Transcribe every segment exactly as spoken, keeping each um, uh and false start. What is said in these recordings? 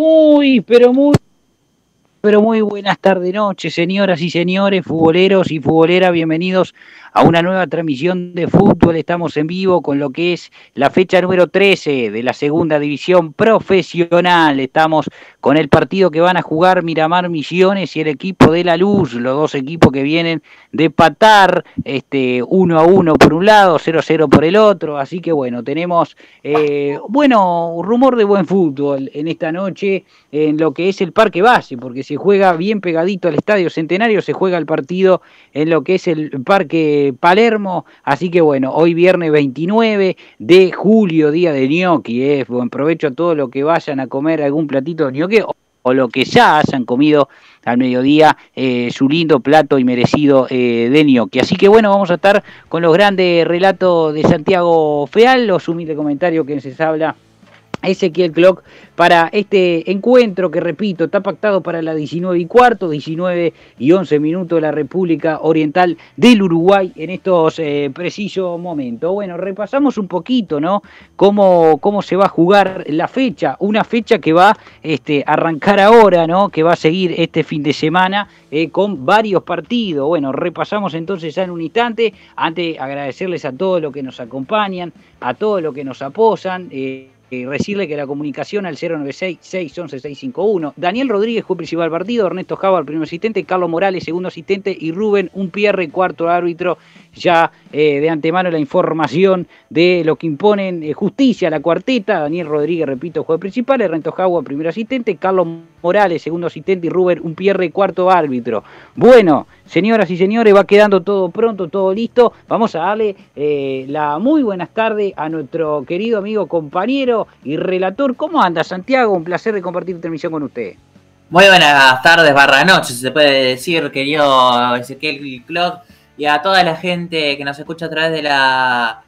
Muy, pero muy, pero muy buenas tardes, noches, señoras y señores, futboleros y futboleras, bienvenidos a una nueva transmisión de fútbol. Estamos en vivo con lo que es la fecha número trece de la segunda división profesional. Estamos con el partido que van a jugar Miramar Misiones y el equipo de La Luz, los dos equipos que vienen de empatar, este, uno a uno por un lado, cero a cero por el otro. Así que bueno, tenemos, eh, bueno, rumor de buen fútbol en esta noche en lo que es el Parque Base, porque se juega bien pegadito al Estadio Centenario, se juega el partido en lo que es el Parque Palermo. Así que bueno, hoy viernes veintinueve de julio, día de gnocchi, eh. Buen provecho a todos los que vayan a comer algún platito de gnocchi o, o lo que ya hayan comido al mediodía, eh, su lindo plato y merecido eh, de gnocchi. Así que bueno, vamos a estar con los grandes relatos de Santiago Feal, los humildes comentarios que se habla Ezequiel Cloc para este encuentro que, repito, está pactado para las diecinueve y cuarto, diecinueve y once minutos de la República Oriental del Uruguay en estos eh, precisos momentos. Bueno, repasamos un poquito, ¿no? Cómo, cómo se va a jugar la fecha, una fecha que va este, a arrancar ahora, ¿no? Que va a seguir este fin de semana eh, con varios partidos. Bueno, repasamos entonces ya en un instante. Antes, agradecerles a todos los que nos acompañan, a todos los que nos apoyan. Eh, Eh, decirle que la comunicación al cero nueve seis, seis once, seiscientos cincuenta y uno. Daniel Rodríguez, juez principal del partido. Ernesto Java, el primer asistente. Carlos Morales, segundo asistente. Y Rubén Unpierre, cuarto árbitro. Ya eh, de antemano la información de lo que imponen eh, justicia, la cuarteta. Daniel Rodríguez, repito, juez principal. Ernesto Java, primer asistente. Carlos Morales, segundo asistente. Y Rubén Unpierre, cuarto árbitro. Bueno, señoras y señores, va quedando todo pronto, todo listo. Vamos a darle eh, la muy buenas tardes a nuestro querido amigo, compañero y relator. ¿Cómo anda, Santiago? Un placer de compartir transmisión con usted. Muy buenas tardes, barra noche, se puede decir, querido Ezequiel Cloc, y a toda la gente que nos escucha a través de la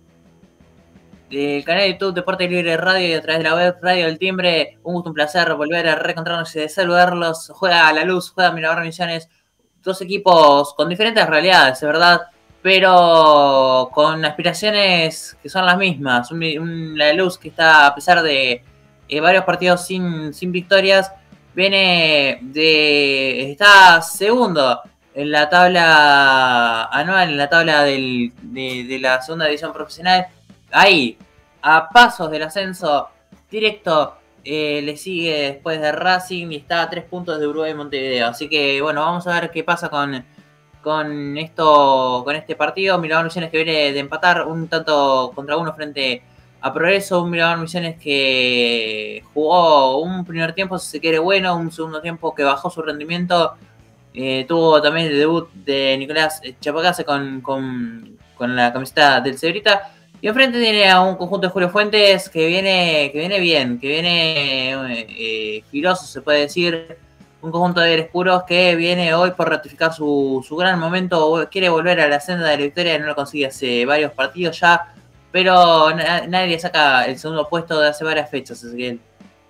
del canal de YouTube Deporte Libre Radio y a través de la web Radio del Timbre. Un gusto, un placer volver a reencontrarnos y de saludarlos. Juega La Luz, juega Miramar Misiones, dos equipos con diferentes realidades, de verdad, pero con aspiraciones que son las mismas. Un, un La Luz que está, a pesar de eh, varios partidos sin, sin victorias, viene de... está segundo en la tabla anual, en la tabla del, de, de la segunda división profesional. Ahí, a pasos del ascenso directo, eh, le sigue después de Racing y está a tres puntos de Uruguay y Montevideo. Así que bueno, vamos a ver qué pasa con... con esto, con este partido. Miramar Misiones que viene de empatar un tanto contra uno frente a Progreso, un Miramar Misiones que jugó un primer tiempo, si se quiere, bueno, un segundo tiempo que bajó su rendimiento. Eh, tuvo también el debut de Nicolás Chapacase con, con, con la camiseta del Cebrita. Y enfrente tiene a un conjunto de Julio Fuentes que viene, que viene bien, que viene eh, filoso, se puede decir. Un conjunto de aires puros que viene hoy por ratificar su, su gran momento. Quiere volver a la senda de la victoria, no lo consigue hace varios partidos ya, pero na nadie saca el segundo puesto de hace varias fechas, Ezequiel.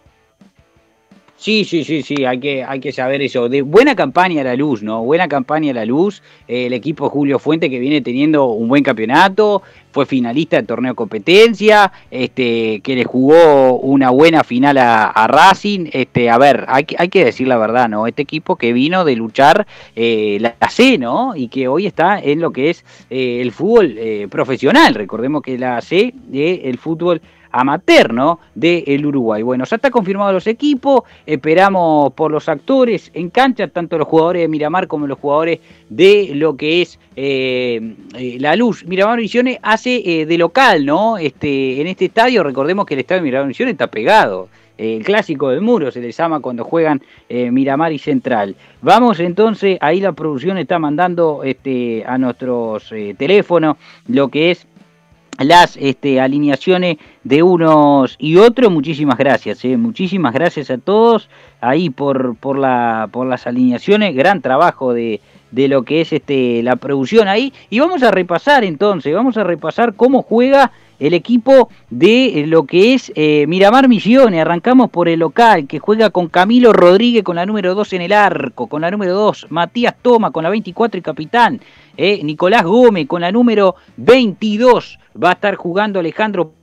Sí, sí, sí, sí, hay que, hay que saber eso. De buena campaña a La Luz, ¿no? Buena campaña a La Luz. Eh, el equipo Julio Fuente que viene teniendo un buen campeonato, fue finalista del torneo competencia, este, que le jugó una buena final a, a Racing. Este, a ver, hay, hay que decir la verdad, ¿no? Este equipo que vino de luchar eh, la C, ¿no? Y que hoy está en lo que es eh, el fútbol eh, profesional. Recordemos que la C es el fútbol amateur, ¿no? del Uruguay. Bueno, ya está confirmado los equipos, esperamos por los actores en cancha, tanto los jugadores de Miramar como los jugadores de lo que es eh, eh, La Luz. Miramar Misiones hace eh, de local, ¿no? Este, en este estadio, recordemos que el estadio de Miramar Misiones está pegado. El clásico del muro se les llama cuando juegan eh, Miramar y Central. Vamos entonces, ahí la producción está mandando este, a nuestros eh, teléfonos lo que es las este, alineaciones de unos y otros. Muchísimas gracias, eh. muchísimas gracias a todos ahí por, por, la, por las alineaciones, gran trabajo de, de lo que es este, la producción ahí, y vamos a repasar entonces, vamos a repasar cómo juega el equipo de lo que es eh, Miramar Misiones. Arrancamos por el local, que juega con Camilo Rodríguez con la número dos en el arco, con la número dos Matías Toma con la veinticuatro y capitán, eh, Nicolás Gómez con la número veintidós, va a estar jugando Alejandro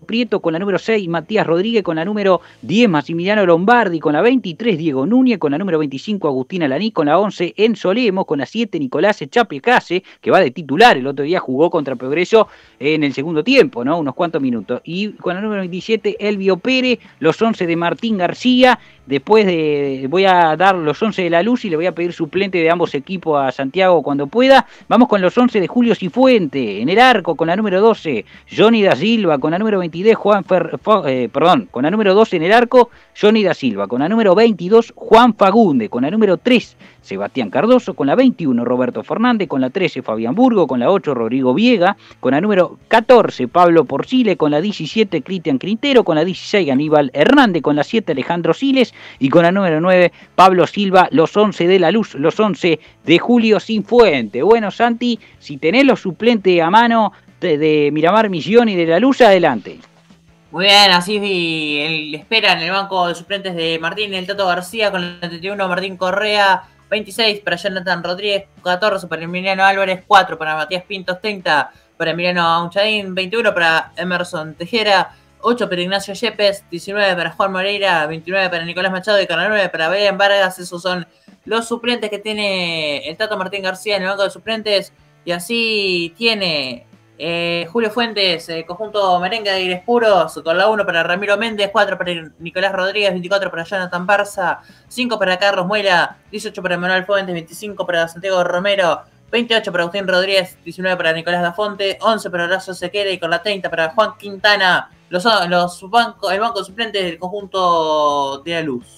Prieto, con la número seis Matías Rodríguez, con la número diez Massimiliano Lombardi, con la veintitrés Diego Núñez, con la número veinticinco Agustín Alaní, con la once Enzo Lemos, con la siete Nicolás Echapecase, que va de titular, el otro día jugó contra Progreso en el segundo tiempo, ¿no? Unos cuantos minutos. Y con la número veintisiete Elvio Pérez, los once de Martín García. Después de, voy a dar los once de La Luz y le voy a pedir suplente de ambos equipos a Santiago cuando pueda. Vamos con los once de Julio Cifuente, en el arco con la número doce, Johnny da Silva, con la número veintidós, Juan Fer, eh, perdón, con la número doce en el arco, Johnny da Silva, con la número veintidós, Juan Fagunde, con la número tres, Sebastián Cardoso, con la veintiuno, Roberto Fernández, con la trece, Fabián Burgo, con la ocho, Rodrigo Viega, con la número catorce, Pablo Porcile, con la diecisiete, Cristian Quintero, con la dieciséis, Aníbal Hernández, con la siete, Alejandro Siles, y con la número nueve, Pablo Silva, los once de La Luz, los once de Julio Cifuente. Bueno, Santi, si tenés los suplentes a mano de, de Miramar Misión y de La Luz, adelante. Muy bien, así el, espera en el banco de suplentes de Martín el Tato García, con el treinta y uno Martín Correa, veintiséis para Jonathan Rodríguez, catorce para Emiliano Álvarez, cuatro para Matías Pintos, treinta para Emiliano Auchadín, veintiuno para Emerson Tejera, ocho para Ignacio Yepes, diecinueve para Juan Moreira, veintinueve para Nicolás Machado y con la nueve para Belén Vargas. Esos son los suplentes que tiene el Tato Martín García en el banco de suplentes. Y así tiene eh, Julio Fuentes, el conjunto merengue de Aires Puros, con la uno para Ramiro Méndez, cuatro para Nicolás Rodríguez, veinticuatro para Jonathan Barza, cinco para Carlos Muela, dieciocho para Manuel Fuentes, veinticinco para Santiago Romero, veintiocho para Agustín Rodríguez, diecinueve para Nicolás Dafonte, once para Horacio Sequera y con la treinta para Juan Quintana. Los, los banco, el banco de suplentes del conjunto de La Luz.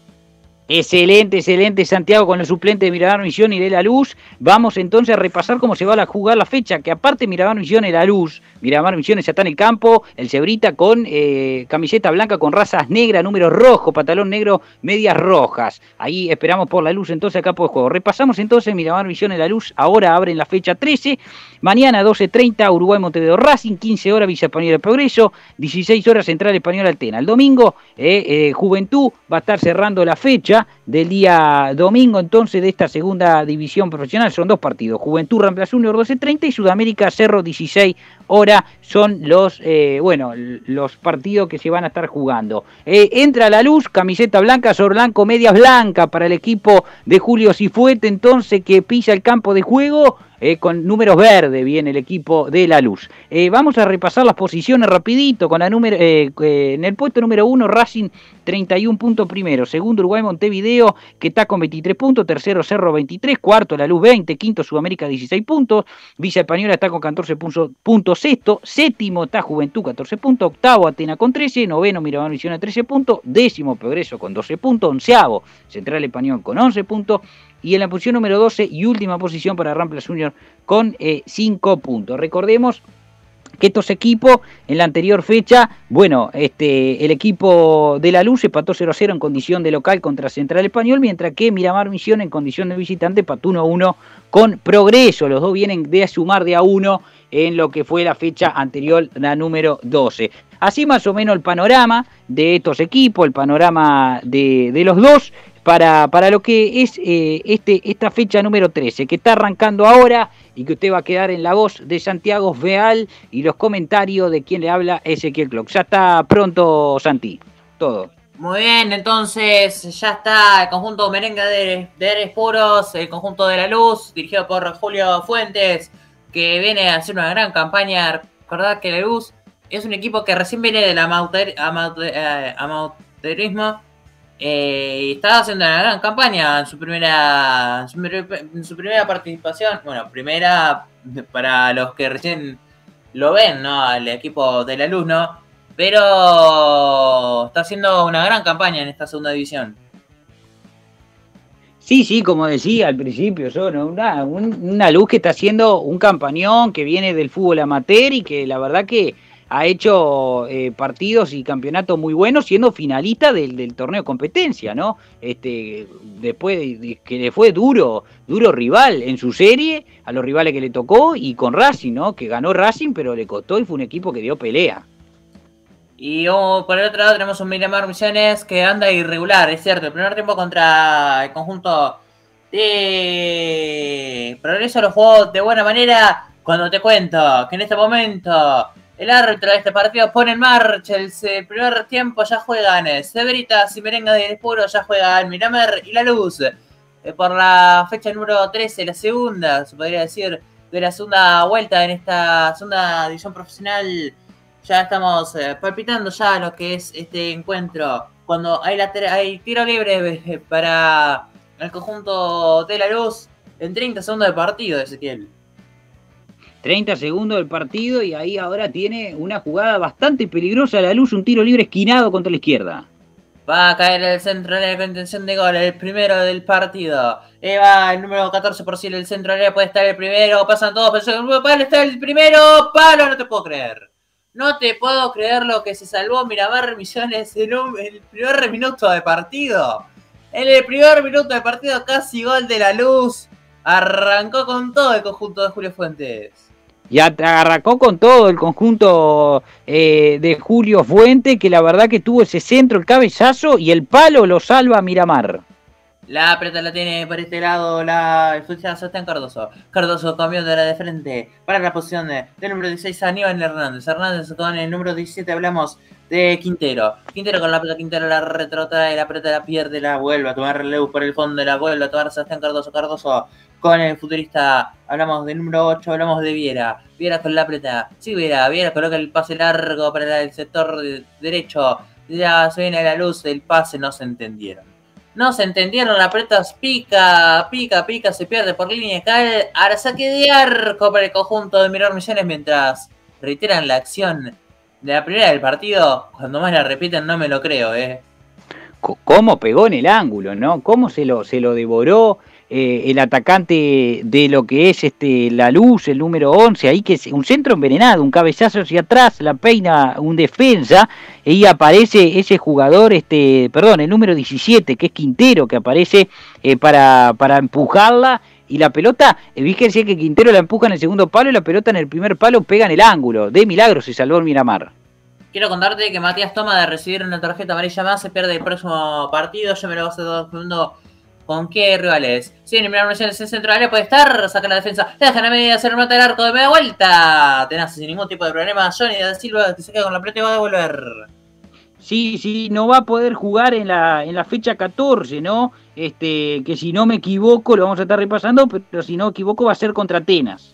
Excelente, excelente, Santiago, con el suplente de Miramar Misión y de La Luz. Vamos entonces a repasar cómo se va a jugar la fecha, que aparte Miramar Misión y La Luz, Miramar Misiones ya está en el campo, el Cebrita con eh, camiseta blanca con razas negras, número rojo, pantalón negro, medias rojas. Ahí esperamos por La Luz entonces acá por el juego. Repasamos entonces Miramar Misión y La Luz, ahora abren la fecha trece, mañana doce treinta Uruguay Montevideo Racing, quince horas Villa Española Progreso, dieciséis horas Central Española Altena. El domingo eh, eh, Juventud va a estar cerrando la fecha del día domingo entonces de esta segunda división profesional. Son dos partidos, Juventud Rampla Junior doce treinta y Sudamérica Cerro dieciséis horas, son los eh, bueno los partidos que se van a estar jugando. Eh, entra La Luz, camiseta blanca, sobre blanco, medias blancas para el equipo de Julio Cifuente entonces, que pisa el campo de juego. Eh, con números verdes viene el equipo de La Luz. Eh, vamos a repasar las posiciones rapidito. Con la número, eh, eh, en el puesto número uno, Racing treinta y uno puntos primero. Segundo, Uruguay Montevideo, que está con veintitrés puntos. Tercero, Cerro veintitrés. Cuarto, La Luz veinte. Quinto, Sudamérica dieciséis puntos. Villa Española está con catorce puntos. Sexto, séptimo está Juventud catorce puntos. Octavo, Atena con trece. Noveno, Miramar Misión a trece puntos. Décimo, Progreso con doce puntos. Onceavo, Central Español con once puntos. Y en la posición número doce y última posición para Rampla Junior con eh, cinco puntos. Recordemos que estos equipos en la anterior fecha, bueno, este, el equipo de La Luz empató cero a cero en condición de local contra Central Español, mientras que Miramar Misión en condición de visitante empató uno a uno con Progreso. Los dos vienen de sumar de a uno en lo que fue la fecha anterior, la número doce. Así más o menos el panorama de estos equipos, el panorama de, de los dos. Para, para lo que es eh, este, esta fecha número trece, que está arrancando ahora y que usted va a quedar en la voz de Santiago Feal y los comentarios de quien le habla Ezequiel Clock. Ya está pronto, Santi, todo. Muy bien, entonces ya está el conjunto merengue de, de Aires Puros, el conjunto de La Luz, dirigido por Julio Fuentes, que viene a hacer una gran campaña. Recordad que La Luz es un equipo que recién viene del amateur, amateur, eh, amateurismo. Eh, y estaba haciendo una gran campaña en su primera en su, en su primera participación. Bueno, primera para los que recién lo ven, ¿no? El equipo de La Luz, ¿no? Pero está haciendo una gran campaña en esta segunda división. Sí, sí, como decía al principio, son una, una Luz que está haciendo un campañón, que viene del fútbol amateur y que la verdad que ha hecho eh, partidos y campeonatos muy buenos, siendo finalista del, del torneo de competencia, ¿no? Este, después de, de, que le fue duro, duro rival en su serie, a los rivales que le tocó, y con Racing, ¿no? Que ganó Racing, pero le costó y fue un equipo que dio pelea. Y oh, por el otro lado tenemos un Miramar Misiones que anda irregular, es cierto. El primer tiempo contra el conjunto de Progreso lo jugó de buena manera. Cuando te cuento que en este momento El árbitro de este partido pone en marcha el, el primer tiempo, ya juegan Severitas y Merengue de Puro, ya juegan Miramar y La Luz. Eh, por la fecha número trece, la segunda, se podría decir, de la segunda vuelta en esta segunda división profesional. Ya estamos eh, palpitando ya lo que es este encuentro. Cuando hay, la, hay tiro libre eh, para el conjunto de La Luz en treinta segundos de partido, Ezequiel. treinta segundos del partido y ahí ahora tiene una jugada bastante peligrosa La Luz, un tiro libre esquinado contra la izquierda. Va a caer el centro de la intención de gol, el primero del partido. Eh, va el número catorce por si el centro de puede estar el primero, pasan todos, pero palo está el primero, palo, no te puedo creer. No te puedo creer lo que se salvó Miramar Misiones en, un, en el primer minuto de partido. En el primer minuto de partido casi gol de La Luz. Arrancó con todo el conjunto de Julio Fuentes. Y arrancó con todo el conjunto eh, de Julio Fuente, que la verdad que tuvo ese centro, el cabezazo y el palo lo salva a Miramar. La pelota la tiene por este lado, la influencia está en Cardoso. Cardoso cambió de la de frente para la posición de, del número dieciséis, Aníbal Hernández. Hernández con el número diecisiete, hablamos de Quintero. Quintero con la pelota, Quintero la retrota y la pelota la pierde, la vuelve a tomar relevo por el fondo, la vuelve a tomar Sebastián Cardoso. Cardoso con el futurista, hablamos del número ocho, hablamos de Viera. Viera con la pelota, sí Viera, Viera coloca el pase largo para el sector derecho. Ya se viene La Luz, el pase no se entendieron. No se entendieron, la pelota pica, pica, pica, se pierde por línea, cae al saque de arco para el conjunto de Miramar Misiones mientras reiteran la acción de la primera del partido. Cuando más la repiten no me lo creo, eh. ¿Cómo pegó en el ángulo, no? ¿Cómo se lo, se lo devoró eh, el atacante de lo que es este La Luz, el número once? Ahí que es un centro envenenado, un cabezazo hacia atrás, la peina un defensa, y aparece ese jugador, este, perdón, el número diecisiete, que es Quintero, que aparece eh, para, para empujarla, y la pelota, eh, fíjense que Quintero la empuja en el segundo palo, y la pelota en el primer palo pega en el ángulo. De milagro se salvó el Miramar. Quiero contarte que Matías Toma de recibir una tarjeta amarilla más, se pierde el próximo partido. Yo me lo voy a hacer todo el mundo. ¿Con qué rivales? Si en el Miramar Misiones en centro área puede estar, saca la defensa, le dejan a media hacer un mate al arco de media vuelta. Tenaz, sin ningún tipo de problema. Johnny da Silva que se queda con la pelota y va a devolver. Sí, sí, no va a poder jugar en la, en la fecha catorce, ¿no? Este, que si no me equivoco, lo vamos a estar repasando, pero si no me equivoco va a ser contra Atenas.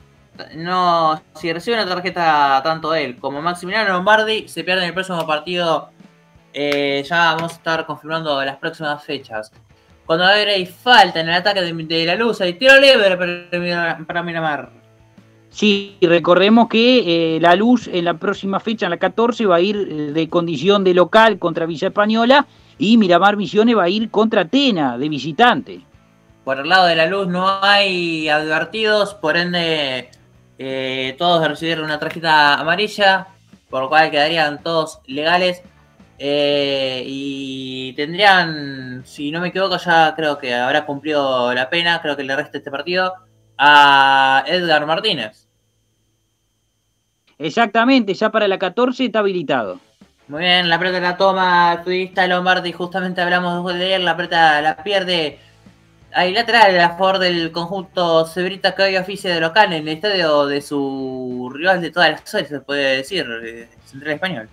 No, si recibe una tarjeta tanto él como Maximiliano Lombardi, se pierden el próximo partido. Eh, ya vamos a estar confirmando las próximas fechas. Cuando hay falta en el ataque de, de La Luz, hay tiro libre para, para Miramar. Sí, recordemos que eh, La Luz en la próxima fecha, en la catorce, va a ir eh, de condición de local contra Villa Española, y Miramar Misiones va a ir contra Atenas, de visitante. Por el lado de La Luz no hay advertidos, por ende eh, todos recibieron una tarjeta amarilla, por lo cual quedarían todos legales. Eh, y tendrían, si no me equivoco, ya creo que habrá cumplido la pena, creo que le resta este partido, a Edgar Martínez. Exactamente, ya para la catorce está habilitado. Muy bien, la pelota la toma el futbolista Lombardi, justamente hablamos de él, la pelota la pierde ahí lateral a favor del conjunto Cebrita, que hoy oficia de local en el estadio de su rival de todas las horas, se puede decir, Central Español.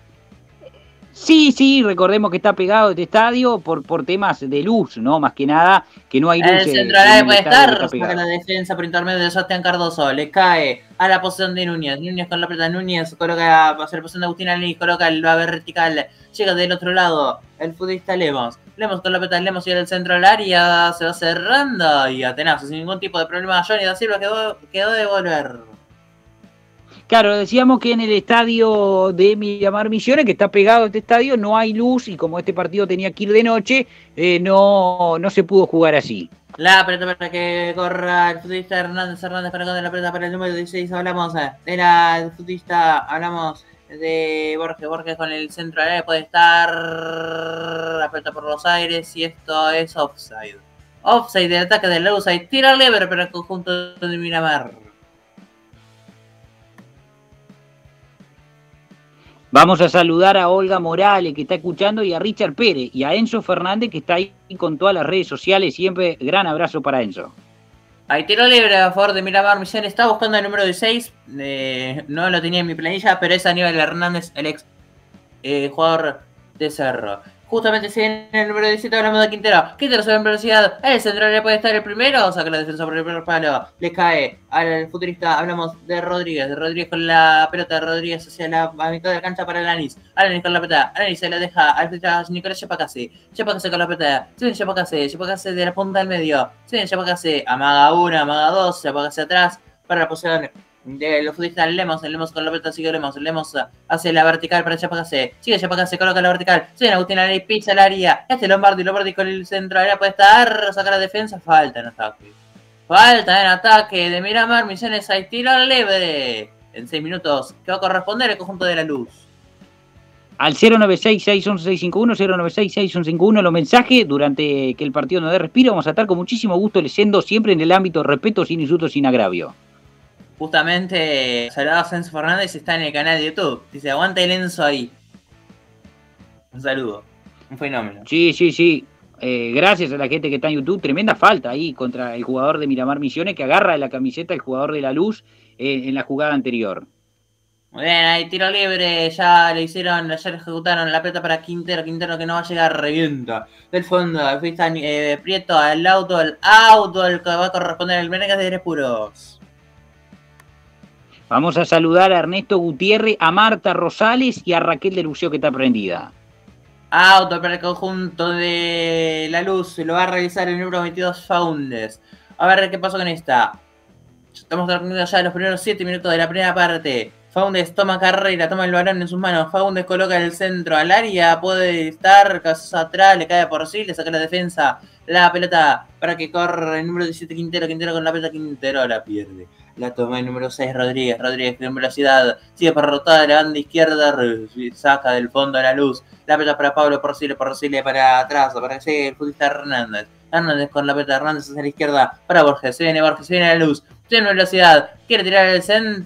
Sí, sí, recordemos que está pegado este estadio por, por temas de luz, ¿no? Más que nada, que no hay luz. El central puede estar, saca la defensa por intermedio de Sebastián Cardoso, le cae a la posición de Núñez, Núñez con la pelota, Núñez coloca, va a ser la posición de Agustín Alí, coloca el va vertical, llega del otro lado, el futbolista Lemos, Lemos con la pelota, Lemos llega al centro del área, se va cerrando y Atenas, sin ningún tipo de problema, Johnny da Silva quedó, quedó de volver. Claro, decíamos que en el estadio de Miramar Misiones, que está pegado a este estadio, no hay luz, y como este partido tenía que ir de noche, eh, no, no se pudo jugar así. La pelota para que corra el futbolista Hernández, Hernández para con la pelota para el número dieciséis, hablamos de la el futbolista, hablamos de Borges, Borges con el centro área, puede estar la pelota por los aires, y esto es offside. Offside del ataque del Luz, hay tira libre para el conjunto de Miramar. Vamos a saludar a Olga Morales, que está escuchando, y a Richard Pérez, y a Enzo Fernández, que está ahí con todas las redes sociales. Siempre gran abrazo para Enzo. Hay tiro libre a favor de Miramar Misiones. Está buscando el número dieciséis. Eh, no lo tenía en mi planilla, pero es Aníbal Hernández, el ex eh, jugador de Cerro. Justamente si en el número diecisiete hablamos de Quintero. Quintero sobre en velocidad. El central le puede estar el primero. Saca la defensa por el primer palo. Le cae al futurista. Hablamos de Rodríguez. De Rodríguez con la pelota. Rodríguez hacia la mitad de la cancha para Alanis. Alanis con la pelota. Alanis se la deja al Nicolás Chepacase. Chepacase con la pelota. Se viene Chepacase. Chepacase de la punta del medio. Se viene Chepacase. Amaga uno, amaga dos. Chepacase atrás para la posición de los futbolistas. Lemos, Lemos con la pelota, sigue Lemos, Lemos hace la vertical para Chapacase, sigue Chapacase, coloca la vertical, sigue Agustín Aley, pisa el área, este Lombardi, Lombardi con el centro área puede estar, sacar la defensa, falta en ataque, falta en ataque de Miramar Misiones, hay tiro libre, en seis minutos, que va a corresponder el conjunto de la Luz. Al cero nueve seis, seis uno seis cinco uno, cero nueve seis, seis uno cinco uno, los mensajes durante que el partido no dé respiro, vamos a estar con muchísimo gusto leyendo siempre en el ámbito respeto, sin insultos, sin agravio. Justamente, saludos a Enzo Fernández, está en el canal de YouTube. Dice, aguanta el Enzo ahí. Un saludo. Un fenómeno. Sí, sí, sí. Eh, gracias a la gente que está en YouTube. Tremenda falta ahí contra el jugador de Miramar Misiones que agarra la camiseta el jugador de la Luz eh, en la jugada anterior. Muy bien, ahí tiro libre. Ya le hicieron, ya le ejecutaron la pelota para Quintero. Quintero que no va a llegar, revienta. Del fondo, ahí está eh, Prieto, al auto, el auto, el que va a corresponder al Merengues de Aires Puros. Vamos a saludar a Ernesto Gutiérrez, a Marta Rosales y a Raquel de Lucio que está prendida. Auto para el conjunto de la Luz. Lo va a realizar el número veintidós, Faundes. A ver qué pasó con esta. Estamos terminando ya los primeros siete minutos de la primera parte. Faundes toma carrera, toma el balón en sus manos. Faundes coloca el centro al área. Puede estar casos atrás, le cae por sí, le saca la defensa. La pelota para que corre el número diecisiete, Quintero. Quintero con la pelota, Quintero la pierde. La toma el número seis, Rodríguez. Rodríguez en velocidad. Sigue por rotada de la banda izquierda. Saca del fondo a la Luz. La pelota para Pablo Porcile. Porcile para atrás. Para que llegue el futbolista Hernández. Hernández con la pelota. Hernández hacia la izquierda. Para Borges. Se viene Borges. Se viene a la Luz. Tiene velocidad. Quiere tirar el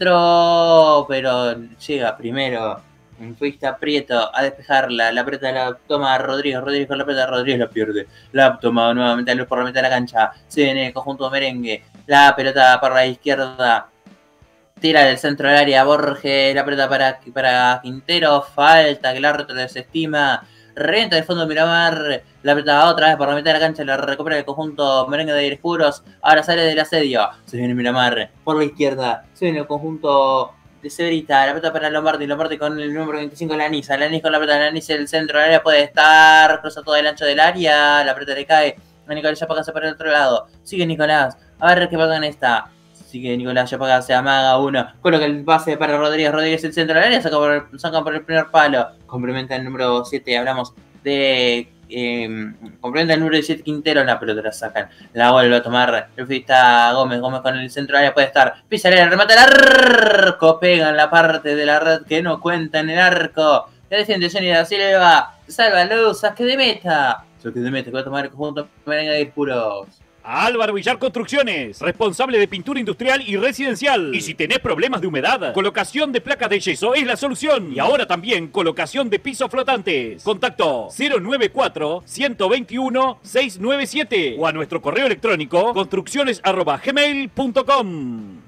centro. Pero llega primero un futbolista Prieto a despejarla. La pelota la toma Rodríguez. Rodríguez con la pelota. Rodríguez la pierde. La toma nuevamente a Luz por la mitad de la cancha. Se viene el conjunto merengue. La pelota para la izquierda. Tira del centro del área Borges. La pelota para, para Quintero. Falta que el árbitro desestima. Revienta del fondo Miramar. La pelota otra vez por la mitad de la cancha. La recupera el conjunto merengue de Aires Puros. Ahora sale del asedio. Se viene Miramar por la izquierda. Se viene el conjunto de Cebrita. La pelota para Lombardi. Lombardi con el número veinticinco, Lanis. Lanis con la pelota. Lanis en el centro del área. Puede estar. Cruza todo el ancho del área. La pelota le cae a Nicolás Chapacase para el otro lado. Sigue Nicolás. A ver qué pasa en esta. Sigue Nicolás Chapacase, amaga uno. Coloca el pase para Rodríguez. Rodríguez el centro del área. Saca por el, saca por el primer palo. Complementa el número siete. Hablamos de. Eh, complementa el número diecisiete, Quintero. La pelota la sacan. La vuelve a tomar el futbolista Gómez. Gómez con el centro del área. Puede estar. Pisa el área. Remata el arco. Pega en la parte de la red que no cuenta en el arco. La defiende Johnny da Silva. Salva Luz. Saque de meta. Saque de meta que va a tomar el conjunto merengue de Puros. Álvaro Villar Construcciones, responsable de pintura industrial y residencial. Y si tenés problemas de humedad, colocación de placas de yeso es la solución. Y ahora también colocación de pisos flotantes. Contacto cero nueve cuatro, uno dos uno, seis nueve siete o a nuestro correo electrónico construcciones arroba gmail punto com.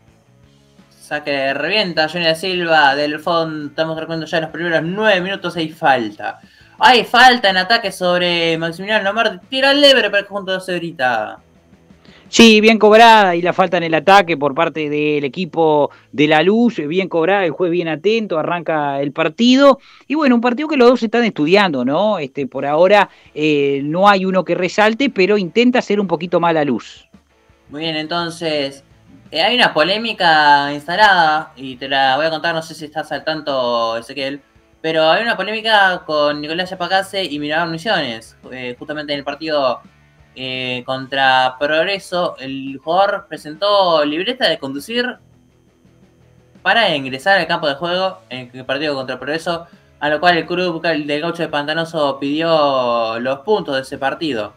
Saque revienta Johnny da Silva del fondo. Estamos recorriendo ya los primeros nueve minutos. Hay falta. Hay falta en ataque sobre Maximiliano Lombardi. Tira libre para el conjunto de Cebrita. Sí, bien cobrada y la falta en el ataque por parte del equipo de la Luz, bien cobrada, el juez bien atento, arranca el partido y bueno, un partido que los dos están estudiando, ¿no? Este, por ahora eh, no hay uno que resalte, pero intenta hacer un poquito más la Luz. Muy bien, entonces eh, hay una polémica instalada y te la voy a contar, no sé si estás al tanto, Ezequiel. Pero hay una polémica con Nicolás Chapacase y Miramar Misiones. Eh, justamente en el partido eh, contra Progreso, el jugador presentó libreta de conducir para ingresar al campo de juego en el partido contra Progreso, a lo cual el club del Gaucho de Pantanoso pidió los puntos de ese partido.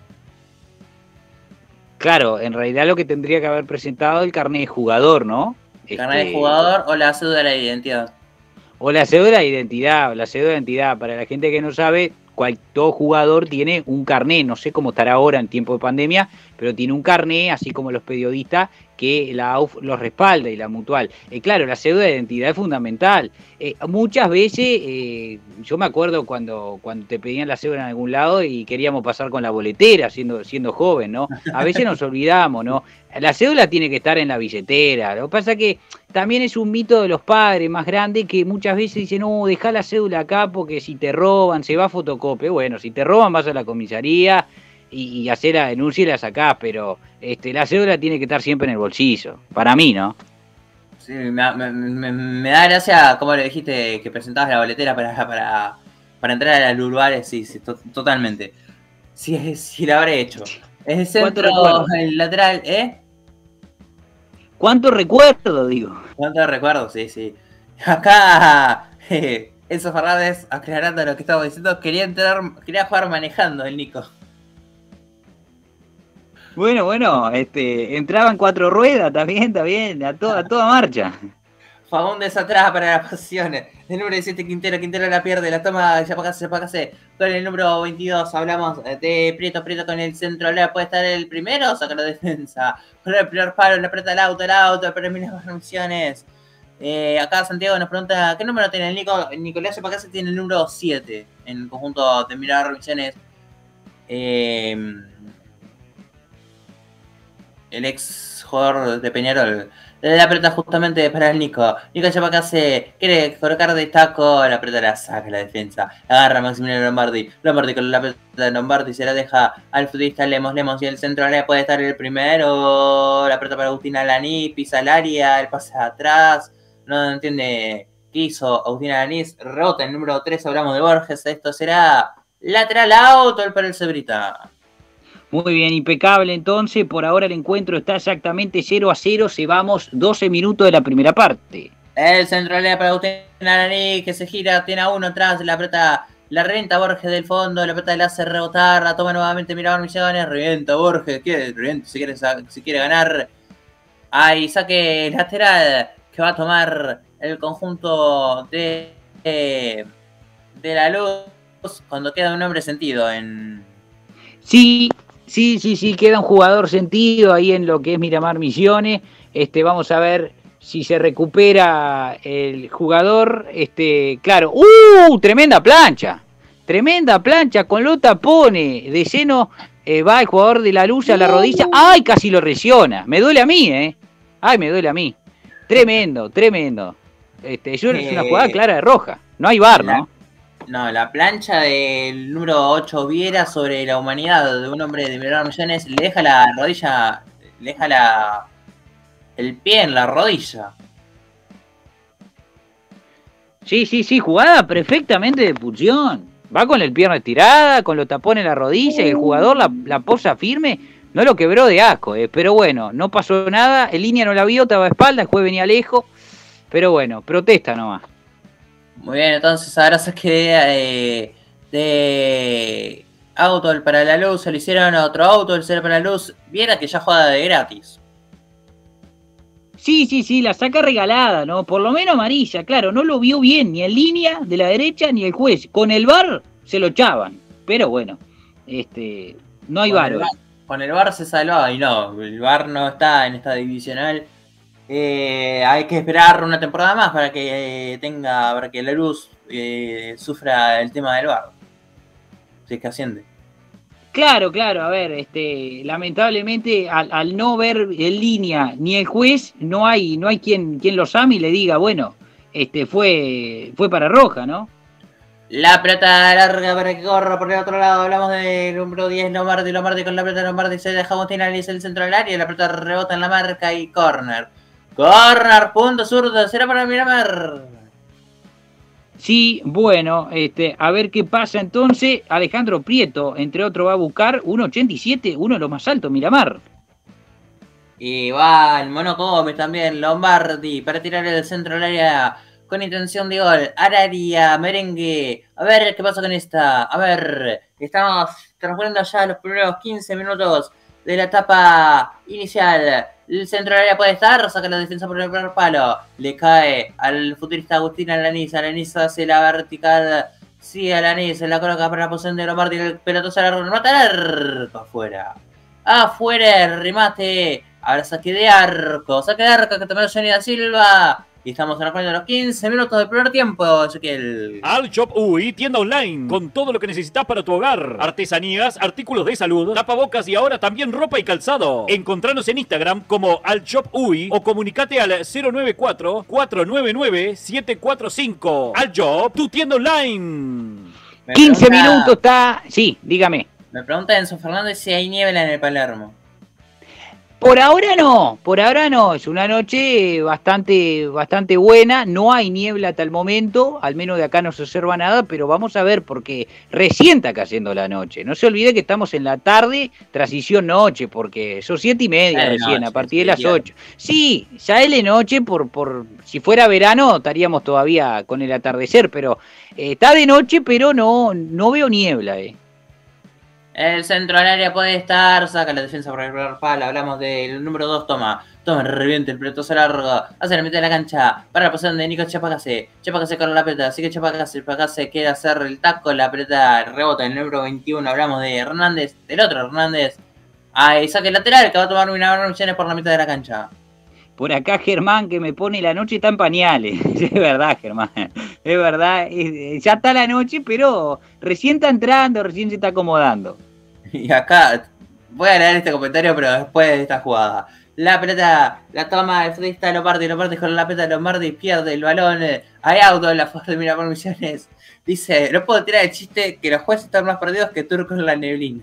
Claro, en realidad lo que tendría que haber presentado el carnet de jugador, ¿no? El carnet este... de jugador o la cédula de identidad. O la cédula de identidad, o la cédula de identidad. Para la gente que no sabe, cual, todo jugador tiene un carné, no sé cómo estará ahora en tiempo de pandemia, pero tiene un carné, así como los periodistas, que la A U F los respalda y la Mutual. Eh, claro, la cédula de identidad es fundamental. Eh, muchas veces, eh, yo me acuerdo cuando, cuando te pedían la cédula en algún lado y queríamos pasar con la boletera siendo, siendo joven, ¿no? A veces nos olvidamos, ¿no? La cédula tiene que estar en la billetera. Lo que pasa es que también es un mito de los padres más grandes que muchas veces dicen, no, dejá la cédula acá porque si te roban, se va a fotocopia. Bueno, si te roban vas a la comisaría y, y hacer la denuncia y la sacás, pero este, la cédula tiene que estar siempre en el bolsillo, para mí, ¿no? Sí, me, me, me, me da gracia como le dijiste que presentabas la boletera para, para, para entrar a los lugares, sí, sí, to, totalmente. Sí, sí, la habré hecho. Es el centro, el lateral, ¿eh? ¿Cuánto recuerdo, digo? ¿Cuánto recuerdo? Sí, sí. Acá, eh, Enzo Fernández, aclarando lo que estamos diciendo, quería entrar, quería jugar manejando el Nico. Bueno, bueno, este, entraba en cuatro ruedas, está bien, está bien, a toda, a toda marcha. Fagundes atrás para las pasiones. El número diecisiete Quintero, Quintero la pierde, la toma, ya para acá, ya para acá. Con el número veintidós hablamos de Prieto, Prieto con el centro. ¿Le puede estar el primero o saca la defensa? Con el primer palo, le aprieta el auto, el auto, pero mira las funciones. Eh, acá Santiago nos pregunta, ¿qué número tiene el Nico? Nicolás ya para acá se tiene el número siete en el conjunto de Miramar Misiones. Eh, el ex jugador de Peñarol. La pelota justamente para el Nico. Nico ya para acá se quiere colocar de taco. La pelota la saca la defensa. Agarra Maximiliano Lombardi. Lombardi con la pelota de Lombardi se la deja al futbolista Lemos. Lemos y el centro área puede estar el primero. La pelota para Agustín Alaní. Pisa el área. El pase atrás. No entiende qué hizo Agustín Alaní. Rebota el número tres. Hablamos de Borges. Esto será lateral auto para el Cebrita. Muy bien, impecable entonces. Por ahora el encuentro está exactamente cero a cero. Llevamos doce minutos de la primera parte. El centro área para Agustín Alaní que se gira, tiene a uno atrás, la pelota la renta Borges del fondo, la pelota la hace rebotar, la toma nuevamente Miramar Misiones, revienta Borges, ¿qué? Revienta, si quiere, si quiere ganar. Ahí saque lateral que va a tomar el conjunto de, de, de la Luz cuando queda un hombre sentido en... Sí. Sí, sí, sí, queda un jugador sentido ahí en lo que es Miramar Misiones. Este, vamos a ver si se recupera el jugador. Este, claro, ¡uh! Tremenda plancha. Tremenda plancha con los tapones. De lleno eh, va el jugador de la Luz a la rodilla. ¡Ay! Casi lo lesiona. Me duele a mí, ¿eh? ¡Ay, me duele a mí! Tremendo, tremendo. Este, yo es una jugada clara de roja. No hay V A R, ¿no? No, la plancha del número ocho Viera sobre la humanidad de un hombre de Miramar Misiones le deja la rodilla, le deja la, el pie en la rodilla. Sí, sí, sí, jugada perfectamente de pulsión. Va con el pierna estirada, con los tapones en la rodilla y el jugador la, la posa firme. No lo quebró de asco, eh, pero bueno, no pasó nada. En línea no la vio, estaba a espalda, el juez venía lejos. Pero bueno, protesta nomás. Muy bien, entonces ahora se queda eh, de auto para la Luz, se le hicieron otro auto, el cero para la Luz, Viera que ya juega de gratis. Sí, sí, sí, la saca regalada, ¿no? Por lo menos amarilla, claro, no lo vio bien ni en línea de la derecha ni el juez. Con el V A R se lo echaban, pero bueno, este, no hay V A R. Con el V A R se salvaba y no, el V A R no está en esta divisional. Eh, hay que esperar una temporada más para que eh, tenga, para que la Luz eh, sufra el tema del V A R. Si es que asciende. Claro, claro, a ver, este, lamentablemente al, al no ver en línea ni el juez, no hay, no hay quien, quien los ame y le diga, bueno, este fue, fue para roja, ¿no? La pelota larga para que corra por el otro lado. Hablamos del número diez, Lombardi, Lombardi con la pelota, Lombardi se deja Agustín Alaní el centro del área, la pelota rebota en la marca y corner. Corner, punto zurdo, será para Miramar. Sí, bueno, este, a ver qué pasa entonces. Alejandro Prieto, entre otros, va a buscar uno ochenta y siete, uno de los más altos, Miramar. Y va el Mono Gómez también, Lombardi, para tirar el centro del área con intención de gol. Araria, merengue. A ver qué pasa con esta. A ver, estamos transcurriendo ya los primeros quince minutos de la etapa inicial. El centro del área puede estar, saca la defensa por el primer palo. Le cae al futurista Agustín Alaní. Alaní hace la vertical Sí, Alanis se la coloca para la posición de Lombardi. El pelotazo al remate al arco. Afuera. Afuera el remate. Ahora saque de arco. Saque de arco que tomó Johnny da Silva. Y estamos en la cuenta de los quince minutos del primer tiempo, Ezequiel. Al Shop U I, tienda online, con todo lo que necesitas para tu hogar. Artesanías, artículos de salud, tapabocas y ahora también ropa y calzado. Encontranos en Instagram como Al Shop U I o comunicate al cero nueve cuatro, cuatro nueve nueve, siete cuatro cinco. Al Shop, tu tienda online. Me quince pregunta, minutos está... Sí, dígame. Me pregunta Enzo Fernández si hay niebla en el Palermo. Por ahora no, por ahora no, es una noche bastante, bastante buena, no hay niebla hasta el momento, al menos de acá no se observa nada, pero vamos a ver porque recién está cayendo la noche, no se olvide que estamos en la tarde, transición noche, porque son siete y media Eh, recién, noche, a partir sí, de las claro. ocho. Sí, ya es de noche, por, por, si fuera verano estaríamos todavía con el atardecer, pero eh, está de noche, pero no, no veo niebla, eh. El centro del área puede estar, saca la defensa por el primer palo, hablamos del número dos, toma, toma, reviente el pelotazo largo, hacia la mitad de la cancha, para la posición de Nico Chapacase, Chapacase con la pelota, así que Chapacase, Chapacase quiere hacer el taco, la pelota rebota en el número veintiuno, hablamos de Hernández, del otro Hernández, ahí saque lateral que va a tomar una misiones por la mitad de la cancha. Por acá Germán que me pone la noche está en pañales. Es verdad, Germán. Es verdad. Es, ya está la noche, pero recién está entrando, recién se está acomodando. Y acá, voy a leer este comentario, pero después de esta jugada. La pelota, la toma el futbolista Lombardi, Lombardi con la pelota, Lombardi pierde el balón. Hay auto en la fuerza de mira por Misiones. Dice, no puedo tirar el chiste que los jueces están más perdidos que turcos en la neblina.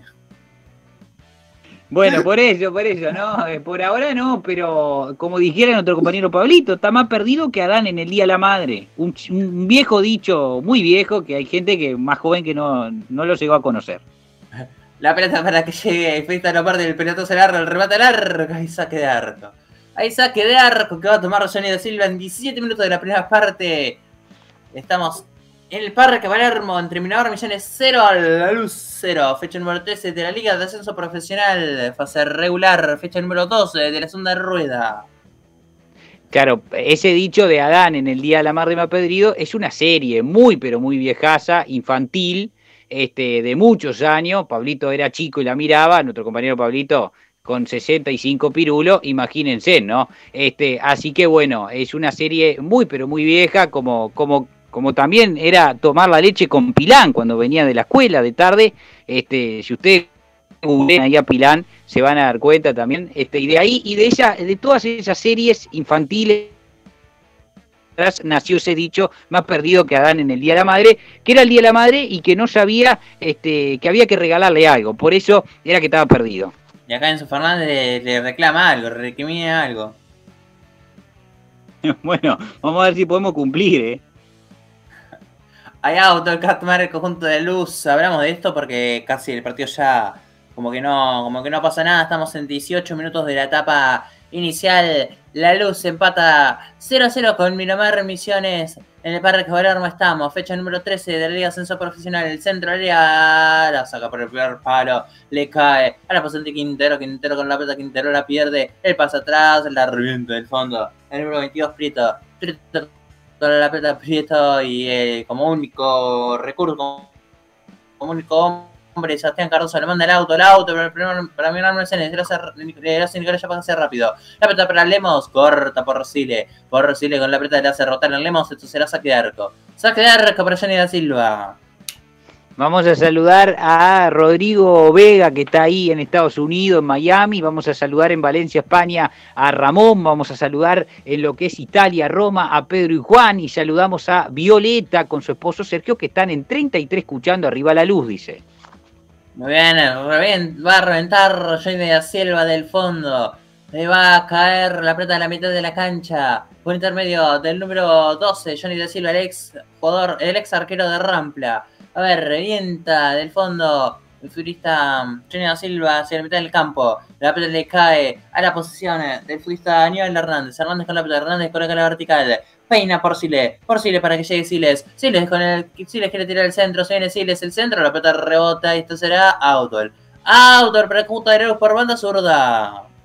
Bueno, por eso, por eso, ¿no? Eh, Por ahora no, pero como dijera nuestro compañero Pablito, está más perdido que Adán en el Día de la Madre. Un, un viejo dicho, muy viejo, que hay gente que más joven que no, no lo llegó a conocer. La pelota para que llegue el futbolista Lombardi, el pelotazo largo, el remate largo. Ahí saque de arco. Ahí saque de arco que va a tomar Johnny da Silva en diecisiete minutos de la primera parte. Estamos en el Parque Palermo, entre Miramar Misiones cero a la luz cero. Fecha número trece de la Liga de Ascenso Profesional. Fase regular. Fecha número doce de la segunda rueda. Claro, ese dicho de Adán en el Día de la Madre Mapedrido es una serie muy, pero muy viejaza, infantil, este, de muchos años. Pablito era chico y la miraba, nuestro compañero Pablito con sesenta y cinco pirulos, imagínense, ¿no? Este, así que bueno, es una serie muy, pero muy vieja, como, como, como también era tomar la leche con Pilán cuando venía de la escuela de tarde. Este, si ustedes googlean ahí a Pilán, se van a dar cuenta también, este, y de ahí, y de ella, de todas esas series infantiles, nació ese dicho, más perdido que Adán en el Día de la Madre, que era el Día de la Madre y que no sabía este, que había que regalarle algo, por eso era que estaba perdido. Y acá Enzo Fernández le, le reclama algo, recrimina algo. Bueno, vamos a ver si podemos cumplir, ¿eh? Hay auto, el Catmar, el conjunto de luz. Hablamos de esto porque casi el partido ya como que no, como que no pasa nada. Estamos en dieciocho minutos de la etapa inicial. La luz empata cero a cero con Miramar Misiones. En el Parque Palermo estamos. Fecha número trece de la Liga Ascenso Profesional. El centro área la saca por el primer palo. Le cae a la posición de Quintero. Quintero con la pelota. Quintero la pierde. El pasa atrás. La revienta del fondo. El número veintidós, Prieto. Prieto con la pelota, Prieto. Y eh, como único recurso, como, como único hombre, Sebastián Cardoso le manda el auto, el auto, pero primero para mirar Mercedes, le hace Nicolás ya pasa rápido. La pelota para Lemos, corta por Rosile, por Rosile con la pelota le hace rotar en Lemos, esto será saque de arco. Saque de arco para Johnny da Silva. Vamos a saludar a Rodrigo Vega, que está ahí en Estados Unidos, en Miami. Vamos a saludar en Valencia, España, a Ramón. Vamos a saludar en lo que es Italia, Roma, a Pedro y Juan. Y saludamos a Violeta con su esposo Sergio, que están en treinta y tres escuchando Arriba la Luz, dice. Muy bien, va a reventar Johnny da Silva del fondo. Le va a caer la pelota a la mitad de la cancha. Por intermedio del número doce, Johnny da Silva, el ex jugador, el ex arquero de Rampla. A ver, revienta del fondo el futbolista Johnny da Silva hacia la mitad del campo. La pelota le cae a la posición del futbolista Aníbal Hernández. Hernández con la pelota, Hernández coloca la vertical. Peina por Siles, por Siles para que llegue Siles. Siles con el Siles quiere tirar el centro, se viene Siles el centro, la pelota rebota y esto será Outdoor. Outdoor para el conjunto de Luz por banda zurda.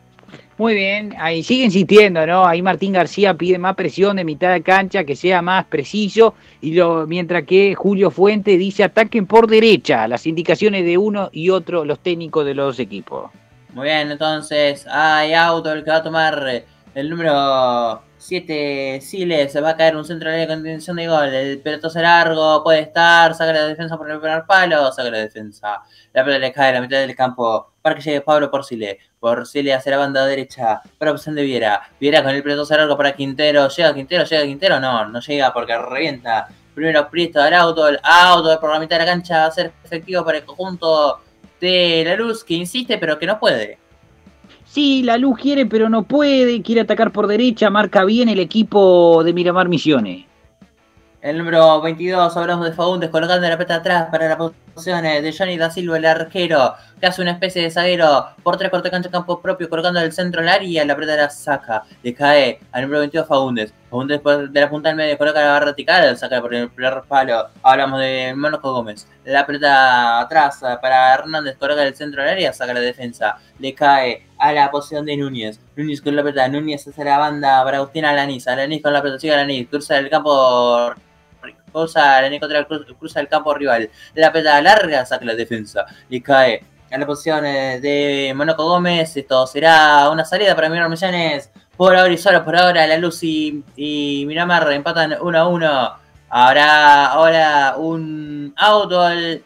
Muy bien, ahí sigue insistiendo, ¿no? Ahí Martín García pide más presión de mitad de cancha, que sea más preciso, y lo, mientras que Julio Fuente dice ataquen por derecha, las indicaciones de uno y otro, los técnicos de los dos equipos. Muy bien, entonces hay auto el que va a tomar el número siete, Siles, va a caer un centro de contención de gol, el pelotazo largo, puede estar, saca la defensa por el primer palo, saca la defensa, la pelota le cae a la mitad del campo, para que llegue Pablo Porcile, Porcile hacia la banda derecha, para opción de Viera, Viera con el pelotazo largo para Quintero, llega Quintero, llega Quintero, no, no llega porque revienta, primero Prieto al auto, el auto por la mitad de la cancha va a ser efectivo para el conjunto de La Luz, que insiste pero que no puede. Sí, La Luz quiere pero no puede, quiere atacar por derecha, marca bien el equipo de Miramar Misiones. El número veintidós, hablamos de Faúndez, colocando la pelota atrás para la posición de Johnny da Silva, el arquero, que hace una especie de zaguero por tres cuartos de cancha campo propio, colocando el centro al área, la pelota la saca, le cae al número veintidós Faúndez. Faúndez después de la punta del medio coloca la barra vertical, saca por el primer palo. Hablamos de Mónaco Gómez. La pelota atrás para Hernández, coloca el centro al área, saca la defensa, le cae a la posición de Núñez. Núñez con la pelota, Núñez hace la banda para Agustín Alanis, Alanis con la pelota, sigue Alanis, cruza el campo. Cruza, contra, cruza el campo rival. La pelota larga, saca la defensa. Le cae a la posición de Mónaco Gómez. Esto será una salida para Miramar Misiones. Por ahora y solo por ahora, La Luz y, y Miramar empatan uno a uno. Habrá ahora un auto.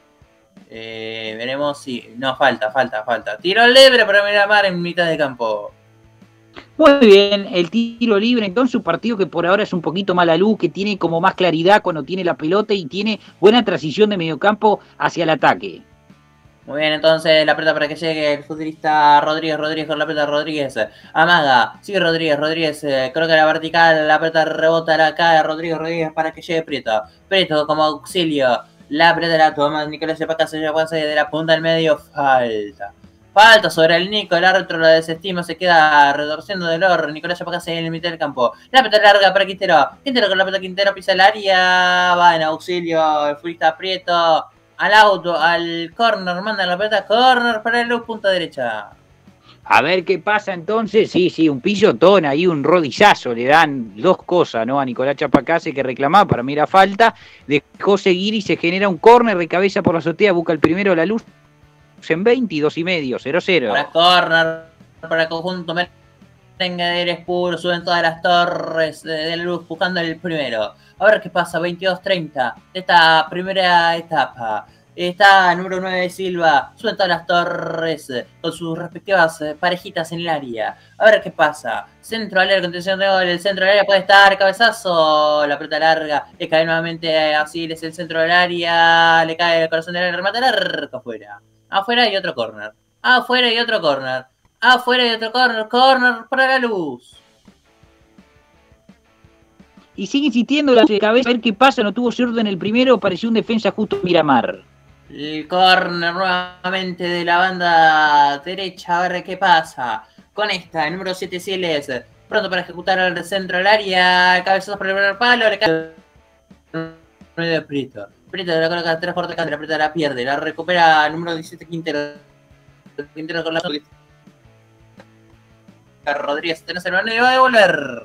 Eh, veremos si. No, falta, falta, falta. Tiro libre para Miramar en mitad de campo. Muy bien, el tiro libre, entonces un partido que por ahora es un poquito más La Luz, que tiene como más claridad cuando tiene la pelota y tiene buena transición de mediocampo hacia el ataque. Muy bien, entonces la pelota para que llegue el futbolista Rodríguez, Rodríguez con la pelota Rodríguez, amaga, sigue Rodríguez, Rodríguez, eh, coloca la vertical, la pelota rebota, la cae Rodríguez, Rodríguez para que llegue Prieto, Prieto como auxilio, la pelota la toma Nicolás Cepacá, se lleva de la punta del medio, falta. Falta sobre el Nico, el árbitro lo desestima, se queda retorciendo del oro. Nicolás Yapacá se en el mitad del campo. La pelota larga para Quintero. Quintero con la pelota, Quintero pisa el área. Va en auxilio el futbolista Prieto. Al auto, al corner, manda la pelota, corner para el Luz, punta derecha. A ver qué pasa entonces. Sí, sí, un pisotón ahí, un rodillazo. Le dan dos cosas, ¿no? A Nicolás Chapacase que reclamaba, para mí era falta. Dejó seguir y se genera un córner de cabeza por la azotea. Busca el primero La Luz en veintidós y medio, cero cero. Para corner, para el conjunto merengue de Aires Puro, suben todas las torres de, de La Luz buscando el primero. A ver qué pasa, veintidós treinta de esta primera etapa. Está el número nueve de Silva, suben todas las torres con sus respectivas parejitas en el área. A ver qué pasa. Centro al área, contención de gol, el centro del área puede estar, cabezazo, la pelota larga, le cae nuevamente así, es el centro del área, le cae el corazón del área, remata el arco afuera. Afuera y otro corner. Afuera y otro corner. Afuera y otro corner. Corner para La Luz. Y sigue insistiendo la de cabeza. A ver qué pasa. No tuvo suerte en el primero. Pareció un defensa justo Miramar. El corner nuevamente de la banda derecha. A ver qué pasa. Con esta, el número siete Siles. Pronto para ejecutar al centro del área. Cabezazo por el primer palo. Le cae de Prieto. Prieto la coloca tres cuartos de cancha, la Prieto la pierde, la recupera el número diecisiete Quintero. Quintero con la Rodríguez, tenés el balón y va a devolver.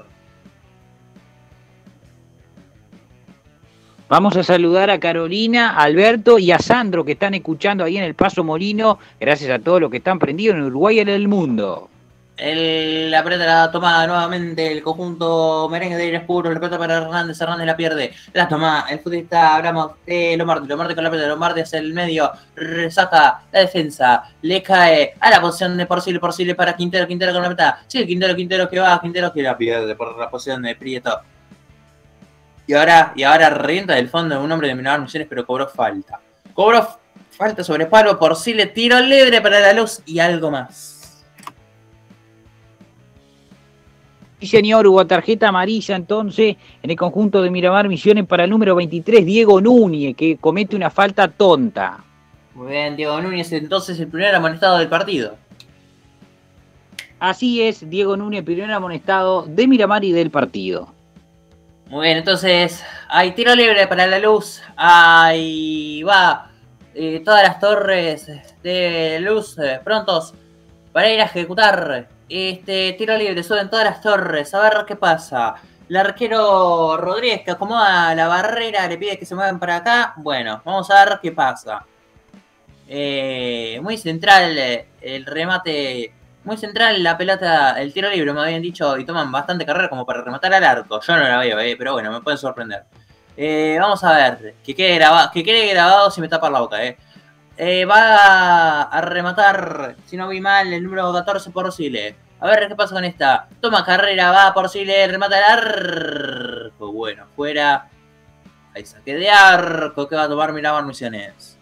Vamos a saludar a Carolina, a Alberto y a Sandro que están escuchando ahí en el Paso Molino. Gracias a todos los que están prendidos en Uruguay y en el mundo. El, la pelota la toma nuevamente el conjunto merengue de Aires Puros, la pelota para Hernández, Hernández la pierde, la toma el futbolista, hablamos de Lombardi, Lombardi con la pelota, Lombardi hacia el medio, saca la defensa, le cae a la posición de Porcile, Porcile para Quintero, Quintero con la pelota, sigue Quintero, Quintero que va, Quintero que la pierde por la posición de Prieto. Y ahora, y ahora revienta del fondo un hombre de Miramar Misiones, pero cobró falta. Cobró falta sobre palo, Porcile, tiro libre para La Luz y algo más. Sí, señor, hubo tarjeta amarilla entonces en el conjunto de Miramar Misiones para el número veintitrés, Diego Núñez, que comete una falta tonta. Muy bien, Diego Núñez, entonces el primer amonestado del partido. Así es, Diego Núñez, primer amonestado de Miramar y del partido. Muy bien, entonces hay tiro libre para La Luz. Ahí va eh, todas las torres de Luz eh, prontos para ir a ejecutar Este, tiro libre, suben todas las torres. A ver qué pasa. El arquero Rodríguez que acomoda la barrera, le pide que se muevan para acá. Bueno, vamos a ver qué pasa. Eh, muy central eh, el remate. Muy central la pelota, el tiro libre, me habían dicho. Y toman bastante carrera como para rematar al arco. Yo no la veo, eh, pero bueno, me pueden sorprender. Eh, vamos a ver. Que quede grabado, que quede grabado si me tapa la boca, eh. Eh, va a rematar, si no vi mal, el número catorce por Sile. A ver qué pasa con esta. Toma carrera, va por Sile, remata el arco. Bueno, fuera. Ahí saque de arco que va a tomar Miramar Misiones.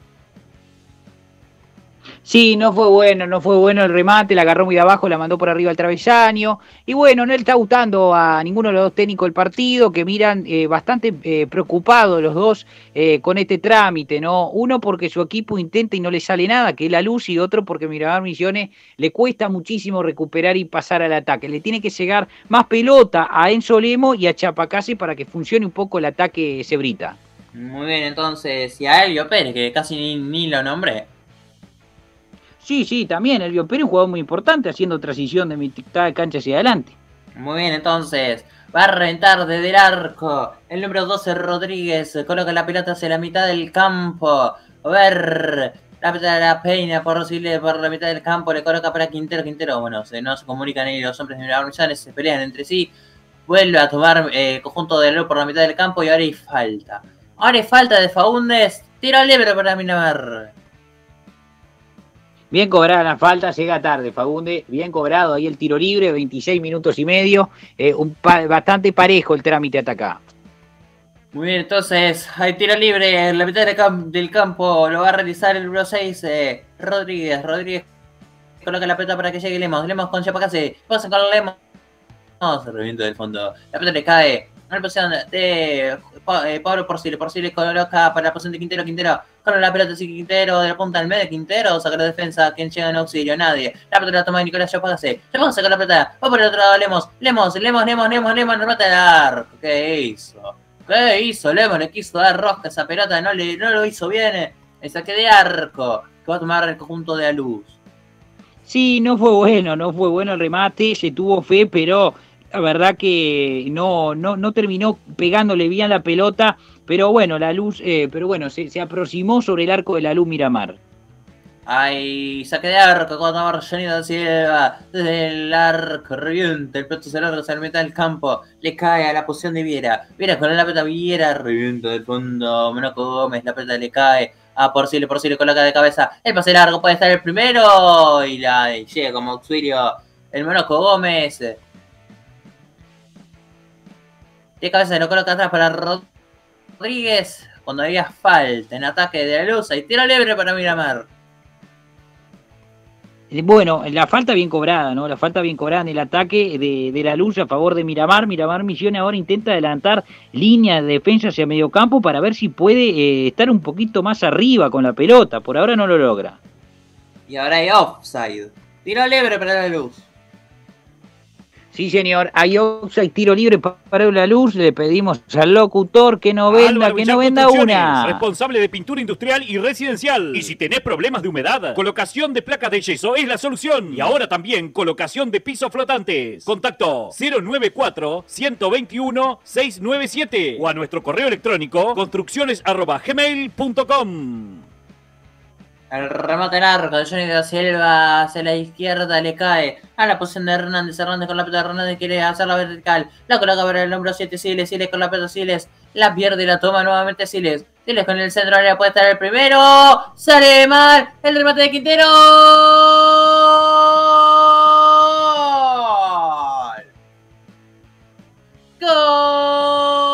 Sí, no fue bueno, no fue bueno el remate, la agarró muy de abajo, la mandó por arriba al travesaño. Y bueno, no le está gustando a ninguno de los dos técnicos el partido, que miran eh, bastante eh, preocupados los dos eh, con este trámite, ¿no? Uno porque su equipo intenta y no le sale nada, que es la luz, y otro porque Miramar Misiones le cuesta muchísimo recuperar y pasar al ataque. Le tiene que llegar más pelota a Enzo Lemo y a Chapacase para que funcione un poco el ataque cebrita. Muy bien, entonces, y a Elvio Pérez, que casi ni, ni lo nombré. Sí, sí, también Elvio Pérez, un jugador muy importante, haciendo transición de mitad de cancha hacia adelante. Muy bien, entonces, va a reventar desde el arco. El número doce, Rodríguez, coloca la pelota hacia la mitad del campo. A ver, la pelota de la peina por, por la mitad del campo, le coloca para Quintero. Quintero, bueno, se, no se comunican ahí los hombres de Miramar Misiones, se pelean entre sí. Vuelve a tomar eh, conjunto de luz por la mitad del campo y ahora hay falta. Ahora hay falta de Faúndez. Tiro libre para Miramar. Bien cobrada la falta, llega tarde Fagunde, bien cobrado ahí el tiro libre, veintiséis minutos y medio, eh, un pa bastante parejo el trámite hasta acá. Muy bien, entonces hay tiro libre en la mitad del, cam del campo, lo va a realizar el número seis, eh, Rodríguez, Rodríguez coloca la pelota para que llegue Lemos, Lemos con Chapacase, pasa con Lemos, no, se revienta del fondo, la pelota le cae, a la posición de eh, Pablo Porcile, Porcile coloca para la posición de Quintero, Quintero con la pelota, sí, Quintero de la punta al medio, Quintero saca la defensa, quien llega en auxilio, nadie, la pelota la toma Nicolás Chapacase, Chapacase saca la pelota, va por el otro lado Lemos, Lemos, Lemos, Lemos, Lemos, Lemos, remata el arco, ¿qué hizo? ¿Qué hizo Lemos? Le quiso dar rosca a esa pelota, no, le, no lo hizo bien, el saque de arco, que va a tomar el conjunto de Aluz. Sí, no fue bueno, no fue bueno el remate, se tuvo fe, pero la verdad que no, no, no terminó pegándole bien la pelota, pero bueno, la luz, eh, pero bueno, se, se aproximó sobre el arco de la luz Miramar. Ay, saque de arco, cuando va Johnny da Silva, desde el arco, revienta, el peto se larga, se le mete al campo, le cae a la posición de Viera, Viera con la pelota, Viera, revienta del fondo, Monaco Gómez, la pelota le cae, a Porcile, Porcile coloca de cabeza, el pase largo puede estar el primero, y la y llega como auxilio el Monaco Gómez, de cabeza se lo coloca atrás para Rodríguez, cuando había falta en ataque de la luz, y tiro libre para Miramar. Bueno, la falta bien cobrada, ¿no? La falta bien cobrada en el ataque de, de la luz a favor de Miramar. Miramar Misiones ahora intenta adelantar líneas de defensa hacia medio campo para ver si puede eh, estar un poquito más arriba con la pelota. Por ahora no lo logra. Y ahora hay offside. Tiro libre para la luz. Sí, señor, hay offside, tiro libre para la luz. Le pedimos al locutor que no venda, Álvaro que Villar no venda Construcciones, una. responsable de pintura industrial y residencial. Y si tenés problemas de humedad, colocación de placas de yeso es la solución. Y ahora también colocación de pisos flotantes. Contacto cero nueve cuatro, uno dos uno, seis nueve siete o a nuestro correo electrónico construcciones arroba gmail punto com. El remate largo de Johnny da Silva hacia la izquierda le cae a la posición de Hernández. Hernández con la pelota, Hernández quiere hacerla vertical. La coloca para el número siete, Siles, Siles con la pelota, Siles. La pierde y la toma nuevamente Siles. Siles con el centro área puede estar el primero. Sale mal el remate de Quintero. ¡Gol! ¡Gol!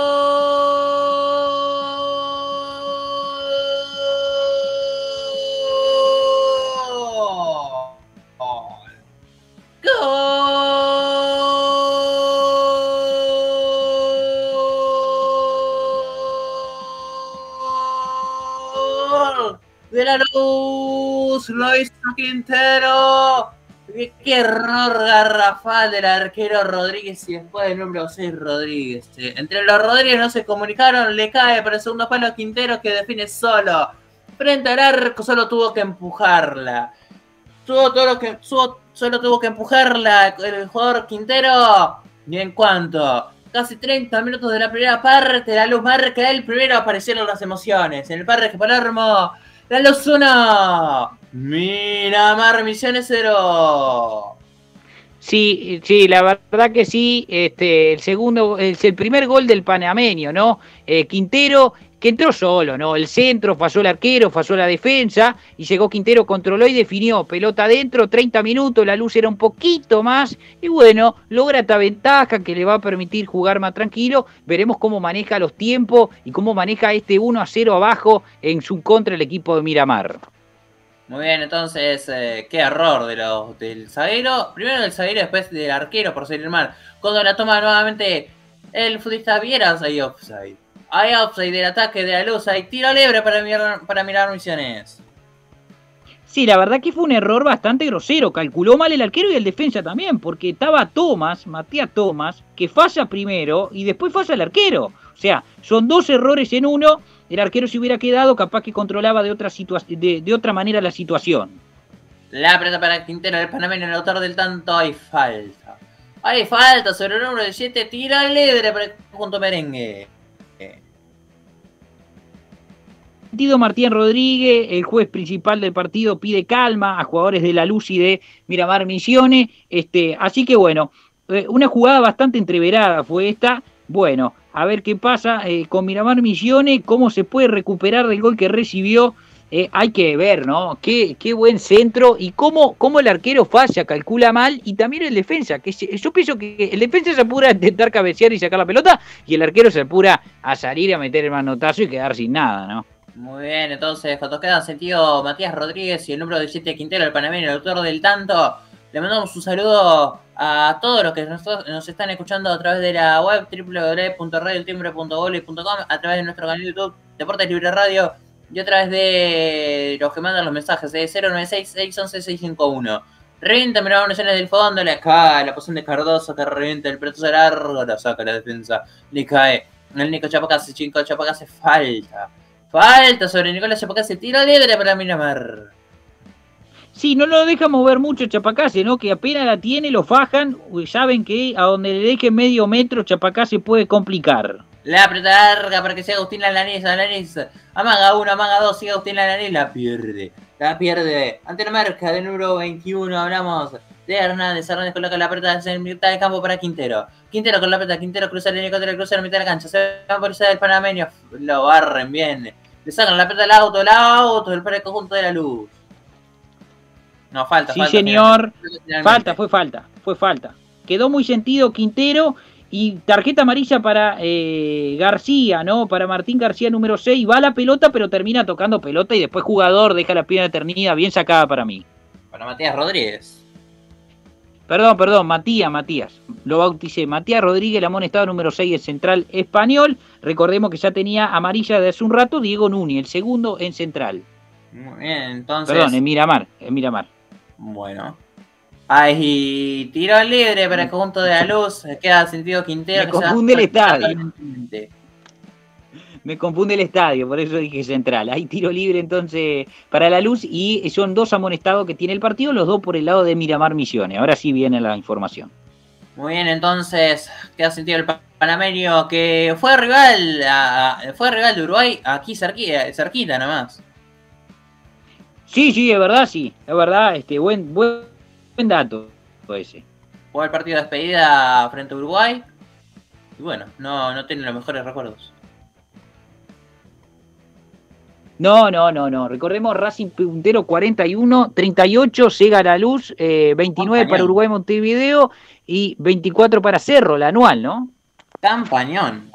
De la luz, lo hizo Quintero. Qué, qué error garrafal del arquero Rodríguez y después del número seis Rodríguez. Eh. Entre los Rodríguez no se comunicaron, le cae para el segundo palo a Quintero que define solo. Frente al arco solo tuvo que empujarla. tuvo todo lo que tuvo, solo tuvo que empujar la, el jugador Quintero. Y en cuanto casi treinta minutos de la primera parte, la Luz marca el primero, aparecieron las emociones. En el Parque Palermo, la Luz uno, Miramar Misiones cero. Sí, sí, la verdad que sí. Este, el segundo, es el primer gol del panameño, ¿no? Eh, Quintero, que entró solo, ¿no? El centro, falló el arquero, falló la defensa, y llegó Quintero, controló y definió. Pelota adentro, treinta minutos, la Luz era un poquito más, y bueno, logra esta ventaja que le va a permitir jugar más tranquilo. Veremos cómo maneja los tiempos y cómo maneja este uno a cero abajo en su contra el equipo de Miramar. Muy bien, entonces, eh, qué error de los, del zaguero. Primero del zaguero, después del arquero por salir mal. Cuando la toma nuevamente el futbolista Vieras, hay offside. Hay offside del ataque de la Luz, hay tiro libre para mirar, para mirar Misiones. Sí, la verdad que fue un error bastante grosero. Calculó mal el arquero y el defensa también, porque estaba Tomás, Matías Tomás, que falla primero y después falla el arquero. O sea, son dos errores en uno. El arquero se hubiera quedado, capaz que controlaba de otra, de, de otra manera la situación. La pelota para Quintero, el panameño, el autor del tanto, hay falta. Hay falta sobre el número de siete, tiro libre para el conjunto merengue. Martín Rodríguez, el juez principal del partido, pide calma a jugadores de la Luz y de Miramar Misiones. Este, así que bueno, eh, una jugada bastante entreverada fue esta. Bueno, a ver qué pasa eh, con Miramar Misiones, cómo se puede recuperar del gol que recibió. Eh, hay que ver, ¿no? Qué, qué buen centro y cómo, cómo el arquero falla, calcula mal, y también el defensa, que se, yo pienso que el defensa se apura a intentar cabecear y sacar la pelota, y el arquero se apura a salir a meter el manotazo y quedar sin nada, ¿no? Muy bien, entonces cuando quedan sentido Matías Rodríguez y el número diecisiete Quintero, el panameño, el autor del tanto, le mandamos un saludo a todos los que nos, nos están escuchando a través de la web doble u doble u doble u punto radio el timbre punto gol punto com, a través de nuestro canal de YouTube Deportes Libre Radio y a través de los que mandan los mensajes de cero nueve seis, seis once, seis cinco uno. Revienta Miramar Misiones del fondo, le cae la posición de Cardoso que revienta el pelotazo largo, la saca la defensa, le cae el Nico Chapacase, Chico Chapacase, falta. Falta sobre Nicolás Chapacase, tiro libre para Miramar. Sí, no lo deja mover mucho Chapacase, ¿no? Que apenas la tiene, lo fajan. Saben que a donde le deje medio metro, Chapacase puede complicar. La aprieta larga para que sea Agustín Alanis. Alanis amaga uno, amaga dos, sigue Agustín Alanis, la pierde. La pierde. Ante la marca del número veintiuno, hablamos de Hernández. Hernández coloca la pelota en mitad de campo para Quintero. Quintero con la pelota, Quintero cruza el helicóptero, cruza la mitad de la cancha. Se va por el panameño, lo barren bien. Le sacan la pelota al auto, el auto, el para el conjunto de la Luz. No, falta, sí, falta. Sí, señor. Falta, fue falta, fue falta. Quedó muy sentido Quintero y tarjeta amarilla para eh, García, ¿no? Para Martín García, número seis. Va la pelota, pero termina tocando pelota y después jugador deja la pierna eternida. Bien sacada para mí. Para Matías Rodríguez. Perdón, perdón, Matías, Matías. Lo bauticé. Matías Rodríguez, el amonestado número seis, el central español. Recordemos que ya tenía amarilla de hace un rato Diego Núñez, el segundo en central. Muy bien, entonces... Perdón, en Miramar, en Miramar. Bueno. Ahí, tiro libre para el conjunto de la Luz. Queda sentido Quintero. Me confunde el estadio. Me confunde el estadio, por eso dije central. Hay tiro libre entonces para la Luz y son dos amonestados que tiene el partido, los dos por el lado de Miramar Misiones. Ahora sí viene la información. Muy bien, entonces queda sentido el panameño que fue rival, a, fue rival de Uruguay aquí cerquita, cerquita nomás. Sí, sí, es verdad, sí, es verdad, este buen, buen, buen dato ese. Jugó el partido de despedida frente a Uruguay y bueno, no, no tiene los mejores recuerdos. No, no, no, no. Recordemos Racing puntero cuarenta y uno, treinta y ocho, Sega La Luz, eh, veintinueve Campañón para Uruguay Montevideo y veinticuatro para Cerro, la anual, ¿no? Campañón.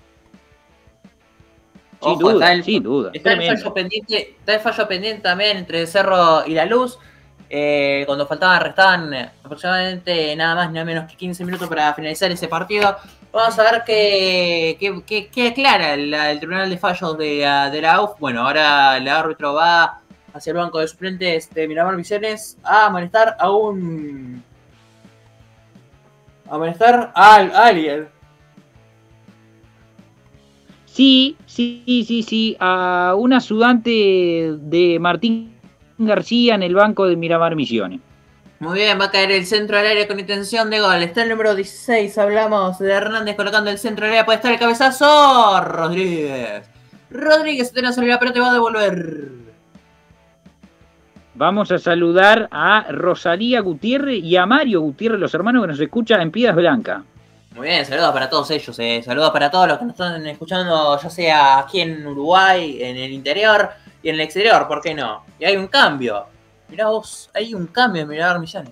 Sin Ojo, duda, el, sin duda. Está el, fallo pendiente, está el fallo pendiente también entre Cerro y La Luz. Eh, cuando faltaban, restaban aproximadamente nada más, nada menos que quince minutos para finalizar ese partido. Vamos a ver qué, qué, qué, qué aclara el, el Tribunal de Fallos de, de la U F. Bueno, ahora el árbitro va hacia el banco de suplentes de Miramar Misiones a amonestar a un... a amonestar a, a alguien. Sí, sí, sí, sí, a un ayudante de Martín García en el banco de Miramar Misiones. Muy bien, va a caer el centro del área con intención de gol. Está el número dieciséis, hablamos de Hernández colocando el centro del área. Puede estar el cabezazo. Rodríguez. Rodríguez tiene sobre la pelota y va a devolver. Vamos a saludar a Rosalía Gutiérrez y a Mario Gutiérrez, los hermanos que nos escuchan en Piedras Blancas. Muy bien, saludos para todos ellos. Eh. Saludos para todos los que nos están escuchando, ya sea aquí en Uruguay, en el interior y en el exterior, ¿por qué no? Y hay un cambio. Mirá vos, hay un cambio en Miramar Misiones.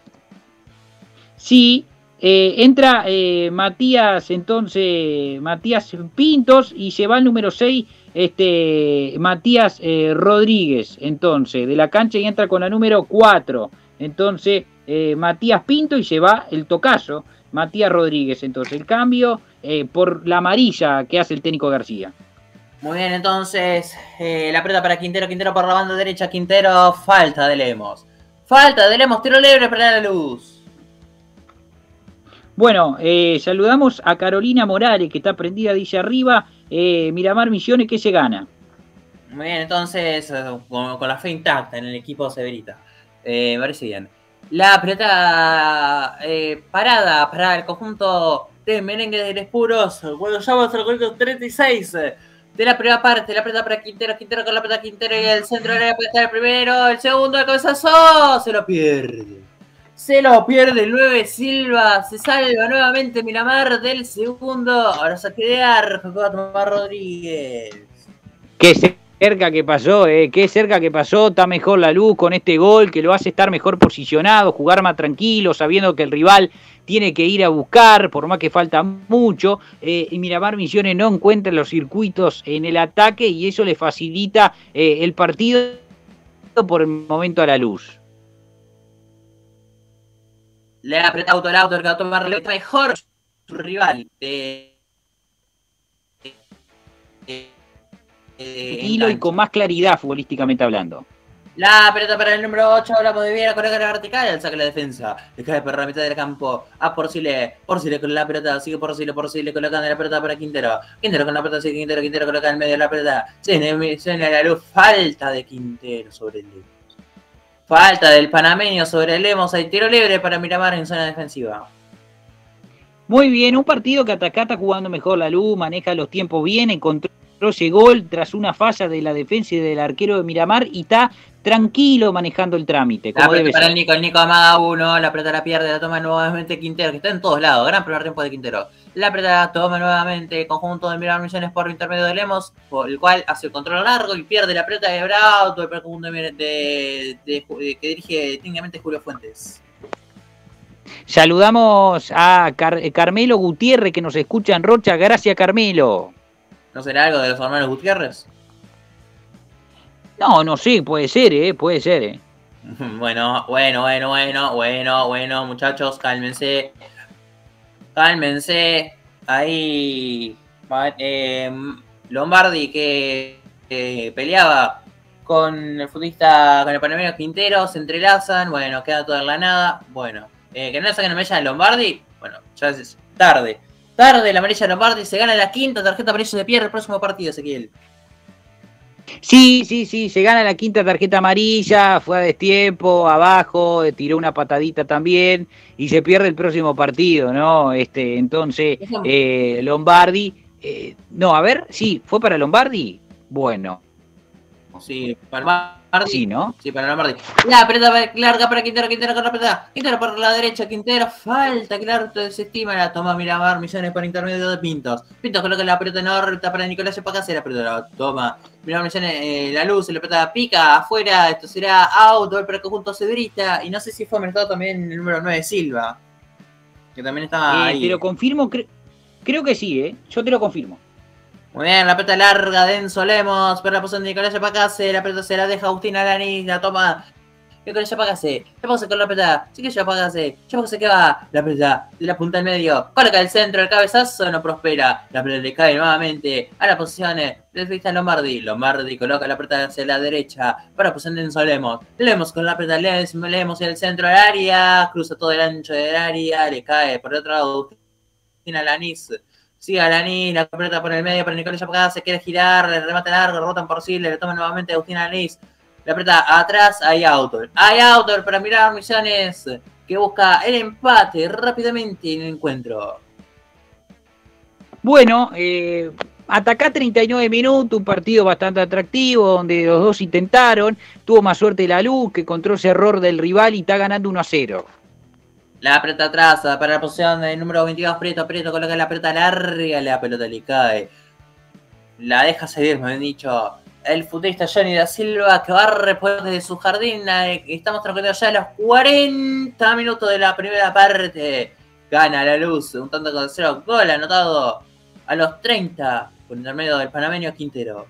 Sí, eh, entra eh, Matías, entonces, Matías Pintos y se va al número seis, este, Matías eh, Rodríguez, entonces, de la cancha y entra con la número cuatro. Entonces, eh, Matías Pinto y se va el tocayo, Matías Rodríguez. Entonces, el cambio eh, por la amarilla que hace el técnico García. Muy bien, entonces, eh, la pelota para Quintero, Quintero por la banda derecha, Quintero, falta de Lemos. Falta de Lemos, tiro libre para la luz. Bueno, eh, saludamos a Carolina Morales, que está prendida, dice arriba, eh, Miramar Misiones, que se gana. Muy bien, entonces, con, con la fe intacta en el equipo Severita. Eh, me parece bien. La pelota eh, parada para el conjunto de Merengue de Les Puros. Bueno, ya vamos al minuto treinta y seis. De la primera parte, la pelota para Quintero, Quintero con la pelota Quintero y el centro de la puede estar el primero, el segundo, el cabezazo, se lo pierde. Se lo pierde el nueve Silva, se salva nuevamente Miramar del segundo, ahora saque de arco, va a tomar Rodríguez. Qué cerca que pasó, eh, qué cerca que pasó, está mejor la luz con este gol que lo hace estar mejor posicionado, jugar más tranquilo, sabiendo que el rival tiene que ir a buscar, por más que falta mucho, eh, y Miramar Misiones no encuentra los circuitos en el ataque y eso le facilita eh, el partido por el momento a la luz. Le ha apretado auto el auto, el que va a tomar mejor su rival. Eh, eh, eh, y con más claridad futbolísticamente hablando. La pelota para el número ocho, hablamos de Viera, coloca la vertical, el saque la defensa. Le cae por la mitad del campo a Porcile. Porcile con la pelota, sigue Porcile, Porcile colocando la pelota para Quintero. Quintero con la pelota, sigue Quintero, Quintero coloca en medio de la pelota. Suena la luz, falta de Quintero sobre el Lemos. Falta del panameño sobre el Lemos, hay tiro libre para Miramar en zona defensiva. Muy bien, un partido que Atacá está jugando mejor la luz, maneja los tiempos bien, encontró ese gol tras una falla de la defensa y del arquero de Miramar y está tranquilo manejando el trámite. Como la debe para ser. el Nico, el Nico amaga uno, la pelota la pierde, la toma nuevamente Quintero, que está en todos lados, gran primer tiempo de Quintero. La pelota la toma nuevamente el conjunto de Miramar Misiones por intermedio de Lemos, por el cual hace el control largo y pierde la pelota de Bravo, todo el conjunto de, de, de, de, que dirige técnicamente Julio Fuentes. Saludamos a Car Carmelo Gutiérrez que nos escucha en Rocha. Gracias, Carmelo. ¿No será algo de los hermanos Gutiérrez? No, no sé, puede ser, eh, puede ser, eh. Bueno, bueno, bueno, bueno, bueno, bueno, muchachos, cálmense. Cálmense. Ahí eh, Lombardi que eh, peleaba con el futbolista, con el panameño Quintero, se entrelazan, bueno, queda todo en la nada. Bueno, eh, que no le saquen amarilla de Lombardi, bueno, ya es tarde. Tarde la amarilla de Lombardi, se gana la quinta tarjeta amarilla, se pierde el próximo partido, Ezequiel. Sí, sí, sí, se gana la quinta tarjeta amarilla, fue a destiempo, abajo, tiró una patadita también y se pierde el próximo partido, ¿no? Este, entonces, eh, Lombardi, eh, no, a ver, sí, ¿fue para Lombardi? Bueno. Sí, para Lombardi. Sí, ¿no? Sí, para Lombardi. La pelota larga para Quintero, Quintero con la pelota. Quintero por la derecha, Quintero, falta, claro, desestima, la toma Miramar Misiones por intermedio de Pintos. Pintos coloca la pelota en órbita para Nicolás Pacase, la pelota la toma Miramar Misiones, eh, la luz, la pelota pica afuera, esto será out, para el conjunto Cedrista, y no sé si fue amonestado también el número nueve Silva, que también estaba eh, ahí. Te lo confirmo, cre creo que sí, ¿eh? Yo te lo confirmo. Muy bien, la pelota larga de Enzo Lemos, pero la posición de Nicolás Pacase, la pelota se la deja Agustín Alanis, la toma Nicolás Pacase, la pasa con la pelota, sí que ya Pacase, ya Pacase que va, la pelota de la punta al medio, coloca el centro, el cabezazo, no prospera, la pelota le cae nuevamente a la posición del futbolista Lombardi, Lombardi coloca la pelota hacia la derecha, para la posición de Enzo Lemos, Lemos con la pelota, Lemos, Lemos en el centro del área, cruza todo el ancho del área, le cae por el otro lado Agustín Alanis. Sigue Alanis, la pelota por el medio para Nicolás Pacase, se quiere girar, le remata largo, rotan por sí, le toma nuevamente a Agustín Alanis. La pelota atrás, hay Autor. Hay Autor para Miramar Misiones, que busca el empate rápidamente en el encuentro. Bueno, eh, atacá treinta y nueve minutos, un partido bastante atractivo, donde los dos intentaron, tuvo más suerte la Luz, que encontró ese error del rival y está ganando uno a cero. La pelota atrás para la posición del número veintidós, Prieto, Prieto coloca la pelota larga, la pelota le cae. La deja seguir, me han dicho, el futbolista Johnny da Silva, que va a reponer desde su jardín. Estamos transcurriendo ya los cuarenta minutos de la primera parte. Gana la Luz, un tanto con cero, gol anotado a los treinta, por intermedio del panameño Quintero.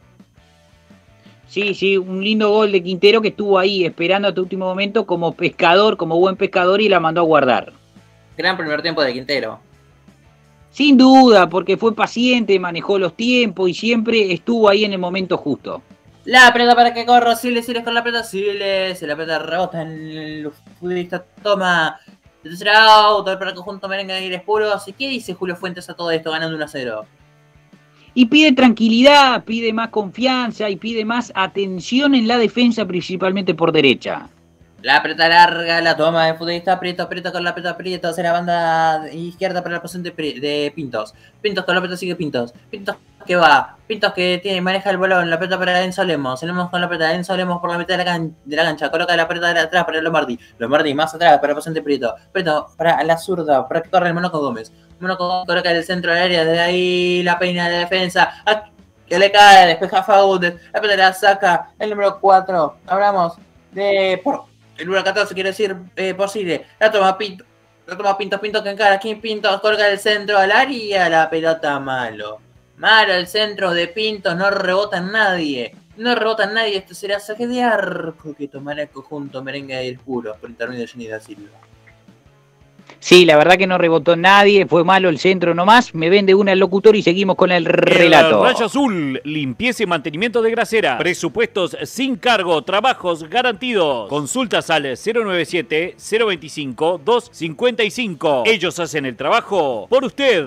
Sí, sí, un lindo gol de Quintero que estuvo ahí esperando hasta el último momento como pescador, como buen pescador, y la mandó a guardar. Gran primer tiempo de Quintero. Sin duda, porque fue paciente, manejó los tiempos y siempre estuvo ahí en el momento justo. La pelota para que corra, Siles, Siles con la pelota, Siles, la pelota rebota en el futbolista, toma el tercer auto para el conjunto merengue de Aires Puros. ¿Y qué dice Julio Fuentes a todo esto, ganando uno a cero? Y pide tranquilidad, pide más confianza y pide más atención en la defensa, principalmente por derecha. La pelota larga, la toma del futbolista Prieto, Prieto con la pelota Prieto, hacia la banda izquierda para la posición de, de Pintos. Pintos con la pelota, sigue Pintos. Pintos que va, Pintos que tiene, maneja el balón, la pelota para Enzo Lemos. Lemos con la pelota, Enzo Lemos por la mitad de la, can, de la cancha, coloca la pelota de atrás para Lombardi. Lombardi más atrás para la posición de Prieto. Prieto para la zurda, para que corre el Monaco Gómez. Monaco Gómez coloca el centro del área, desde ahí la peina de la defensa. Que le cae, despeja Faúndez. La pelota la saca el número cuatro. Hablamos de... Por, el número catorce quiere decir eh, posible. La toma Pinto. La toma Pinto, Pinto que encara. Aquí Pinto coloca el centro al área. La pelota malo. Malo el centro de Pinto. No rebota en nadie. No rebota en nadie. Esto será saque de arco que tomará el conjunto merengue de Puros por intermedio de Johnny da Silva. Sí, la verdad que no rebotó nadie, fue malo el centro nomás. Me vende una el locutor y seguimos con el relato. El Rayo Azul, limpieza y mantenimiento de grasera. Presupuestos sin cargo, trabajos garantidos. Consultas al cero noventa y siete, cero veinticinco, doscientos cincuenta y cinco. Ellos hacen el trabajo por usted.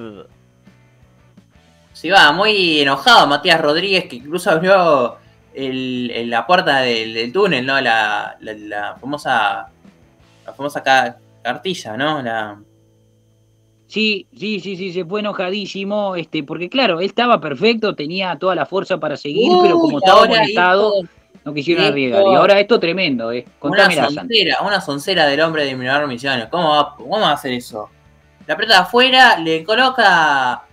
Sí, va, muy enojado Matías Rodríguez, que incluso abrió el, el, la puerta del, del túnel, ¿no? La, la, la famosa... La famosa ca cartilla, ¿no? La... Sí, sí, sí, sí, se fue enojadísimo, este, porque claro, él estaba perfecto, tenía toda la fuerza para seguir, Uy, pero como estaba molestado, hizo, no quisieron hizo, arriesgar. Y ahora esto tremendo, ¿eh? Contame una soncera, una soncera del hombre de Miramar Misiones. ¿Cómo va, ¿Cómo va a hacer eso? La pelota afuera, le coloca...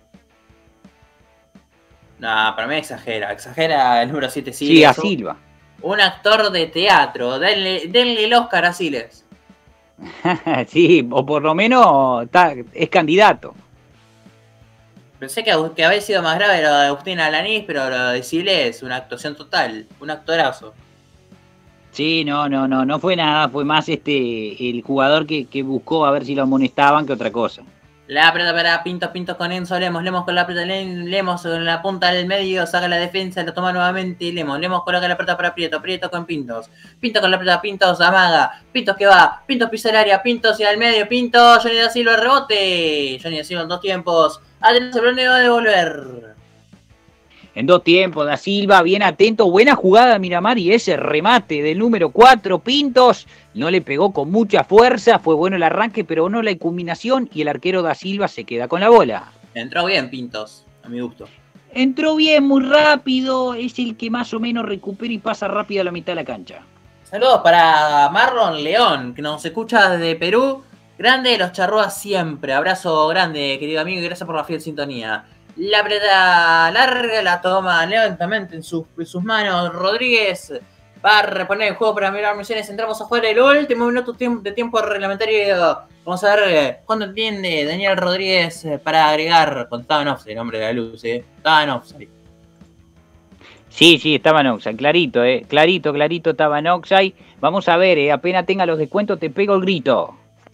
No, para mí exagera, exagera el número siete Siles. Sí, a Silva. Un actor de teatro, denle, denle el Oscar a Siles. Sí, o por lo menos está, es candidato. Pensé que, que había sido más grave lo de Agustín Alanís, pero lo de Siles es una actuación total, un actorazo. Sí, no, no, no, no fue nada, fue más este el jugador que, que buscó a ver si lo amonestaban que otra cosa. La pelota para Pintos, Pintos con Enzo Lemos, Lemos con la pelota, Lemos con la punta del medio, saca la defensa, la toma nuevamente Lemos, Lemos coloca la pelota para Prieto, Prieto con Pintos, Pintos con la pelota, Pintos amaga, Pintos que va, Pintos pisa el área, Pintos y al medio, Pintos, Johnny da Silva rebote, Johnny da Silva en dos tiempos, adelante, se lo va a devolver. En dos tiempos, da Silva, bien atento, buena jugada Miramar y ese remate del número cuatro, Pintos, no le pegó con mucha fuerza, fue bueno el arranque, pero no la culminación y el arquero da Silva se queda con la bola. Entró bien Pintos, a mi gusto. Entró bien, muy rápido, es el que más o menos recupera y pasa rápido a la mitad de la cancha. Saludos para Marlon León, que nos escucha desde Perú, grande de los charrúas siempre, abrazo grande querido amigo y gracias por la fiel sintonía. La pelota larga la toma lentamente en sus, en sus manos. Rodríguez va a reponer el juego para Miramar Misiones. Entramos a jugar el último minuto de tiempo reglamentario. Vamos a ver cuándo entiende Daniel Rodríguez para agregar. Con estaba en offside, el hombre de la luz, ¿eh? Estaba en offside. Sí, sí, estaba en offside, clarito, ¿eh? Clarito, clarito estaba en offside. Vamos a ver, ¿eh? Apenas tenga los descuentos te pego el grito.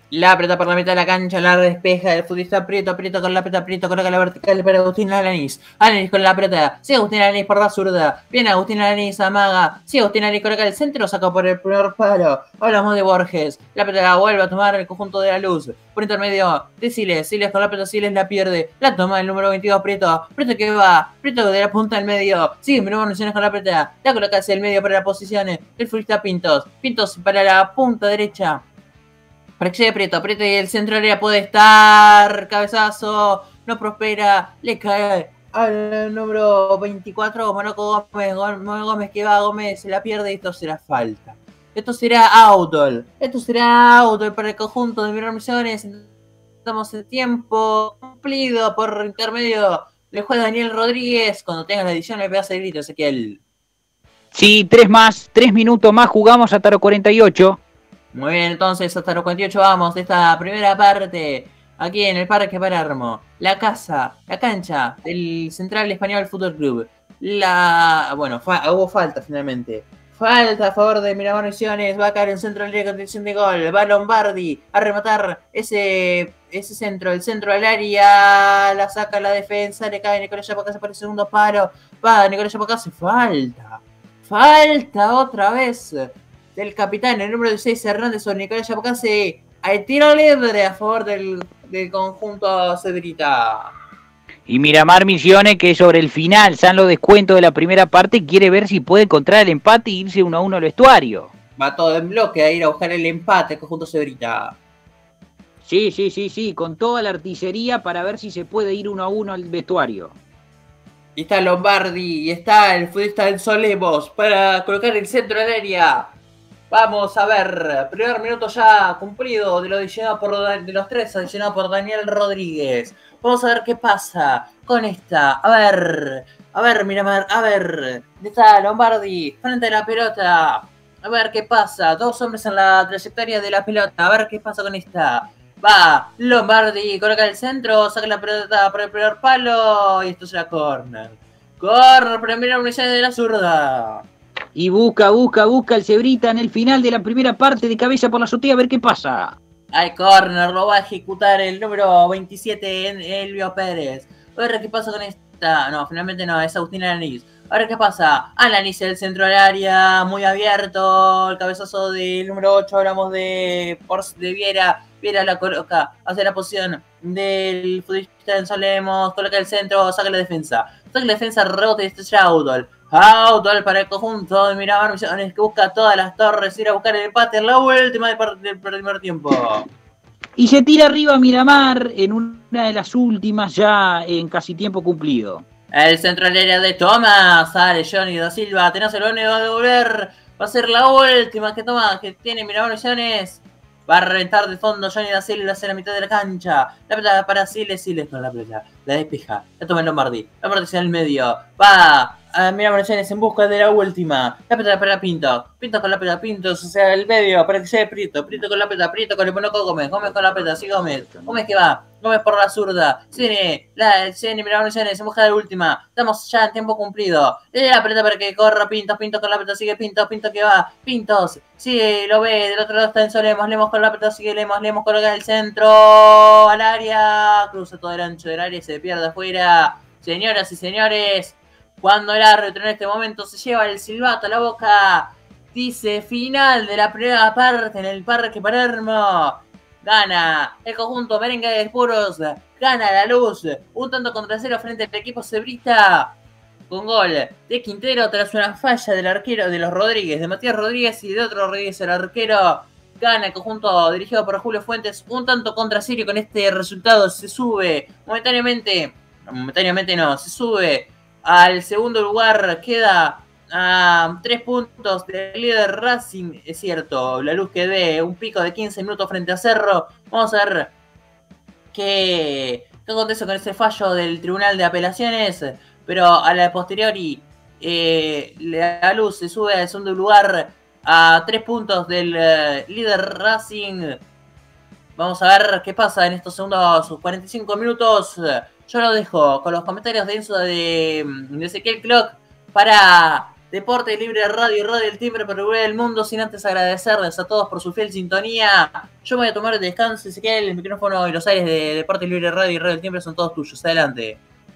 La pelota por la mitad de la cancha, la despeja el futbolista Prieto, Prieto con la pelota, Prieto coloca la vertical para Agustín Alanis. Alanis con la pelota, sigue Agustín Alanis por la zurda. Viene Agustín Alanis, amaga. Sigue Agustín Alanis, coloca el centro, saca por el primer palo. Hablamos de Borges. La pelota la vuelve a tomar el conjunto de la luz. Por intermedio de Siles, Siles con la pelota, Siles la pierde. La toma el número veintidós, Prieto. Prieto que va, Prieto de la punta al medio. Sigue Miró Municiones con la pelota. La coloca hacia el medio para las posiciones. El futbolista Pintos. Pintos para la punta derecha. Para que llegue Prieto, Prieto y el centro área puede estar. Cabezazo, no prospera, le cae al número veinticuatro, Monaco Gómez, Gómez, Gómez que va, Gómez se la pierde y esto será falta. Esto será outdoor, esto será outdoor para el conjunto de Mirar Misiones. Estamos en tiempo cumplido por intermedio. Le juega Daniel Rodríguez. Cuando tengas la edición le pegas el grito, Ezequiel. Sí, tres más, tres minutos más, jugamos hasta los cuarenta y ocho. Muy bien, entonces hasta los cuarenta y ocho vamos de esta primera parte, aquí en el Parque Palermo, la casa, la cancha del Central Español Fútbol Club. La, bueno, fa, hubo falta finalmente. Falta a favor de Miramar Misiones, va a caer en centro de contención de gol, va Lombardi a rematar ese, ese centro, el centro al área, la saca la defensa, le cae Nicolás Yapacase por el segundo paro, va Nicolás Yapacase, falta, falta otra vez. Del capitán, el número seis, Hernández sobre Nicolás Yapacase, al tiro libre a favor del, del conjunto Cedrita. Y Miramar Misiones, que sobre el final, están los descuentos de la primera parte, quiere ver si puede encontrar el empate e irse uno a uno al vestuario. Va todo en bloque a ir a buscar el empate, el conjunto Cedrita. Sí, sí, sí, sí, con toda la artillería para ver si se puede ir uno a uno al vestuario. Y está Lombardi, y está el futbolista del Solemos para colocar el centro del área. Vamos a ver, primer minuto ya cumplido de lo adicionado por de los tres, adicionado por Daniel Rodríguez. Vamos a ver qué pasa con esta. A ver, a ver, Miramar, a ver. Está Lombardi frente a la pelota. A ver qué pasa. Dos hombres en la trayectoria de la pelota. A ver qué pasa con esta. Va Lombardi, coloca el centro, saca la pelota por el primer palo. Y esto será corner. Corner para Miramar Misiones de la zurda. Y busca, busca, busca el Cedrita en el final de la primera parte de cabeza por la azotea, a ver qué pasa. Al corner lo va a ejecutar el número veintisiete, Elvio Pérez. A ver qué pasa con esta. No, finalmente no, es Agustín Alanis. A ver qué pasa. Alanis, el centro del área, muy abierto. El cabezazo del número ocho, hablamos de, de Viera. Viera la coloca hacia la posición del futbolista en Solemos. Coloca el centro, saca la defensa. Saca la defensa, rebote y este es Outdoor. Outdoor para el conjunto de Miramar Misiones que busca todas las torres, ir a buscar el empate en la última del primer tiempo. Y se tira arriba Miramar en una de las últimas ya en casi tiempo cumplido. El centro del área de Tomás, sale Johnny da Silva, tenés el balón y va a devolver. Va a ser la última que toma, que tiene Miramar Misiones. Va a reventar de fondo Johnny da Silva hacia la mitad de la cancha. La pelota para Siles, Siles con la pelota. La despeja, la toma el Lombardi. Lombardi hacia el medio. Va a Miramar Misiones en busca de la última. La pelota para Pinto. Pinto con la pelota, Pinto hacia el medio para que sea Prieto. Prieto con la pelota, Prieto con el Monaco Gómez. Gómez con la pelota, sí Gómez. Gómez que va. Gómez por la zurda. Cine, la Cine Miramar Misiones en busca de la última. Estamos ya en tiempo cumplido. La pelota para que corra Pintos. Pintos con la pelota, sigue Pintos. Pintos que va. Pintos. Sigue, lo ve. Del otro lado está en Solemos. Lemos con la pelota, sigue Lemos. Lemos coloca el centro al área. Cruza todo el ancho del área y se pierde afuera. Señoras y señores, cuando el árbitro en este momento se lleva el silbato a la boca, dice final de la primera parte en el Parque Palermo. Gana el conjunto Merengue de Puros, gana la Luz, un tanto contra cero frente al equipo Cedrita, con gol de Quintero tras una falla del arquero de los Rodríguez, de Matías Rodríguez y de otro Rodríguez, el arquero. Gana el conjunto dirigido por Julio Fuentes, un tanto contra cero. Con este resultado se sube momentáneamente, momentáneamente no, se sube al segundo lugar, queda a tres puntos del líder Racing. Es cierto, la Luz que dé un pico de quince minutos frente a Cerro. Vamos a ver qué, qué acontece con ese fallo del Tribunal de Apelaciones. Pero a la posteriori, eh, la Luz se sube al segundo lugar a tres puntos del uh, líder Racing. Vamos a ver qué pasa en estos segundos cuarenta y cinco minutos. Yo lo dejo con los comentarios de Enzo de, de Ezequiel Clock para Deporte Libre Radio, Radio El Timbre para volver el mundo, sin antes agradecerles a todos por su fiel sintonía. Yo me voy a tomar el descanso, Ezequiel, el micrófono y los aires de Deporte Libre Radio y Radio El Timbre son todos tuyos. Adelante.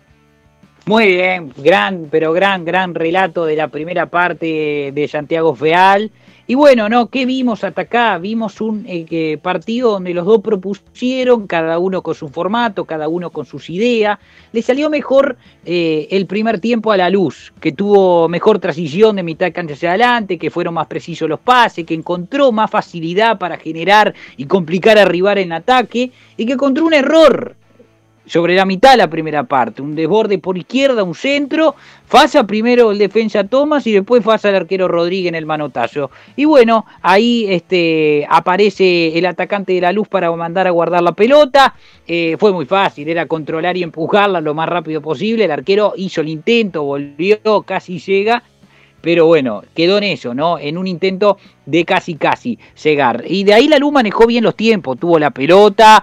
Muy bien, gran, pero gran, gran relato de la primera parte de Santiago Feal. Y bueno, ¿no? ¿Qué vimos hasta acá? Vimos un eh, partido donde los dos propusieron, cada uno con su formato, cada uno con sus ideas. Le salió mejor eh, el primer tiempo a La Luz, que tuvo mejor transición de mitad de cancha hacia adelante, que fueron más precisos los pases, que encontró más facilidad para generar y complicar a rival en ataque, y que encontró un error sobre la mitad de la primera parte, un desborde por izquierda, un centro, falla primero el defensa Tomás y después falla el arquero Rodríguez en el manotazo. Y bueno, ahí este, aparece el atacante de La Luz para mandar a guardar la pelota, eh, fue muy fácil, era controlar y empujarla lo más rápido posible, el arquero hizo el intento, volvió, casi llega, pero bueno, quedó en eso, ¿no? En un intento de casi casi llegar. Y de ahí La Luz manejó bien los tiempos, tuvo la pelota,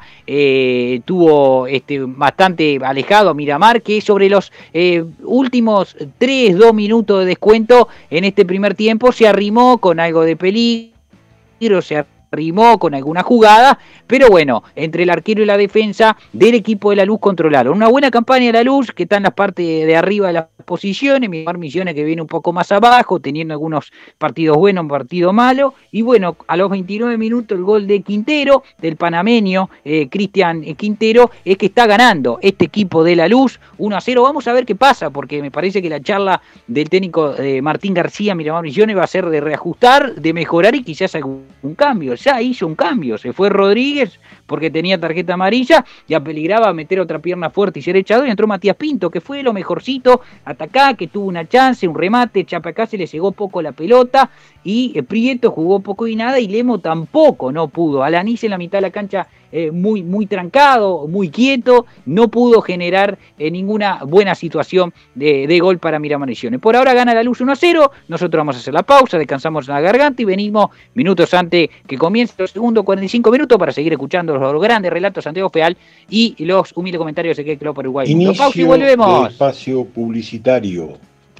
eh, tuvo este, bastante alejado a Miramar, que sobre los eh, últimos tres, dos minutos de descuento en este primer tiempo se arrimó con algo de peligro, se arrimó con alguna jugada, pero bueno, entre el arquero y la defensa del equipo de La Luz controlaron. Una buena campaña de La Luz, que está en la parte de arriba de las posiciones, Miramar Misiones que viene un poco más abajo, teniendo algunos partidos buenos, un partido malo, y bueno, a los veintinueve minutos el gol de Quintero, del panameño, eh, Cristian Quintero, es que está ganando este equipo de La Luz, uno a cero, vamos a ver qué pasa, porque me parece que la charla del técnico eh, Martín García, Miramar Misiones, va a ser de reajustar, de mejorar y quizás algún un cambio, ya hizo un cambio, se fue Rodríguez porque tenía tarjeta amarilla, ya peligraba meter otra pierna fuerte y ser echado, y entró Matías Pinto, que fue lo mejorcito hasta acá, que tuvo una chance, un remate, Chapa se le llegó poco la pelota, y eh, Prieto jugó poco y nada, y Lemo tampoco no pudo. Alanis en la mitad de la cancha eh, muy, muy trancado, muy quieto, no pudo generar eh, ninguna buena situación de, de gol para Miramar Misiones. Por ahora gana La Luz uno a cero, nosotros vamos a hacer la pausa, descansamos en la garganta y venimos minutos antes que comience los segundos cuarenta y cinco minutos para seguir escuchando los grandes relatos de Santiago Feal y los humildes comentarios de que Club por Uruguay. Inicio pausa y volvemos. De espacio publicitario.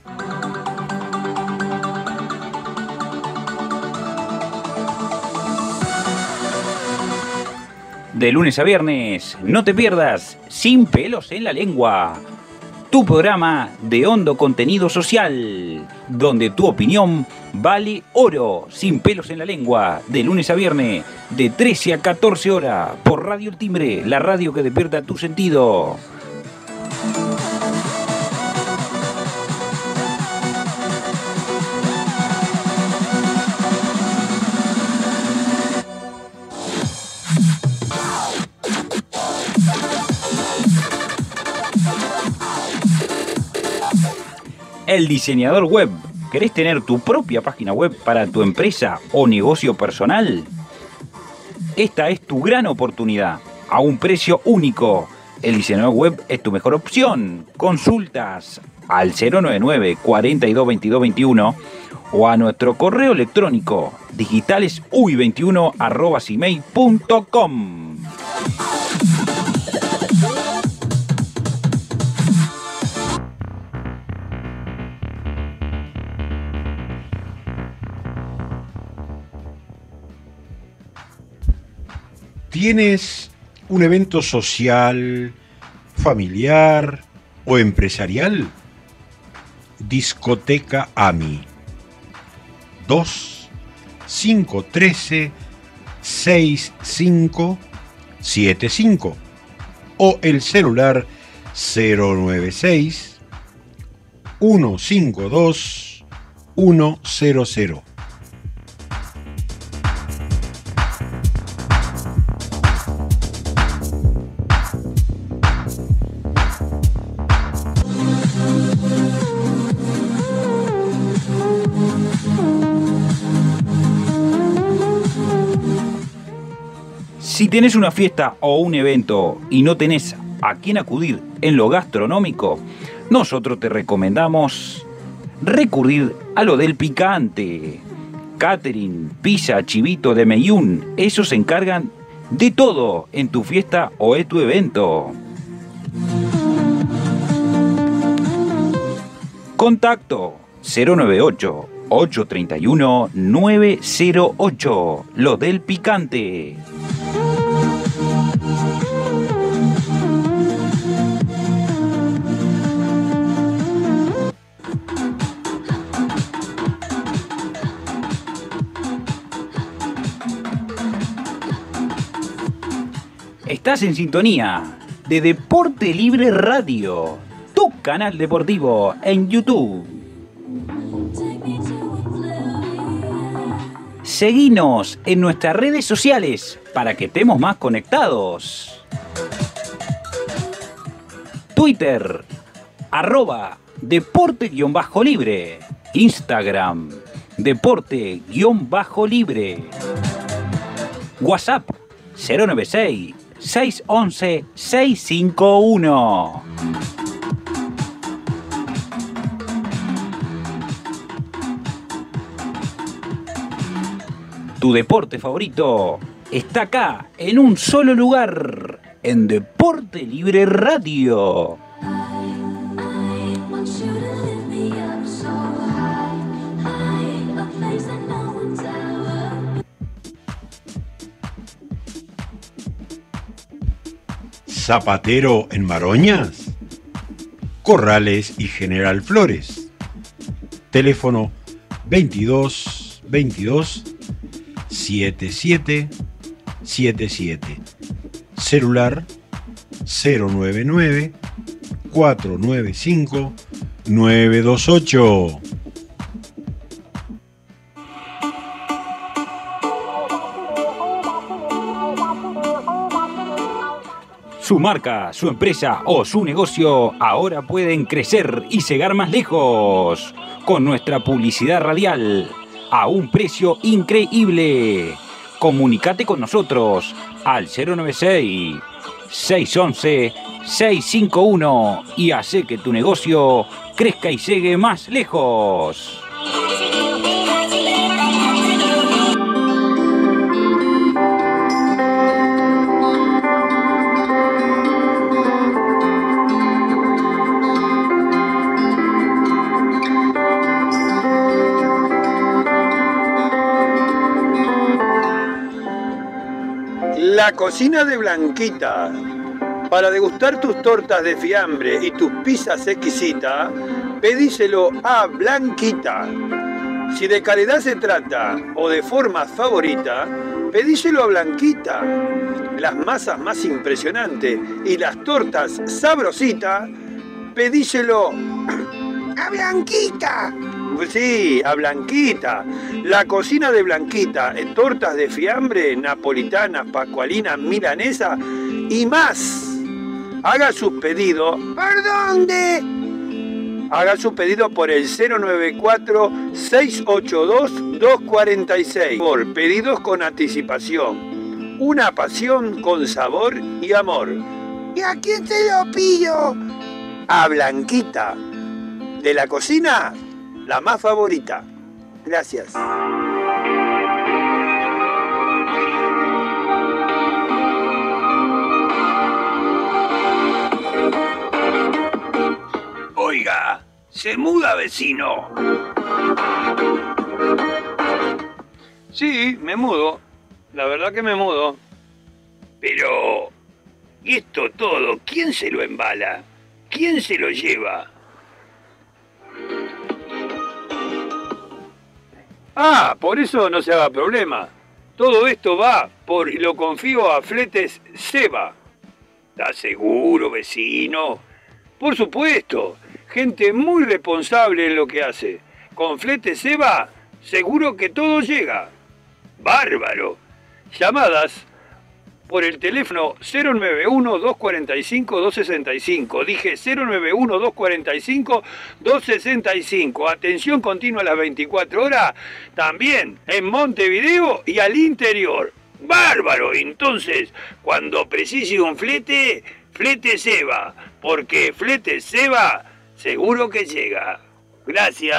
De lunes a viernes, no te pierdas Sin Pelos en la Lengua, tu programa de hondo contenido social, donde tu opinión vale oro. Sin Pelos en la Lengua, de lunes a viernes, de trece a catorce horas, por Radio El Timbre, la radio que despierta tu sentido. El diseñador web. ¿Querés tener tu propia página web para tu empresa o negocio personal? Esta es tu gran oportunidad, a un precio único. El diseñador web es tu mejor opción. Consultas al cero nueve nueve, cuarenta y dos, veintidós, veintiuno o a nuestro correo electrónico digitalesuy veintiuno arroba gmail punto com. ¿Tienes un evento social, familiar o empresarial? Discoteca AMI. dos cinco uno tres seis cinco siete cinco o el celular cero nueve seis uno cinco dos uno cero cero. Si tenés una fiesta o un evento y no tenés a quién acudir en lo gastronómico, nosotros te recomendamos recurrir a lo del picante. Catering, pizza, chivito de Meyún, esos se encargan de todo en tu fiesta o en tu evento. Contacto cero nueve ocho, ocho tres uno, nueve cero ocho. Lo del picante. Estás en sintonía de Deporte Libre Radio, tu canal deportivo en YouTube. Seguinos en nuestras redes sociales para que estemos más conectados. Twitter, arroba deporte-libre. Instagram, deporte-libre. WhatsApp, cero nueve seis, seis once, seis cinco uno. Tu deporte favorito está acá, en un solo lugar, en Deporte Libre Radio. Zapatero en Maroñas, Corrales y General Flores. Teléfono veintidós veintidós setenta y siete setenta y siete. Celular cero nueve nueve, cuatro nueve cinco, nueve dos ocho. Su marca, su empresa o su negocio ahora pueden crecer y llegar más lejos con nuestra publicidad radial a un precio increíble. Comunicate con nosotros al cero nueve seis, seis once, seis cinco uno y hace que tu negocio crezca y llegue más lejos. La cocina de Blanquita. Para degustar tus tortas de fiambre y tus pizzas exquisitas, pedíselo a Blanquita. Si de calidad se trata o de forma favorita, pedíselo a Blanquita. Las masas más impresionantes y las tortas sabrositas, pedíselo a Blanquita. Pues sí, a Blanquita. La cocina de Blanquita, en tortas de fiambre, napolitanas, pascualinas, milanesa y más. Haga sus pedidos. ¿Por dónde? Haga su pedido por el cero nueve cuatro, seis ocho dos, dos cuatro seis. Por pedidos con anticipación. Una pasión con sabor y amor. ¿Y a quién se lo pido? A Blanquita. De la cocina, la más favorita. Gracias. Oiga, se muda, vecino. Sí, me mudo. La verdad que me mudo. Pero, ¿y esto todo? ¿Quién se lo embala? ¿Quién se lo lleva? Ah, por eso no se haga problema. Todo esto va por y lo confío a Fletes Seba. ¿Estás seguro, vecino? Por supuesto, gente muy responsable en lo que hace. Con Fletes Seba, seguro que todo llega. ¡Bárbaro! Llamadas por el teléfono cero nueve uno, dos cuatro cinco, dos seis cinco. Dije cero nueve uno, dos cuatro cinco, dos seis cinco. Atención continua a las veinticuatro horas. También en Montevideo y al interior. ¡Bárbaro! Entonces, cuando precise un flete, Flete Seba. Porque Flete Seba seguro que llega. Gracias.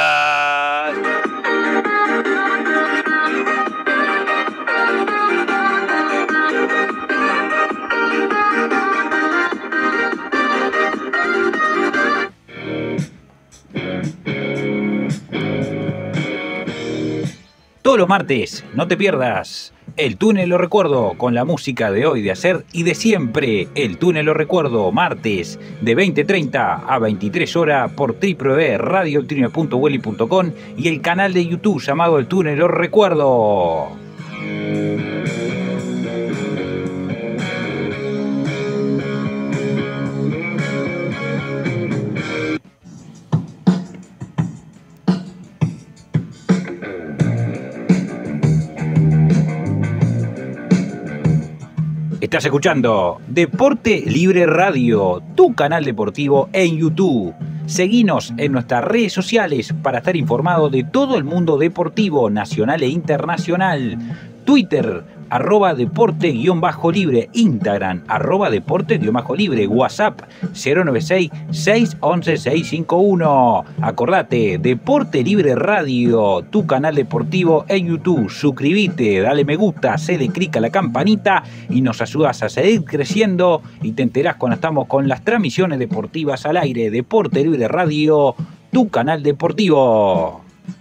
los martes, no te pierdas El Túnel Lo Recuerdo, con la música de hoy, de ayer y de siempre. El Túnel Lo Recuerdo, martes de veinte treinta a veintitrés horas por doble u doble u doble u punto radio el túnel punto welly punto com y el canal de YouTube llamado El Túnel Lo Recuerdo. Estás escuchando Deporte Libre Radio, tu canal deportivo en YouTube. Seguinos en nuestras redes sociales para estar informado de todo el mundo deportivo nacional e internacional. Twitter, arroba deporte guión bajo libre. Instagram, arroba deporte guión bajo libre. WhatsApp, cero nueve seis, seis once, seiscientos cincuenta y uno. Acordate, Deporte Libre Radio, tu canal deportivo en YouTube. Suscríbete, dale me gusta, hacele clic a la campanita y nos ayudas a seguir creciendo y te enterás cuando estamos con las transmisiones deportivas al aire. Deporte Libre Radio, tu canal deportivo.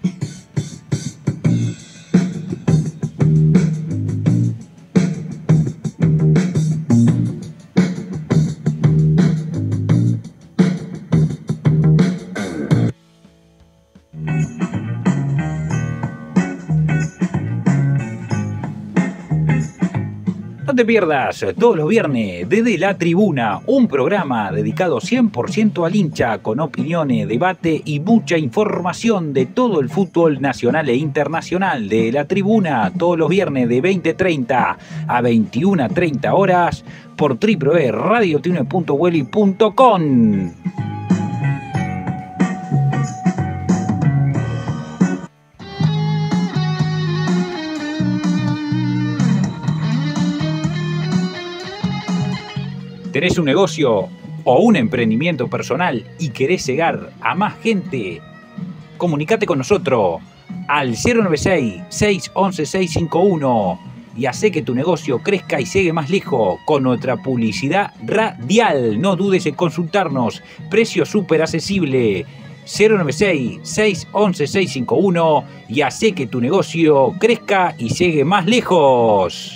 No te pierdas todos los viernes desde La Tribuna, un programa dedicado cien por ciento al hincha, con opiniones, debate y mucha información de todo el fútbol nacional e internacional. De La Tribuna, todos los viernes de veinte treinta a veintiuna treinta horas por doble u doble u doble u punto radio el túnel punto welly punto com. ¿Tenés un negocio o un emprendimiento personal y querés llegar a más gente? Comunicate con nosotros al cero nueve seis, seis once, seiscientos cincuenta y uno y hacé que tu negocio crezca y llegue más lejos con nuestra publicidad radial. No dudes en consultarnos. Precio súper accesible. cero nueve seis, seis once, seiscientos cincuenta y uno y hacé que tu negocio crezca y llegue más lejos.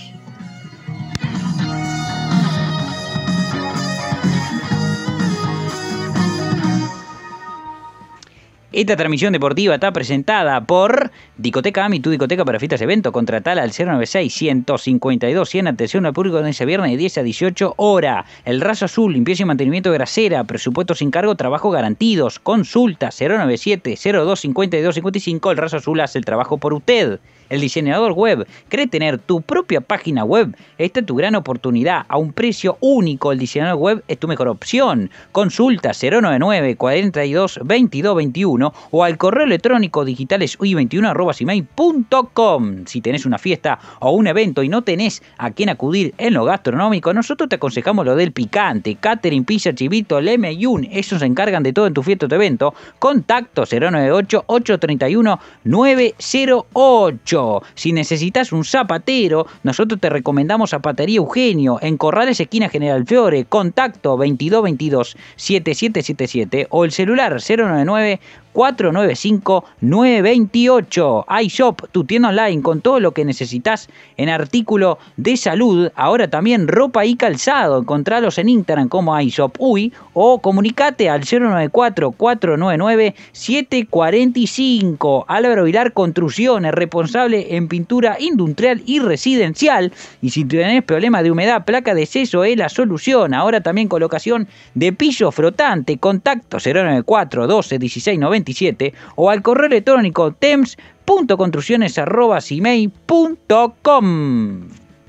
Esta transmisión deportiva está presentada por Discoteca AMI, tu discoteca para fiestas y eventos. Contratala al cero nueve seis, ciento cincuenta y dos, cien. Atención al público en ese viernes de diez a dieciocho horas. El Raso Azul, limpieza y mantenimiento de grasera. Presupuesto sin cargo, trabajo garantidos. Consulta cero nueve siete, cero dos, cincuenta y dos, cincuenta y cinco. El Raso Azul hace el trabajo por usted. El diseñador web, ¿querés tener tu propia página web? Esta es tu gran oportunidad, a un precio único. El diseñador web es tu mejor opción. Consulta cero noventa y nueve, cuarenta y dos, veintidós veintiuno o al correo electrónico digitalesuy veintiuno arroba gmail punto com. Si tenés una fiesta o un evento y no tenés a quién acudir en lo gastronómico, nosotros te aconsejamos lo del picante. Catering, pizza, chivito, leme y un. Ellos se encargan de todo en tu fiesta o tu evento. Contacto cero nueve ocho, ocho tres uno, nueve cero ocho. Si necesitas un zapatero, nosotros te recomendamos Zapatería Eugenio en Corrales, esquina General Fiore. Contacto veintidós veintidós, setenta y siete setenta y siete o el celular cero noventa y nueve, cuatro nueve cinco, nueve dos ocho. iShop, tu tienda online con todo lo que necesitas en artículo de salud. Ahora también ropa y calzado. Encontralos en Instagram como iShop Uy o comunicate al cero noventa y cuatro, cuatro nueve nueve, siete cuatro cinco. Álvaro Vilar Construcciones, responsable en pintura industrial y residencial. Y si tenés problemas de humedad, placa de seso es la solución. Ahora también colocación de piso flotante. Contacto cero noventa y cuatro, doce, dieciséis, noventa y siete o al correo electrónico temps punto construcciones arroba gmail punto com.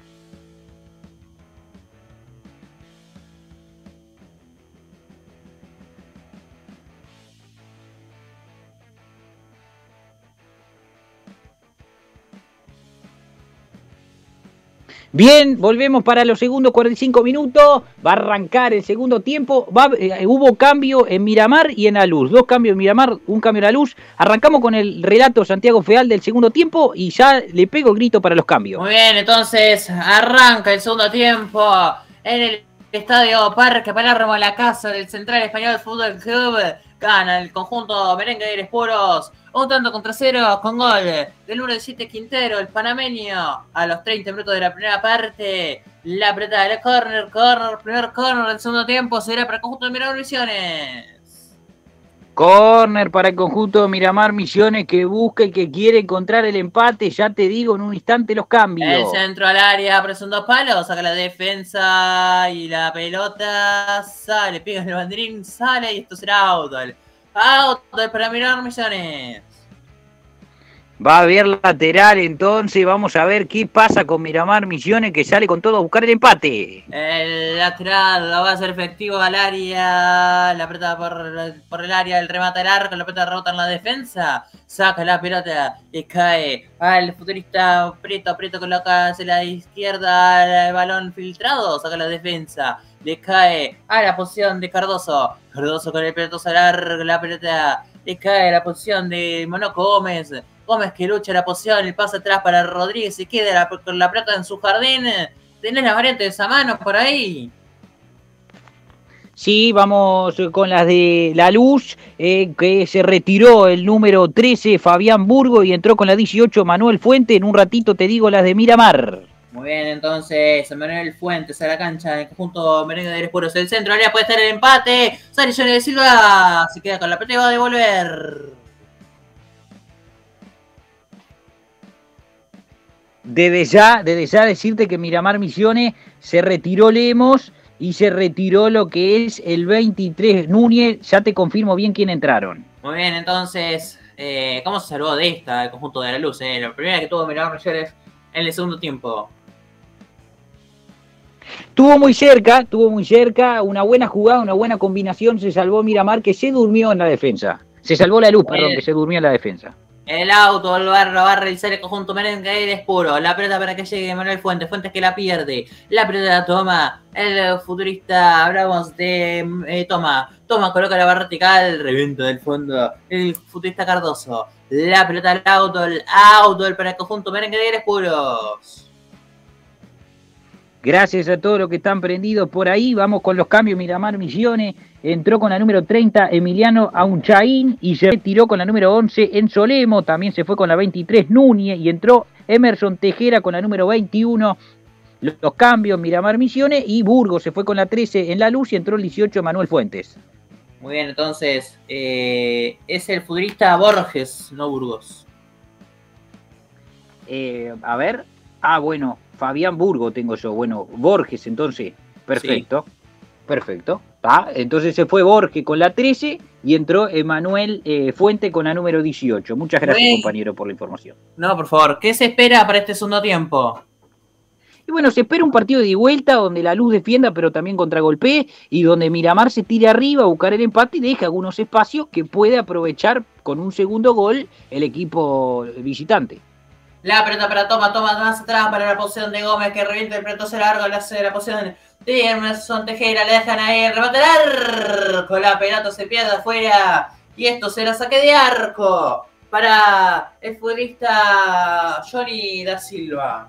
Bien, volvemos para los segundos cuarenta y cinco minutos. Va a arrancar el segundo tiempo. Va, eh, hubo cambio en Miramar y en La Luz. Dos cambios en Miramar, un cambio en La Luz. Arrancamos con el relato Santiago Feal del segundo tiempo y ya le pego el grito para los cambios. Muy bien, entonces arranca el segundo tiempo en el Estadio Parque Palermo, la casa del Central Español Fútbol Club. Gana el conjunto merengue de Esporos. Un tanto contra cero con gol del número siete Quintero, el panameño. A los treinta minutos de la primera parte. La pelota de la corner, corner, primer corner del segundo tiempo. Será para el conjunto de Miramar Misiones. Corner para el conjunto de Miramar Misiones que busca y que quiere encontrar el empate. Ya te digo, en un instante los cambios. El centro al área, presión dos palos, saca la defensa y la pelota sale, pega el banderín, sale y esto será out. Out para Miramar Misiones. Va a haber lateral entonces, vamos a ver qué pasa con Miramar Misiones que sale con todo a buscar el empate. El lateral lo va a hacer efectivo al área, la pelota por, por el área, el remate al arco, la pelota rebota en la defensa, saca la pelota y cae al futurista Prieto, Prieto coloca hacia la izquierda el balón filtrado, saca la defensa, le cae a la posición de Cardoso, Cardoso con el pelotazo largo, la pelota le cae a la posición de Monoco Gómez, Gómez que lucha la posición, el pase atrás para Rodríguez y queda la, con la pelota en su jardín. ¿Tenés las variantes a mano por ahí? Sí, vamos con las de La Luz, eh, que se retiró el número trece, Fabián Burgo, y entró con la dieciocho, Manuel Fuente. En un ratito te digo las de Miramar. Muy bien, entonces, Manuel Fuentes a la cancha en el conjunto merengue de Esporos. El centro, área puede estar el empate. Sale Johnny de Silva, se queda con la pelota y va a devolver. Desde ya, desde ya decirte que Miramar Misiones se retiró Lemos y se retiró lo que es el veintitrés Núñez. Ya te confirmo bien quién entraron. Muy bien, entonces, eh, ¿cómo se salvó de esta el conjunto de La Luz? Eh? La primera que tuvo Miramar Misiones en el segundo tiempo. Estuvo muy cerca, estuvo muy cerca, una buena jugada, una buena combinación, se salvó Miramar que se durmió en la defensa. Se salvó La Luz, Muy perdón, bien. que se durmió en la defensa. El auto lo va, lo va a realizar el conjunto merengue de Espuro. La pelota para que llegue Manuel Fuentes. Fuentes que la pierde. La pelota la toma el futurista. Hablamos de eh, Toma. Toma, coloca la barra vertical. Revienta del fondo el futurista Cardoso. La pelota al auto. El auto para el conjunto merengue de Espuros. Gracias a todos los que están prendidos por ahí. Vamos con los cambios. Miramar Misiones entró con la número treinta Emiliano Aunchaín y se retiró con la número once Enzo Lemo. También se fue con la veintitrés Núñez y entró Emerson Tejera con la número veintiuno. Los cambios Miramar Misiones y Burgos se fue con la trece en La Luz y entró el dieciocho Manuel Fuentes. Muy bien, entonces eh, es el futurista Borges, no Burgos. Eh, a ver. Ah, bueno. Fabián Burgo tengo yo. Bueno, Borges entonces. Perfecto. Sí. Perfecto. Ah, entonces se fue Borges con la trece y entró Emanuel eh, Fuente con la número dieciocho. Muchas gracias, Bien. compañero, por la información. No, por favor. ¿Qué se espera para este segundo tiempo? Y bueno, se espera un partido de vuelta donde La Luz defienda, pero también contragolpee, y donde Miramar se tire arriba a buscar el empate y deja algunos espacios que puede aprovechar con un segundo gol el equipo visitante. La pelota para Toma, Toma más atrás para la posición de Gómez que revienta el pelotazo largo, le hace la posición de Emerson Tejera, le dejan ahí remate al arco, la pelota se pierde afuera y esto será saque de arco para el futbolista Johnny da Silva.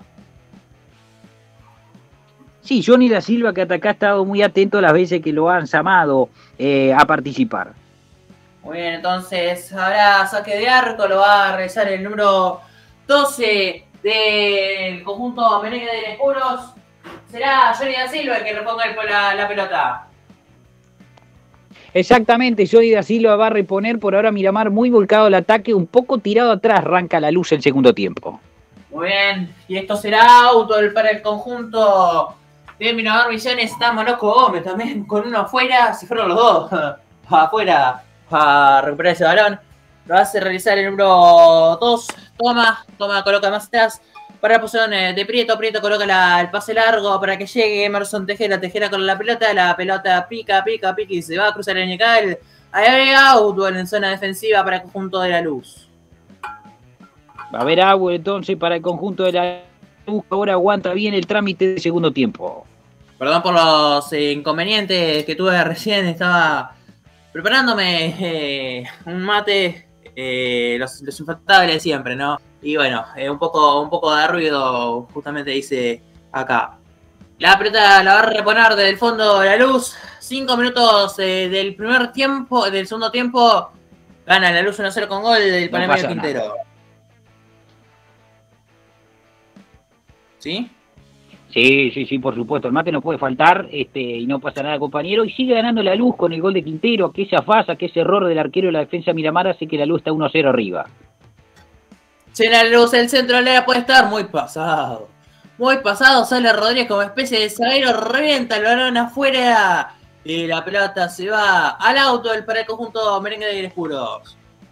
Sí, Johnny da Silva que hasta acá ha estado muy atento las veces que lo han llamado eh, a participar. Muy bien, entonces habrá saque de arco, lo va a realizar el número doce del conjunto merengue de Espuros. Será Johnny da Silva el que reponga el, la, la pelota. Exactamente, Johnny da Silva va a reponer. Por ahora Miramar muy volcado al ataque, un poco tirado atrás, arranca La Luz el segundo tiempo. Muy bien, y esto será auto para el conjunto de Miramar Misiones. Está Monoco Gómez también con uno afuera, se fueron los dos afuera a recuperar ese balón. Lo hace realizar el número dos. Toma, toma, coloca más atrás para la posición de Prieto. Prieto coloca la, el pase largo para que llegue Emerson Tejera. Tejera con la pelota. La pelota pica, pica, pica y se va a cruzar el Ñecal. Hay auto en zona defensiva para el conjunto de La Luz. Va a haber agua entonces para el conjunto de La Luz. Ahora aguanta bien el trámite de segundo tiempo. Perdón por los eh, inconvenientes que tuve recién. Estaba preparándome eh, un mate. Eh, los, los infaltables de siempre, ¿no? Y bueno, eh, un poco un poco de ruido justamente dice acá. La pelota la va a reponer desde el fondo de La Luz. cinco minutos eh, del primer tiempo, del segundo tiempo, gana La Luz uno a cero con gol del No Panameño pasa Quintero. nada. ¿Sí? Sí, sí, sí, por supuesto. El mate no puede faltar este, y no pasa nada, compañero. Y sigue ganando La Luz con el gol de Quintero, que esa falla, que ese error del arquero de la defensa Miramar hace que La Luz está uno a cero arriba. Si La Luz, el centro le puede estar muy pasado. Muy pasado, sale Rodríguez como especie de zaguero, revienta el balón afuera y la pelota se va al auto del para el conjunto merengue de Aires Puros.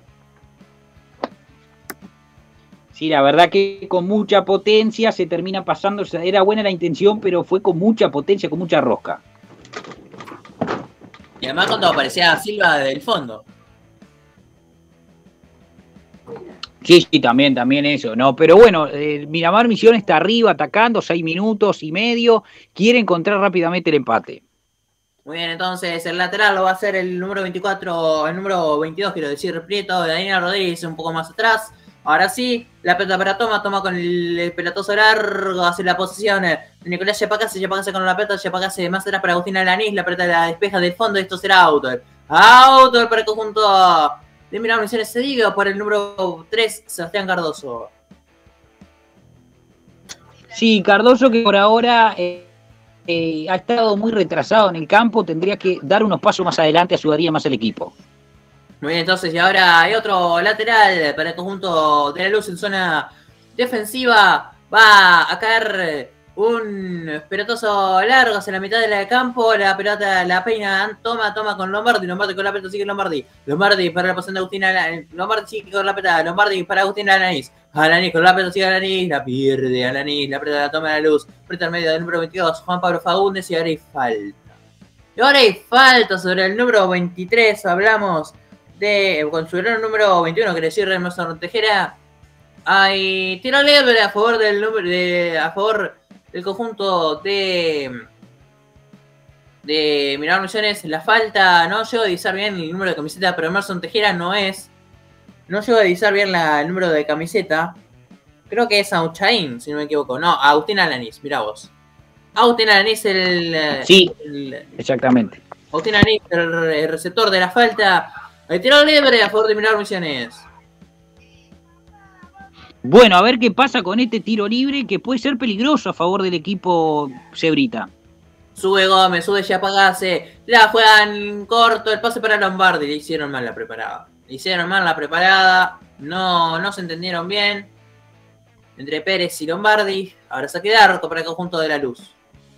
Sí, la verdad que con mucha potencia se termina pasando. Era buena la intención, pero fue con mucha potencia, con mucha rosca. Y además cuando aparecía Silva del fondo. Sí, sí, también, también eso, ¿no? Pero bueno, eh, Miramar Misión está arriba, atacando, seis minutos y medio. Quiere encontrar rápidamente el empate. Muy bien, entonces el lateral lo va a hacer el número veinticuatro, el número veintidós, quiero decir, Prieto, de Daniel Rodríguez, un poco más atrás. Ahora sí, la pelota para Toma, Toma con el, el pelotazo largo, hace la posición de Nicolás Yepacase, Yepacase con la pelota, Yepacase más atrás para Agustín Alanís, la pelota la despeja del fondo, esto será auto. Auto para el conjunto de Miramar Misiones cedido por el número tres, Sebastián Cardoso. Sí, Cardoso que por ahora eh, eh, ha estado muy retrasado en el campo, tendría que dar unos pasos más adelante, ayudaría más al equipo. Muy bien, entonces, y ahora hay otro lateral para el conjunto de La Luz en zona defensiva. Va a caer un pelotazo largo hacia la mitad del campo. La pelota la peina, toma, toma con Lombardi. Lombardi con la pelota, sigue Lombardi. Lombardi para la posición de Agustín Alanís. Lombardi sigue con la pelota. Lombardi para Agustín Alanís. Alanís con la pelota, sigue Alanís. La pierde Alanís. La pelota la toma La Luz. Preta al medio del número veintidós, Juan Pablo Faúndez. Y ahora hay falta. Y ahora hay falta sobre el número veintitrés. Hablamos de con su número veintiuno, quiere decir Emerson Tejera. Hay tiro libre a favor del número de, a favor del conjunto de de Miramar Misiones. La falta no llegó a divisar bien el número de camiseta, pero Emerson Tejera no es no llegó a divisar bien la, el número de camiseta. Creo que es Auchaín, si no me equivoco. No, Agustín Alanís, mirá vos. Agustín Alanís el sí, el, exactamente. Agustín Alanís el, el receptor de la falta. Hay tiro libre a favor de Miramar Misiones. Bueno, a ver qué pasa con este tiro libre que puede ser peligroso a favor del equipo cebrita. Sube Gómez, sube Yapagase, la juegan corto, el pase para Lombardi, le hicieron mal la preparada. Le hicieron mal la preparada, no, no se entendieron bien. Entre Pérez y Lombardi, ahora saque de arco para el conjunto de La Luz.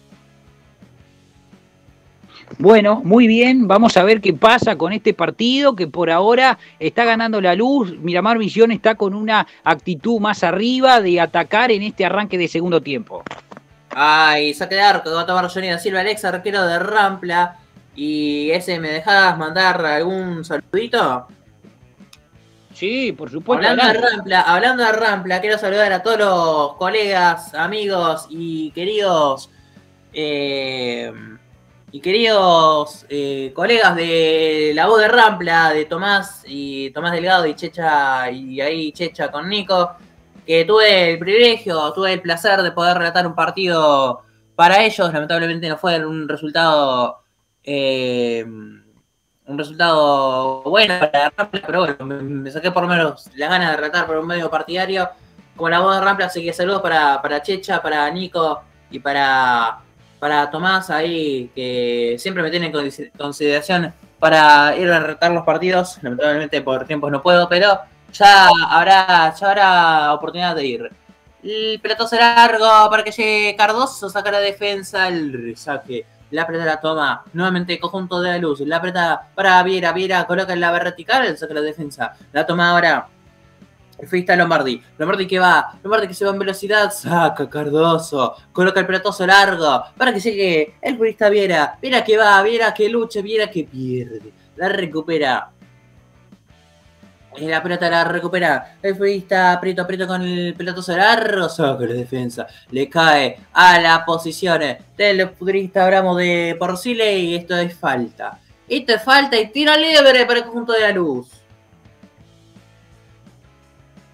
Bueno, muy bien, vamos a ver qué pasa con este partido que por ahora está ganando La Luz. Miramar Misión está con una actitud más arriba de atacar en este arranque de segundo tiempo. Ay, saque de arco, va a tomar Johnny da Silva, el ex arquero de Rampla. Y ese, ¿me dejás mandar algún saludito? Sí, por supuesto. Hablando de Rampla, hablando de Rampla, quiero saludar a todos los colegas, amigos y queridos... Eh, Y queridos eh, colegas de La Voz de Rampla, de Tomás y Tomás Delgado y Checha, y ahí Checha con Nico, que tuve el privilegio, tuve el placer de poder relatar un partido para ellos. Lamentablemente no fue un resultado eh, un resultado bueno para Rampla, pero bueno, me, me saqué por lo menos la gana de relatar por un medio partidario como La Voz de Rampla, así que saludos para, para Checha, para Nico y para... para Tomás ahí, que siempre me tiene en consideración para ir a retar los partidos. Lamentablemente por tiempos no puedo, pero ya habrá, ya habrá oportunidad de ir. El pelotazo largo para que llegue Cardoso, saca la defensa, el resaque. La pelota la toma nuevamente conjunto de La Luz. La pelota para Viera, Viera coloca en la vertical, saca la defensa. La toma ahora. Ahí está Lombardi. Lombardi que va. Lombardi que se va en velocidad. Saca Cardoso. Coloca el pelotazo largo. Para que llegue el futbolista Viera. Viera que va. Viera que lucha. Viera que pierde. La recupera. La pelota la recupera. El futbolista aprieto, aprieto con el pelotazo largo. Saca la defensa. Le cae a la posición del futbolista Abramo de Porcile. Y esto es falta. Esto es falta y tiro libre para el conjunto de La Luz.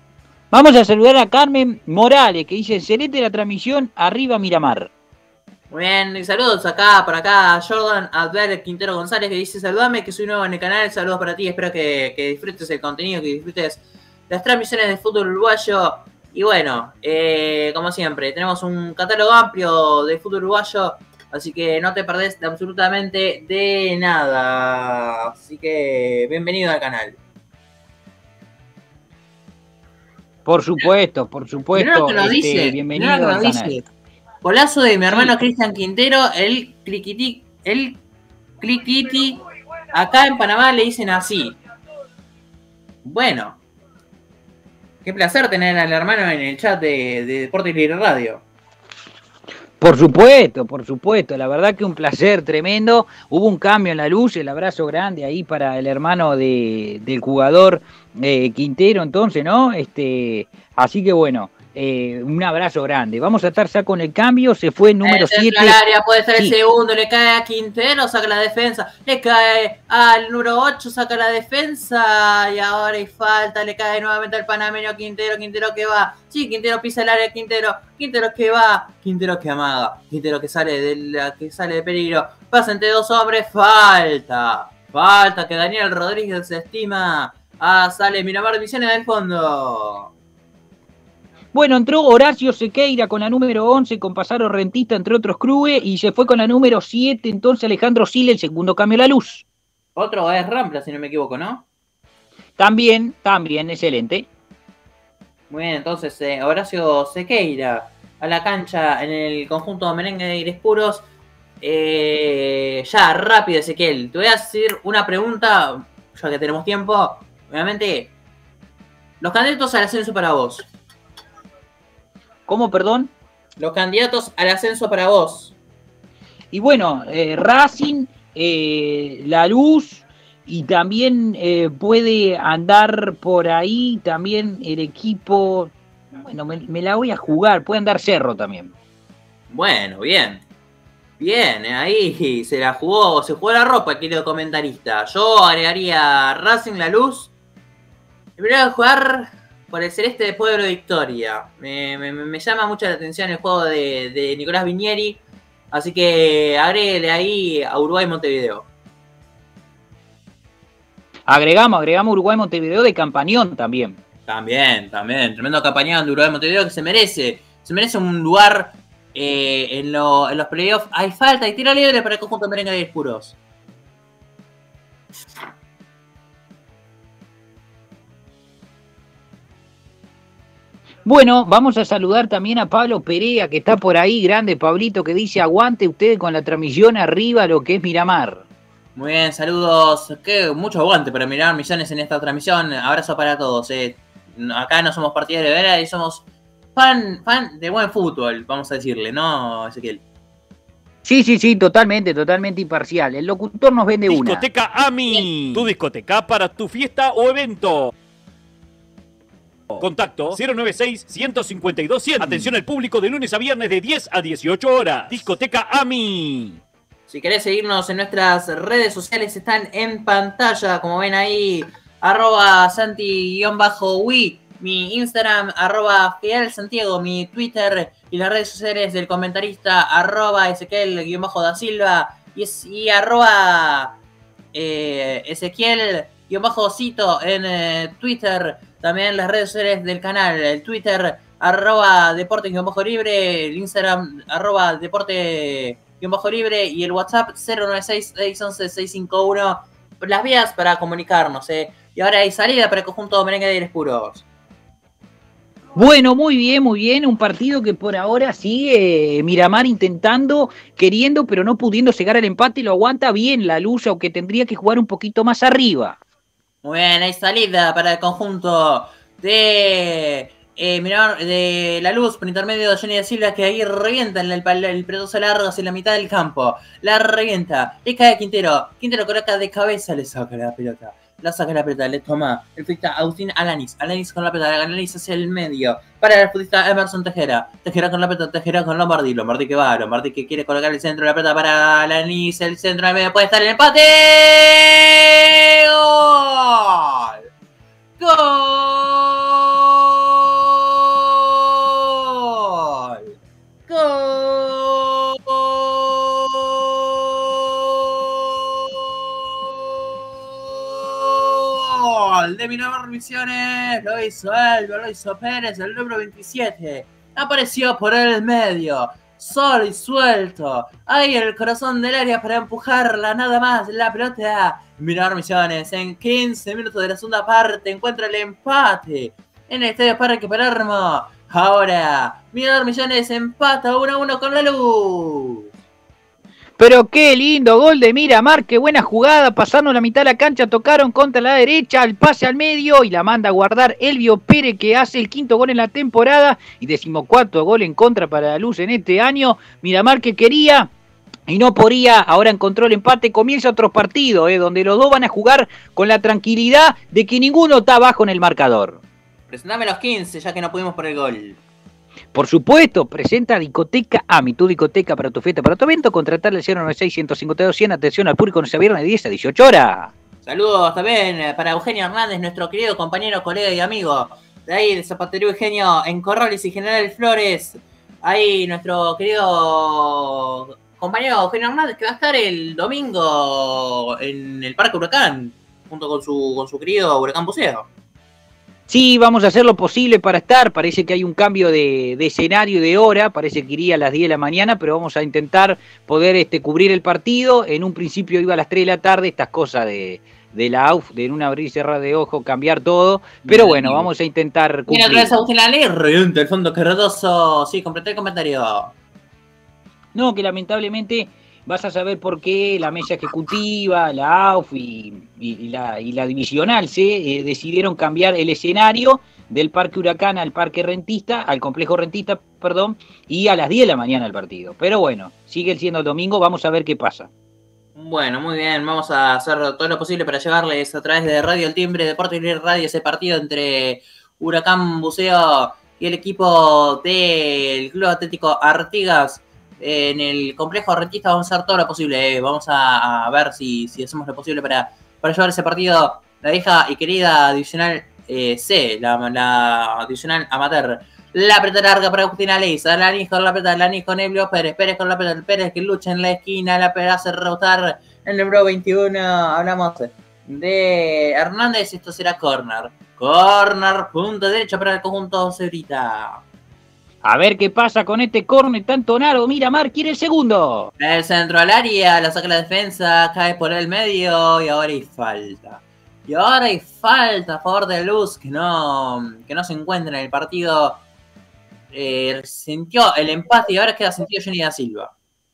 Vamos a saludar a Carmen Morales, que dice, excelente la transmisión, arriba Miramar. Muy bien, y saludos acá, por acá, Jordan Adler Quintero González, que dice: saludame, que soy nuevo en el canal, saludos para ti, espero que, que disfrutes el contenido, que disfrutes las transmisiones de fútbol uruguayo. Y bueno, eh, como siempre, tenemos un catálogo amplio de fútbol uruguayo, así que no te perdés de absolutamente de nada. Así que bienvenido al canal. Por supuesto, por supuesto. Mirá lo que nos este, dice, bienvenido mirá lo que al nos canal. dice. Golazo de mi hermano Sí. Cristian Quintero, el cliquiti, el cliquiti. Acá en Panamá le dicen así. Bueno, qué placer tener al hermano en el chat de, de Deportes Libre Radio. Por supuesto, por supuesto, la verdad que un placer tremendo. Hubo un cambio en la luz, el abrazo grande ahí para el hermano de, del jugador eh, Quintero, entonces, ¿no? Este, así que bueno, eh, un abrazo grande. Vamos a estar ya con el cambio, se fue el número siete. El área puede ser Sí. el segundo, le cae a Quintero, saca la defensa, le cae al número ocho, saca la defensa, y ahora hay falta, le cae nuevamente al panameño Quintero, Quintero que va, sí, Quintero pisa el área, Quintero, Quintero que va, Quintero que amaga, Quintero que sale de la, que sale de peligro, pasa entre dos hombres, falta, falta que Daniel Rodríguez se estima, ah, sale Miramar Misiones del fondo. Bueno, entró Horacio Sequeira con la número once, con Pasaro Rentista, entre otros Crue, y se fue con la número siete, entonces Alejandro Sile, el segundo cambio a la luz. Otro es Rampla, si no me equivoco, ¿no? También, también, excelente. Muy bien, entonces eh, Horacio Sequeira a la cancha en el conjunto merengue de Aires Puros. Eh, ya, rápido, Ezequiel. Te voy a hacer una pregunta, ya que tenemos tiempo. Obviamente, los candidatos al ascenso para vos. ¿Cómo, perdón? Los candidatos al ascenso para vos. Y bueno, eh, Racing, eh, La Luz, y también eh, puede andar por ahí también el equipo. Bueno, me, me la voy a jugar, puede andar Cerro también. Bueno, bien. Bien, ahí se la jugó, se jugó la ropa, querido comentarista. Yo agregaría Racing, La Luz. Y voy a jugar por el Celeste de Pueblo Victoria. Me, me, me llama mucho la atención el juego de, de Nicolás Viñeri. Así que agréguele ahí a Uruguay Montevideo. Agregamos, agregamos Uruguay Montevideo de Campañón también. También, también. Tremendo campañón de Uruguay Montevideo que se merece. Se merece un lugar eh, en, lo, en los playoffs. Hay falta y tiro libre para el conjunto merengue de Puros. Bueno, vamos a saludar también a Pablo Perea, que está por ahí, grande Pablito, que dice: aguante ustedes con la transmisión arriba lo que es Miramar. Muy bien, saludos. Que mucho aguante para Miramar Misiones en esta transmisión. Abrazo para todos. Eh. Acá no somos partidarios de Vera y somos fan, fan de buen fútbol, vamos a decirle, ¿no, Ezequiel? Sí, sí, sí, totalmente, totalmente imparcial. El locutor nos vende una. Discoteca AMI, tu discoteca para tu fiesta o evento. Contacto cero nueve seis, uno cinco dos, cien. Atención al público de lunes a viernes de diez a dieciocho horas. Discoteca AMI. Si querés seguirnos en nuestras redes sociales, están en pantalla, como ven ahí, arroba Santi-Wi, mi Instagram, arroba Fidel Santiago, mi Twitter y las redes sociales del comentarista, arroba Ezequiel-da Silva y, es, y arroba eh, Ezequiel-Cito en eh, Twitter. También las redes sociales del canal, el Twitter, arroba deporte-libre, el Instagram, arroba deporte-libre y el WhatsApp cero nueve seis, seis once, seis cinco uno. Las vías para comunicarnos, ¿eh? Y ahora hay salida para el conjunto merengue de Aires Puros. Bueno, muy bien, muy bien. Un partido que por ahora sigue Miramar intentando, queriendo, pero no pudiendo llegar al empate. Lo aguanta bien La Luz, aunque tendría que jugar un poquito más arriba. Muy bien, hay salida para el conjunto de eh, Miramar, de La Luz, por intermedio de Johnny da Silva, que ahí revienta el, el, el pelotazo largo hacia la mitad del campo. La revienta, le cae a Quintero. Quintero coloca de cabeza, le saca la pelota. La saca la pelota, le toma el futbolista Agustín Alanis. Alanis con la pelota, Alanis hacia el medio. Para el futbolista Emerson Tejera. Tejera con la pelota, Tejera con Lombardi. Lombardi que va, Lombardi que quiere colocar el centro de la pelota para Alanis. El centro del medio puede estar el empate. ¡Gol! ¡Gol! ¡Gol! gol de Miramar Misiones. Lo hizo él, lo hizo Pérez, el número veintisiete. Apareció por el medio, solo y suelto. Ahí el corazón del área para empujarla, nada más. La pelota. Miramar Misiones en quince minutos de la segunda parte encuentra el empate en el Estadio Parque Palermo. Ahora, Miramar Misiones empata uno a uno con la Luz. Pero qué lindo gol de Miramar, qué buena jugada, pasaron la mitad de la cancha, tocaron contra la derecha, el pase al medio y la manda a guardar Elvio Pérez, que hace el quinto gol en la temporada y decimocuarto gol en contra para la Luz en este año. Miramar que quería y no podía, ahora encontró el empate, comienza otro partido, eh, donde los dos van a jugar con la tranquilidad de que ninguno está abajo en el marcador. Presentame los quince, ya que no pudimos por el gol. Por supuesto, presenta Discoteca AMI, tu discoteca para tu fiesta, para tu evento. Contratarle al cero noventa y seis, ciento cincuenta y dos, cien. Atención al público, no se viernes de diez a dieciocho horas. Saludos también para Eugenio Hernández, nuestro querido compañero, colega y amigo de ahí de Zapatería Eugenio en Corrales y General Flores. Ahí nuestro querido compañero Eugenio Hernández, que va a estar el domingo en el Parque Huracán, junto con su, con su querido Huracán Buceo. Sí, vamos a hacer lo posible para estar. Parece que hay un cambio de, de escenario y de hora. Parece que iría a las diez de la mañana, pero vamos a intentar poder este, cubrir el partido. En un principio iba a las tres de la tarde. Estas cosas de, de la A U F, de en un abrir y cerrar de ojo, cambiar todo. Pero bueno, vamos a intentar cumplir. Mira, otra vez Agustín Lali, reviente el fondo Cardoso. Sí, completé el comentario. No, que lamentablemente vas a saber por qué la mesa ejecutiva, la A U F y, y, y, la, y la divisional C eh, decidieron cambiar el escenario del Parque Huracán al Parque Rentista, al Complejo Rentista, perdón, y a las diez de la mañana el partido. Pero bueno, sigue siendo el domingo, vamos a ver qué pasa. Bueno, muy bien, vamos a hacer todo lo posible para llevarles a través de Radio El Timbre, Deportes y Radio, ese partido entre Huracán Buceo y el equipo del Club Atlético Artigas. En el complejo rentista vamos a hacer todo lo posible, eh. vamos a, a ver si, si hacemos lo posible para, para llevar ese partido, la vieja y querida divisional eh, C, la, la divisional amateur. La pelota larga para Agustín Aleiza, Lanis con la pelota, Lanis con Elvio Pérez, Pérez con la pelota, Pérez que lucha en la esquina, la pelota hace rebotar el número veintiuno, hablamos de Hernández, esto será corner, corner, punto derecho para el conjunto Cebrita. A ver qué pasa con este córner tan tonado. Miramar quiere el segundo. El centro al área, la saca la defensa, cae por el medio y ahora hay falta. Y ahora hay falta a favor de Luz, que no, que no se encuentra en el partido. Eh, sintió el empate y ahora queda sentido Johnny da Silva.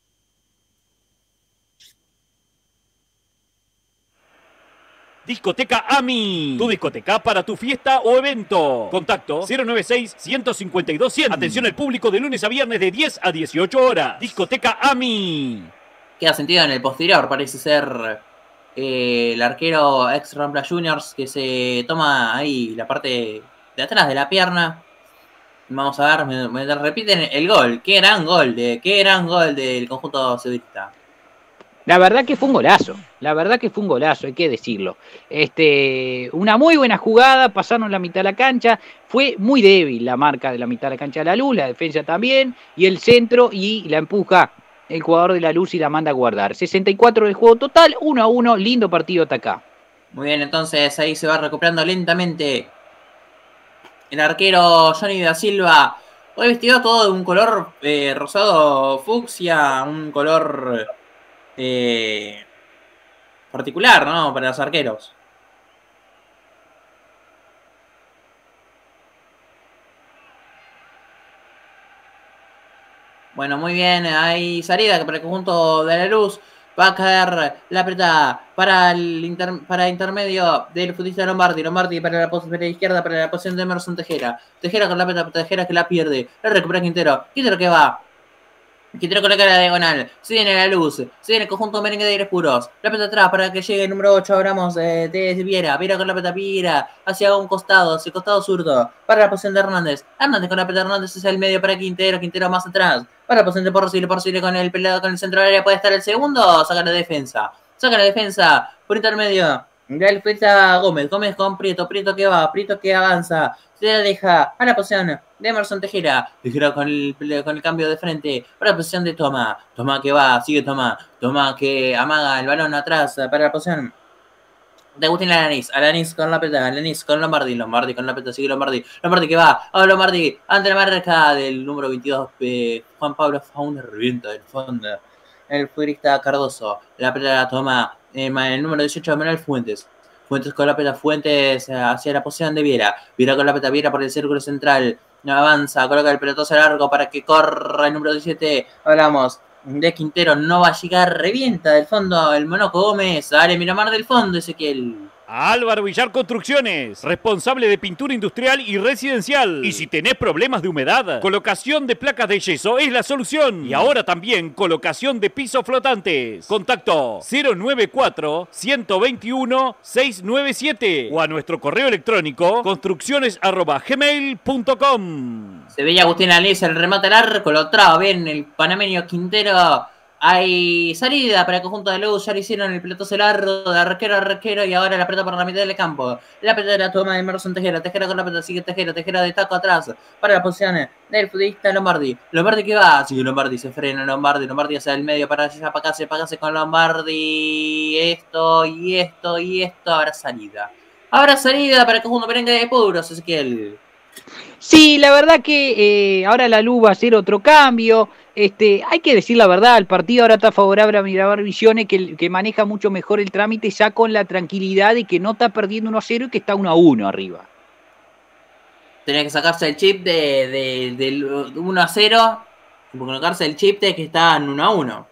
Discoteca AMI, tu discoteca para tu fiesta o evento. Contacto cero noventa y seis, ciento cincuenta y dos, cien. Atención al público de lunes a viernes de diez a dieciocho horas. Discoteca AMI. Queda sentido en el posterior, parece ser eh, el arquero ex Rampla Juniors que se toma ahí la parte de atrás de la pierna. Vamos a ver, me, me repiten el gol. Qué gran gol, de, qué gran gol del conjunto cedrista. La verdad que fue un golazo, la verdad que fue un golazo, hay que decirlo. Este, una muy buena jugada, pasaron la mitad de la cancha, fue muy débil la marca de la mitad de la cancha de la Luz, la defensa también, y el centro, y la empuja el jugador de la Luz y la manda a guardar. sesenta y cuatro del juego total, uno a uno, lindo partido hasta acá. Muy bien, entonces ahí se va recuperando lentamente el arquero Johnny da Silva. Hoy vestido todo de un color eh, rosado fucsia, un color... Eh, particular, ¿no? Para los arqueros. Bueno, muy bien. Hay salida para el conjunto de la Luz. Va a caer la pelota para el inter, para intermedio del futbolista Lombardi. Lombardi para la, para la izquierda, para la posición de Emerson Tejera. Tejera con la pelota, Tejera que la pierde. La recupera Quintero. Quintero que va. Quintero coloca la diagonal, se viene la Luz, se viene el conjunto merengue de aires puros, la pelota atrás para que llegue el número ocho, hablamos eh, de Viera, Viera con la pelota, Viera hacia un costado, hacia el costado zurdo, para la posición de Hernández, Hernández con la pelota, Hernández es el medio para Quintero, Quintero más atrás, para la posición de Porcile, Porcile con el pelado con el centro del área, puede estar el segundo, saca la defensa, saca la defensa, por intermedio, del defensa Gómez, Gómez con Prieto, Prieto que va, Prieto que avanza, se la deja a la posición de Emerson Tejera, Tejera con el, con el cambio de frente, para la posición de Toma, Toma que va, sigue Toma, Toma que amaga el balón atrás para la posición de Agustín Alanis, Alanis con la pelota, Alanis con Lombardi, Lombardi con la pelota, sigue Lombardi, Lombardi que va, ahora Lombardi, ante la marca del número veintidós, eh, Juan Pablo Fauna, revienta del fondo, el futbolista Cardoso, la pelota la toma eh, el número dieciocho, Manuel Fuentes, Fuentes con la pelota, Fuentes hacia la posición de Viera, Viera con la pelota, Viera por el círculo central, avanza, coloca el pelotazo largo para que corra el número diecisiete, hablamos de Quintero, no va a llegar, revienta del fondo el Monoco Gómez, dale Miramar del fondo, Ezequiel. Álvaro Villar Construcciones, responsable de pintura industrial y residencial. Y si tenés problemas de humedad, colocación de placas de yeso es la solución. Y ahora también colocación de pisos flotantes. Contacto cero nueve cuatro, uno dos uno, seis nueve siete o a nuestro correo electrónico construcciones arroba gmail punto com. Se veía Agustín Alís, el remate al arco, lo traba bien el panameño Quintero. Hay salida para el conjunto de Luz, ya le hicieron el pelotazo largo de arquero a arquero y ahora la pelota por la mitad del campo. La pelota de la toma de Emerson Tejera, Tejera con la pelota, sigue Tejera, Tejera de taco atrás para las posiciones del futbolista Lombardi. Lombardi que va, sigue Lombardi, se frena Lombardi, Lombardi hacia el medio para allá, para acá, se pagase con Lombardi. Esto y esto y esto, habrá salida. Habrá salida para el conjunto merengue de Puros, Ezequiel. Sí, la verdad que eh, ahora la Luz va a hacer otro cambio. Este, hay que decir la verdad, el partido ahora está favorable a Miramar Misiones, que, que maneja mucho mejor el trámite, ya con la tranquilidad de que no está perdiendo uno a cero y que está uno a uno arriba. Tenía que sacarse el chip de, de, del uno a cero, colocarse el chip de que está en uno a uno.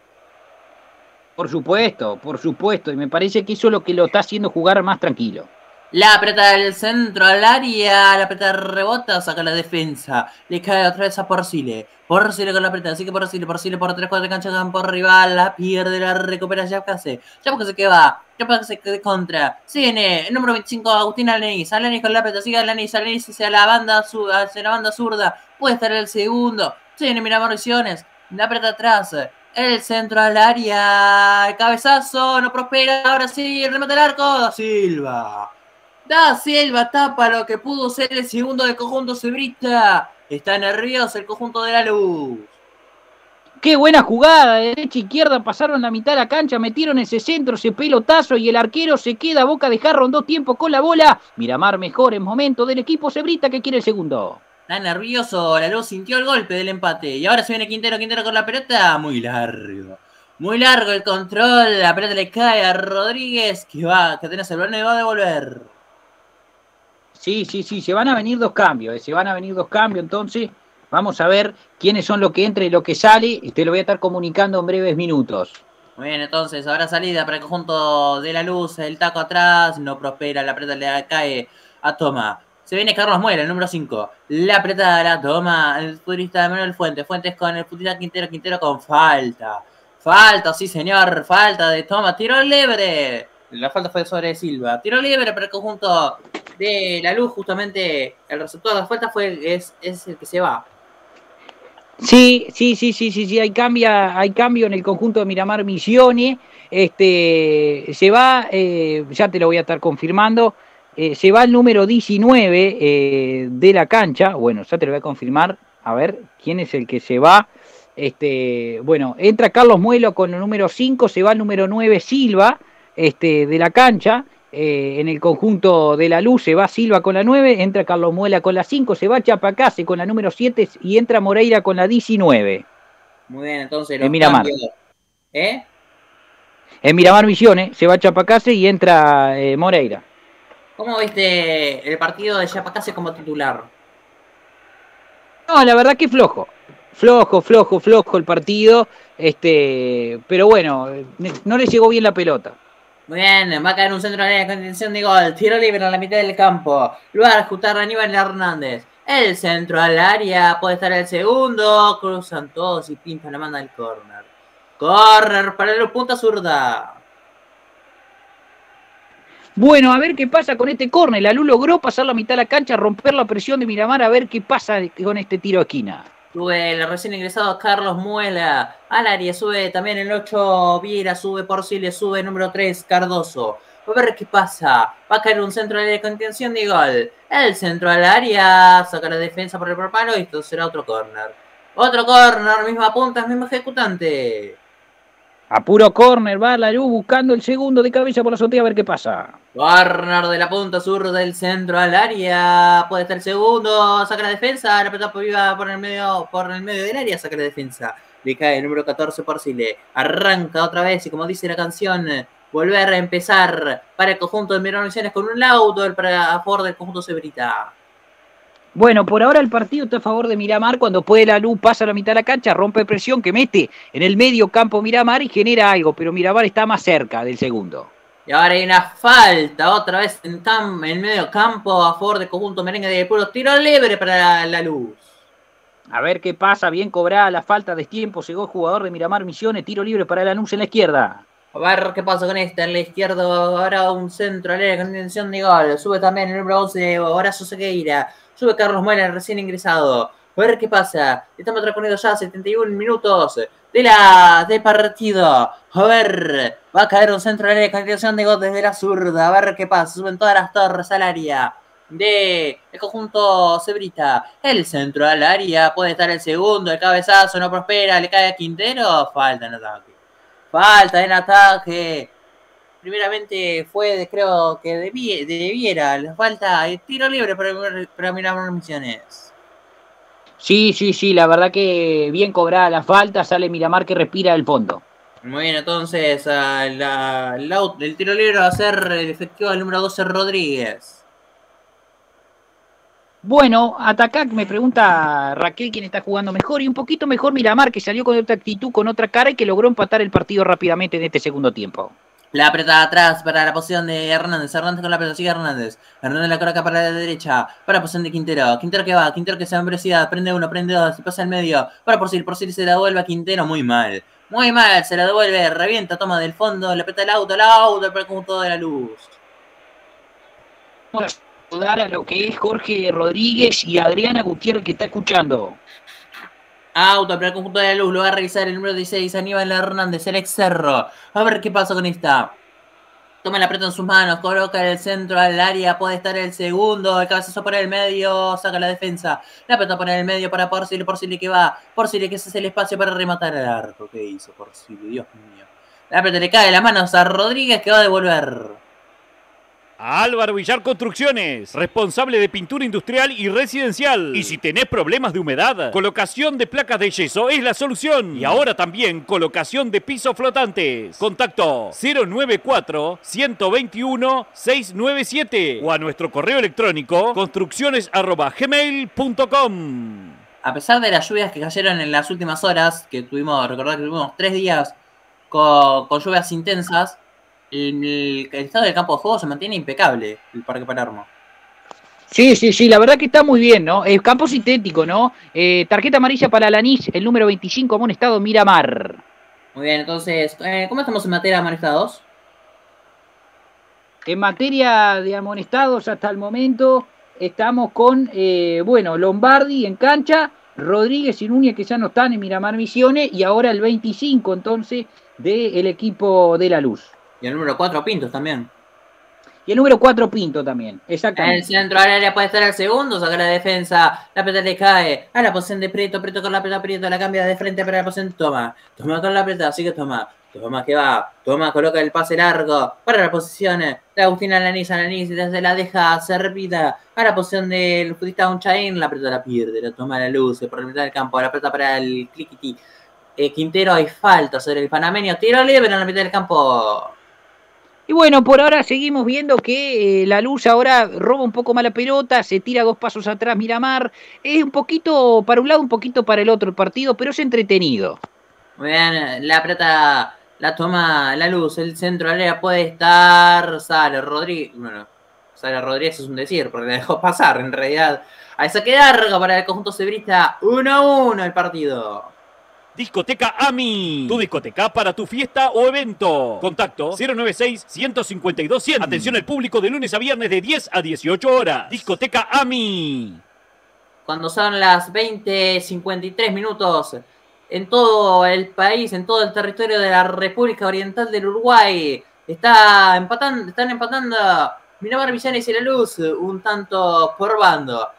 Por supuesto, por supuesto, y me parece que eso es lo que lo está haciendo jugar más tranquilo. La pelota del centro al área, la pelota rebota, saca la defensa, le cae otra vez a Porcile, Porcile con la pelota, así que Porcile, Porcile por tres cuatro canchas de campo rival, la pierde, la recupera Yapcase, Yapcase que va, Yapcase que de contra, viene el número veinticinco Agustín Alanis, Alanis con la pelota, sigue Alanis, Alanis hacia la banda, hacia la banda zurda, puede estar el segundo, viene Miramar Misiones, la pelota atrás, el centro al área, el cabezazo, no prospera, ahora sí, el remate al arco, Da Silva. Da Silva tapa lo que pudo ser el segundo del conjunto cebrita. Está nervioso el conjunto de la Luz. Qué buena jugada, de derecha a izquierda, pasaron la mitad de la cancha, metieron ese centro, ese pelotazo y el arquero se queda a boca de jarro en dos tiempos con la bola. Miramar mejor en momento del equipo cebrita que quiere el segundo. Está nervioso, la Luz sintió el golpe del empate. Y ahora se viene Quintero, Quintero con la pelota, muy largo. Muy largo el control, la pelota le cae a Rodríguez, que va, que tenés el balón y va a devolver. Sí, sí, sí, se van a venir dos cambios, eh, se van a venir dos cambios, entonces vamos a ver quiénes son los que entra y lo que sale, y te lo voy a estar comunicando en breves minutos. Muy bien, entonces, ahora salida para el conjunto de la Luz, el taco atrás, no prospera, la pelota le cae a Toma. Se viene Carlos Muela, el número cinco, la pelota la toma el futbolista de Manuel Fuentes, Fuentes con el futbolista Quintero, Quintero con falta. Falta, sí señor, falta de Toma, tiro libre. La falta fue sobre Silva, tiro libre para el conjunto de la Luz, justamente el receptor de la falta fue, es, es el que se va. Sí, sí, sí, sí, sí, sí, hay cambia, hay cambio en el conjunto de Miramar Misiones, este, se va, eh, ya te lo voy a estar confirmando, eh, se va el número diecinueve eh, de la cancha, bueno, ya te lo voy a confirmar, a ver, quién es el que se va, este, bueno, entra Carlos Muelo con el número cinco, se va el número nueve Silva, este, de la cancha. Eh, en el conjunto de la Luz se va Silva con la nueve, entra Carlos Muela con la cinco, se va Chapacase con la número siete y entra Moreira con la diecinueve. Muy bien, entonces en Miramar. Cambios. ¿Eh? En Miramar Misiones se va Chapacase y entra eh, Moreira. ¿Cómo viste el partido de Chapacase como titular? No, la verdad que flojo. Flojo, flojo, flojo el partido. Este, pero bueno, no le llegó bien la pelota. Muy bien, va a caer un centro de contención de gol. Tiro libre a la mitad del campo. Lo va a ejecutar Aníbal Hernández. El centro al área. Puede estar el segundo. Cruzan todos y pintan la manda del córner. Córner para la punta zurda. Bueno, a ver qué pasa con este córner. La Luz logró pasar la mitad de la cancha, romper la presión de Miramar. A ver qué pasa con este tiro de esquina. Sube el recién ingresado Carlos Muela al área, sube también el ocho Viera, sube Porcile, sube el número tres Cardoso. A ver qué pasa, va a caer un centro de contención de gol. El centro al área, saca la defensa por el propalo y esto será otro córner. Otro córner, misma punta, mismo ejecutante. A puro córner va la Luz buscando el segundo de cabeza por la azotea a ver qué pasa. Warner de la punta sur del centro al área. Puede estar el segundo. Saca la defensa. La pelota viva por el medio, por el medio del área. Saca la defensa. Le cae el número catorce por Sile. Arranca otra vez y como dice la canción, volver a empezar para el conjunto de Miramar Misiones con un laudo para a favor del conjunto Cebrita. Bueno, por ahora el partido está a favor de Miramar. Cuando puede la Luz pasa a la mitad de la cancha, rompe presión que mete en el medio campo Miramar y genera algo, pero Miramar está más cerca del segundo. Y ahora hay una falta otra vez en, cam en medio campo a favor del conjunto merengue de puro tiro libre para la, la Luz. A ver qué pasa, bien cobrada la falta de tiempo, llegó el jugador de Miramar Misiones, tiro libre para la Luz en la izquierda. A ver qué pasa con esta, en la izquierda ahora un centro al área con intención de gol, sube también el número once, Horacio Sequeira. Sube Carlos Muela, recién ingresado. A ver qué pasa. Estamos transcurriendo ya setenta y un minutos de la de partido. A ver, va a caer un centro de área con intención de gol desde la zurda. A ver qué pasa. Suben todas las torres al área de el conjunto Cebrita. El centro al área. Puede estar el segundo. El cabezazo no prospera. Le cae a Quintero. Falta en ataque. Falta en ataque. Primeramente fue, creo que debiera, debiera le falta el tiro libre para, para Miramar Misiones. Sí, sí, sí, la verdad que bien cobrada la falta, sale Miramar que respira del fondo. Muy bien, entonces la, la, la, el tiro libre va a ser el efectivo del número doce Rodríguez. Bueno, atacar, me pregunta Raquel quién está jugando mejor, y un poquito mejor Miramar, que salió con otra actitud, con otra cara y que logró empatar el partido rápidamente en este segundo tiempo. La apretada atrás para la posición de Hernández. Hernández con la pelota, sigue Hernández. Hernández la coloca para la derecha. Para la posición de Quintero. Quintero que va. Quintero que se va en velocidad. Prende uno, prende dos. Se pasa al medio. Para Porcil. Porcil se la devuelve a Quintero. Muy mal. Muy mal. Se la devuelve. Revienta. Toma del fondo. Le aprieta el auto. El auto para el conjunto de la Luz. Vamos a saludar a lo que es Jorge Rodríguez y Adriana Gutiérrez que está escuchando. Auto para el conjunto de la Luz, lo va a revisar el número dieciséis, Aníbal Hernández, el ex Cerro. A ver qué pasa con esta. Toma la pelota en sus manos, coloca el centro al área, puede estar el segundo, el cabezazo por el medio, saca la defensa. La pelota por el medio para Porcili, Porcili que va, Porcili que ese es el espacio para rematar el arco. ¿Qué hizo Porcili? Dios mío. La pelota le cae de las manos a Rodríguez que va a devolver. Álvaro Villar Construcciones, responsable de pintura industrial y residencial. Y si tenés problemas de humedad, colocación de placas de yeso es la solución. Y ahora también colocación de pisos flotantes. Contacto cero nueve cuatro, uno dos uno, seis nueve siete o a nuestro correo electrónico construcciones arroba gmail punto com. A pesar de las lluvias que cayeron en las últimas horas, que tuvimos, recordad que tuvimos tres días con, con lluvias intensas, El, el, el estado del campo de juego se mantiene impecable, el Parque Palermo. Sí, sí, sí, la verdad que está muy bien, ¿no? El campo sintético, ¿no? Eh, tarjeta amarilla para Lanís, el número veinticinco, amonestado Miramar. Muy bien, entonces, eh, ¿cómo estamos en materia de amonestados? En materia de amonestados, hasta el momento, estamos con, eh, bueno, Lombardi en cancha, Rodríguez y Núñez que ya no están en Miramar Misiones, y ahora el veinticinco, entonces, del equipo de la Luz. Y el número cuatro, Pintos también. Y el número cuatro, Pinto también. Exactamente. En el centro del área puede estar el segundo, saca la defensa. La pelota le cae a la posición de Prieto. Prieto con la pelota, Prieto la cambia de frente para la posición. Toma. Toma con la pelota, así que toma. Toma que va. Toma, coloca el pase largo para la posición de Agustín Alanís. Alanís se la deja servida a la posición del futbolista Unchain. La pelota la pierde, la toma la Luz por el mitad del campo. La pelota para el Cliquiti. Eh, Quintero, hay falta sobre el panameño. Tiro libre en la mitad del campo. Y bueno, por ahora seguimos viendo que eh, la Luz ahora roba un poco más la pelota, se tira dos pasos atrás Miramar. Es un poquito para un lado, un poquito para el otro el partido, pero es entretenido. Muy bien, la pelota la toma la Luz, el centro del área puede estar, sale Rodríguez, bueno, sale Rodríguez es un decir, porque le dejó pasar en realidad. Ahí se queda largo para el conjunto cebrista, uno a uno el partido. Discoteca AMI, tu discoteca para tu fiesta o evento. Contacto cero nueve seis, uno cinco dos, cien. Atención al público de lunes a viernes de diez a dieciocho horas. Discoteca AMI. Cuando son las veinte cincuenta y tres minutos, en todo el país, en todo el territorio de la República Oriental del Uruguay, está empatando, están empatando Miramar Misiones y la Luz, un tanto por bando.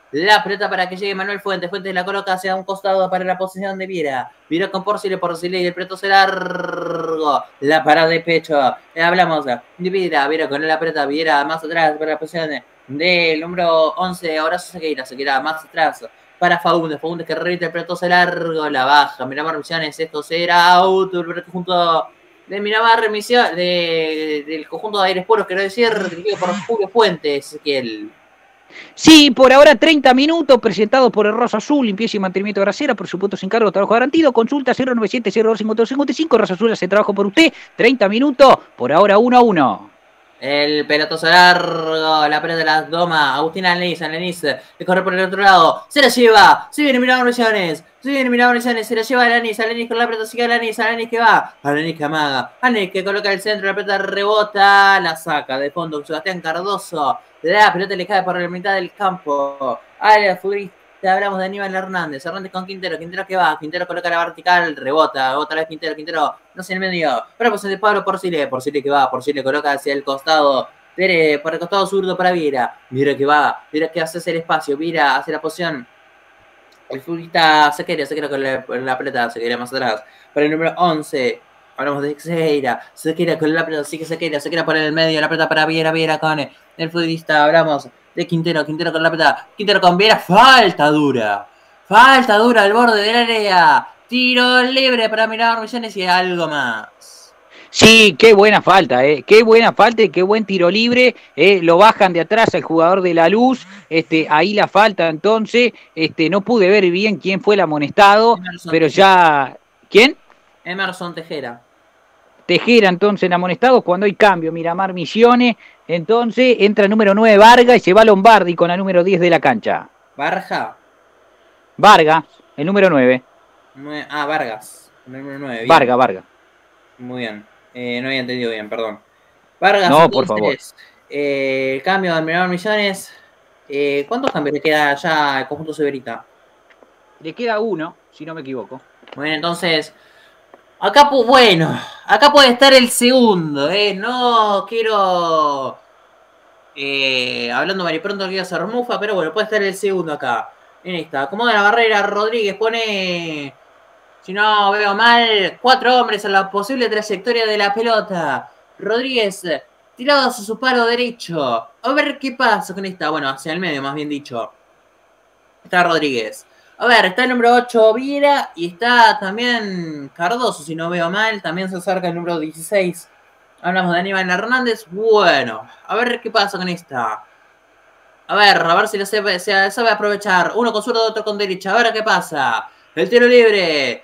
La pelota para que llegue Manuel Fuentes. Fuentes la coloca hacia un costado para la posición de Viera. Viera con Porcile, Porcile y el preto se largo. La parada de pecho. Eh, hablamos de Viera. Viera con la pelota. Viera más atrás para la posición del número once. Ahora Sequeira. Sequeira más atrás para Faúndez. Faúndez que revite el preto se largo. La baja. Miramar Misiones. Esto será auto. El conjunto de Miramar Remisión. De, del conjunto de Aires Puros. Quiero decir, dirigido por Julio Fuentes. Que el Sí, por ahora treinta minutos, presentados por el Rosa Azul, limpieza y mantenimiento de grasera, por supuesto sin cargo, trabajo garantido, consulta cero nueve siete cero dos cinco dos cinco cinco, Rosa Azul hace trabajo por usted, treinta minutos, por ahora uno a uno. El pelotazo largo, la pelota de la doma, Agustín Alanis, Alanis, le corre por el otro lado, se la lleva, se viene Miramar Misiones, se viene Miramar Misiones, se la lleva Alanis, Alanis con la pelota, sigue Alanis, Alanis que va, Alanis que amaga, Alanis que coloca el centro, la pelota rebota, la saca de fondo Sebastián Cardoso, la pelota le cae por la mitad del campo, al futbolista. Hablamos de Aníbal Hernández, Hernández con Quintero, Quintero que va, Quintero coloca la vertical, rebota, otra vez Quintero, Quintero, no sé en el medio, pero pues de Pablo Porcile, Porcile que va, Porcile coloca hacia el costado, Tere, por el costado zurdo para Viera, Viera que va, Viera que hace el espacio, Viera hace la posición, el futbolista Sequeira, Sequeira con la, con la pelota, Sequeira más atrás, para el número once, hablamos de Sequeira, Sequeira con la pelota, sigue Sequeira, Sequeira por el medio, la pelota para Viera, Viera con el futbolista, hablamos de Quintero, Quintero con la pelota, Quintero con Viera, falta dura, falta dura al borde del área, tiro libre para Miramar Misiones y algo más. Sí, qué buena falta, eh, qué buena falta y qué buen tiro libre, eh, lo bajan de atrás al jugador de La Luz, este, ahí la falta entonces, este, no pude ver bien quién fue el amonestado, Emerson pero Tejera. ya, ¿quién? Emerson Tejera. Tejera entonces en amonestados cuando hay cambio, Miramar Misiones, entonces entra el número nueve Vargas y se va Lombardi con la número diez de la cancha. Barja. Vargas, el número nueve. Nue ah, Vargas, el número nueve. Vargas, Vargas. Muy bien, eh, no había entendido bien, perdón. Vargas, no, entonces, por favor. Eh, el cambio de Miramar Misiones, eh, ¿cuántos cambios le queda ya al conjunto Severita? Le queda uno, si no me equivoco. Muy bien, entonces... Acá, bueno, acá puede estar el segundo, ¿eh? No quiero... Eh, hablando maripronto, no quiero hacer mufa, pero bueno, puede estar el segundo acá. En esta, acomoda la barrera, Rodríguez pone... Si no veo mal, cuatro hombres a la posible trayectoria de la pelota. Rodríguez, tirado hacia su palo derecho. A ver qué pasa con esta, bueno, hacia el medio, más bien dicho. Está Rodríguez. A ver, está el número ocho Viera y está también Cardoso, si no veo mal. También se acerca el número dieciséis. Hablamos de Aníbal Hernández. Bueno, a ver qué pasa con esta. A ver, a ver si lo sabe, se sabe aprovechar. Uno con zurdo, otro con derecha. A ver qué pasa. El tiro libre.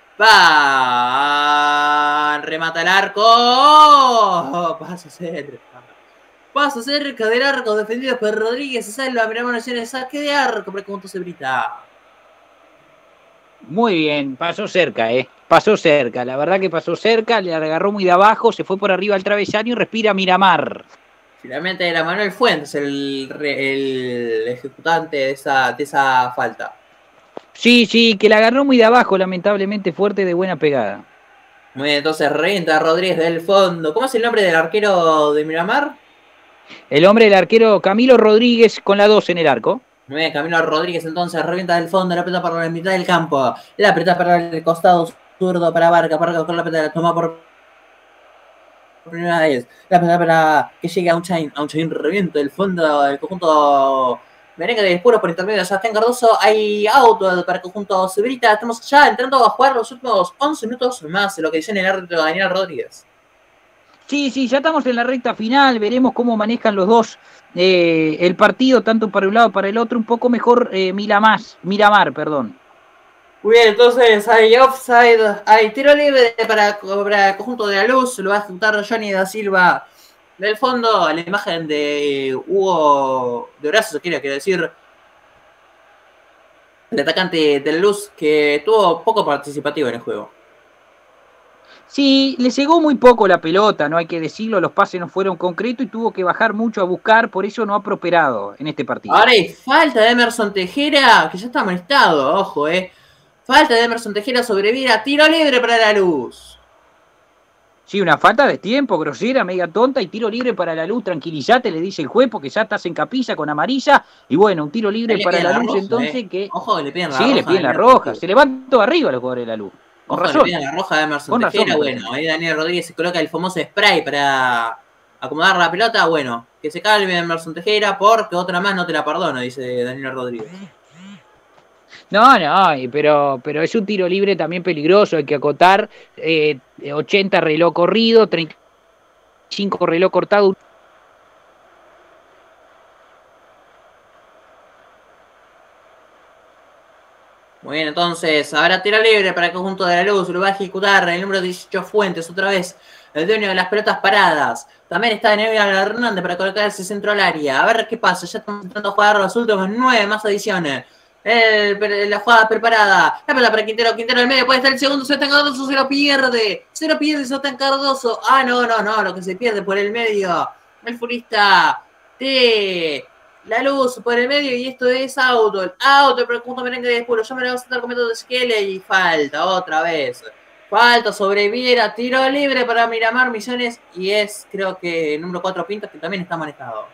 Va. Remata el arco. Oh, pasa cerca. Pasa cerca del arco defendido por Rodríguez. Se salva. Miramos el saque de arco. Pero como se brita. Muy bien, pasó cerca, ¿eh? Pasó cerca, la verdad que pasó cerca, le agarró muy de abajo, se fue por arriba al travesaño y respira Miramar. Finalmente era Manuel Fuentes el, el ejecutante de esa, de esa falta. Sí, sí, que la agarró muy de abajo, lamentablemente fuerte, de buena pegada. Muy bien, entonces revienta Rodríguez del fondo. ¿Cómo es el nombre del arquero de Miramar? El hombre del arquero Camilo Rodríguez con la dos en el arco. Muy bien, Camilo Rodríguez entonces revienta del fondo, la pelota para la mitad del campo. La pelota para el costado zurdo para Vargas. Vargas con la pelota la toma por primera vez. La pelota para que llegue a un chain. A un chain revienta del fondo del conjunto merengue de Puros por intermedio de Sebastián Cardoso. Hay auto para el conjunto Severita. Estamos ya entrando a jugar los últimos once minutos más de lo que dice el árbitro Daniel Rodríguez. Sí, sí, ya estamos en la recta final, veremos cómo manejan los dos eh, el partido, tanto para un lado como para el otro, un poco mejor eh, Miramar, Miramar, perdón. Muy bien, entonces hay offside, hay tiro libre para, para el conjunto de La Luz, lo va a ejecutar Johnny da Silva del fondo, la imagen de Hugo de Horacio, quiero decir, el atacante de La Luz, que tuvo poco participativo en el juego. Sí, le llegó muy poco la pelota, no hay que decirlo, los pases no fueron concretos y tuvo que bajar mucho a buscar, por eso no ha prosperado en este partido. Ahora hay falta de Emerson Tejera, que ya está amonestado, ojo, eh. Falta de Emerson Tejera sobre Viera, tiro libre para La Luz. Sí, una falta de tiempo, grosera, mega tonta y tiro libre para la Luz. Tranquilízate, le dice el juez, porque ya estás en capilla con amarilla. Y bueno, un tiro libre Ahí le para piden la la Luz roja, entonces eh. que... Ojo, le piden la Sí, roja. le piden la Daniel roja. Rodríguez. Se levantan todo arriba los jugadores de la Luz. Con Ojo, razón. le piden la roja a Emerson Con razón, Tejera. me Bueno, parece. ahí Daniel Rodríguez se coloca el famoso spray para acomodar la pelota. Bueno, que se calme Emerson Tejera porque otra más no te la perdono, dice Daniel Rodríguez. No, no, y- pero, pero es un tiro libre también peligroso, hay que acotar. eh, ochenta reloj corrido, treinta y cinco reloj cortado. Muy bien, entonces, ahora tiro libre para el conjunto de la Luz. Lo va a ejecutar el número dieciocho Fuentes, otra vez el dueño de las pelotas paradas. También está Daniel Hernández para colocar ese centro al área. A ver qué pasa. Ya estamos intentando jugar los últimos nueve más adiciones. El, la jugada preparada. La pelota para Quintero. Quintero al medio. Puede estar el segundo. Sotan Cardoso se lo pierde. Se lo pierde Sotan Cardoso. Ah, no, no, no. Lo que se pierde por el medio. El futbolista de la Luz por el medio. Y esto es auto. Auto para el conjunto merengue de Espuro. Ya me lo vas a estar comentando de Esquele. Y falta otra vez. Falta sobre Viera. Tiro libre para Miramar Misiones. Y es, creo que, el número cuatro Pintos, que también está manejado.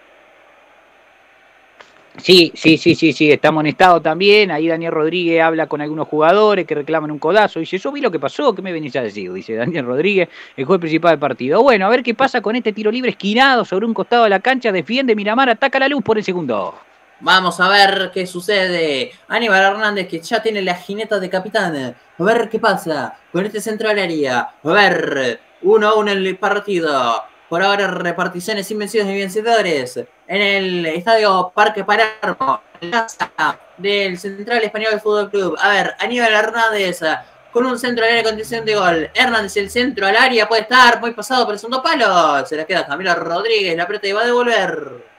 Sí, sí, sí, sí, sí, está amonestado también. Ahí Daniel Rodríguez habla con algunos jugadores que reclaman un codazo. Dice, yo vi lo que pasó, ¿qué me venís a decir? Dice Daniel Rodríguez, el juez principal del partido. Bueno, a ver qué pasa con este tiro libre esquinado sobre un costado de la cancha. Defiende Miramar, ataca la Luz por el segundo. Vamos a ver qué sucede. Aníbal Hernández, que ya tiene la jineta de capitán. A ver qué pasa con este centro del área. A ver, uno a uno el partido. Por ahora, reparticiones sin vencidos ni vencedores. En el estadio Parque Palermo, en la casa del Central Español del Fútbol Club. A ver, Aníbal Hernández con un centro al área con condición de gol. Hernández, el centro al área, puede estar muy pasado por el segundo palo. Se la queda Camilo Rodríguez, la pelota y va a devolver.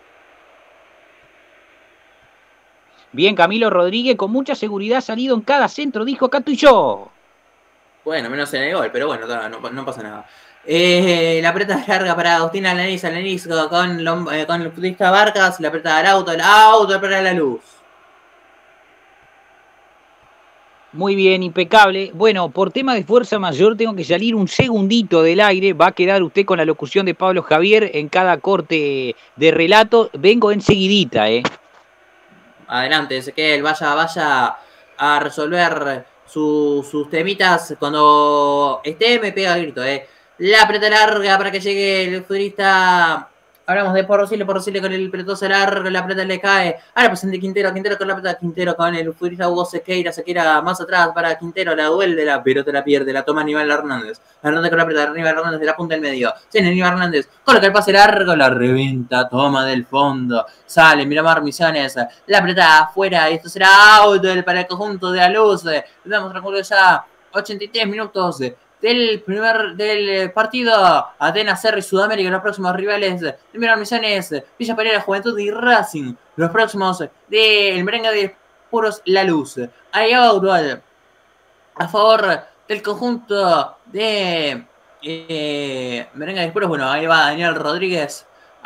Bien, Camilo Rodríguez con mucha seguridad salido en cada centro, dijo acá tú y yo. Bueno, menos en el gol, pero bueno, no, no, no pasa nada. Eh, la pelota larga para Agustín Alaniz, Alaniz con, eh, con el futbolista Vargas, la pelota al auto, el auto para la Luz. Muy bien, impecable. Bueno, por tema de fuerza mayor tengo que salir un segundito del aire. Va a quedar usted con la locución de Pablo Javier en cada corte de relato. Vengo enseguidita, ¿eh? Adelante, Ezequiel, vaya, vaya a resolver su, sus temitas. Cuando esté, me pega el grito, eh. La pelota larga para que llegue el futbolista. Hablamos de Porrosile, Porrosile con el pelotazo largo, la pelota le cae. Ahora pues de Quintero, Quintero con la pelota, Quintero con el futbolista Hugo Sequeira, Sequeira más atrás para Quintero, la duele, la pelota la pierde, la toma Aníbal Hernández. Hernández con la pelota, Aníbal Hernández de la punta del medio. Tiene Aníbal Hernández, coloca el pase largo, la reventa, toma del fondo. Sale Miramar Misiones, la pelota afuera, y esto será auto para el conjunto de la Luz. Damos transcurrido ya ochenta y tres minutos del primer del partido. Atenas, Cerro y Sudamérica, los próximos rivales de Miramar Misiones, Villa Pereira, Juventud y Racing, los próximos del merengue de Puros La Luz. Hay auto a favor del conjunto de eh, merengue de Puros. Bueno, ahí va Daniel Rodríguez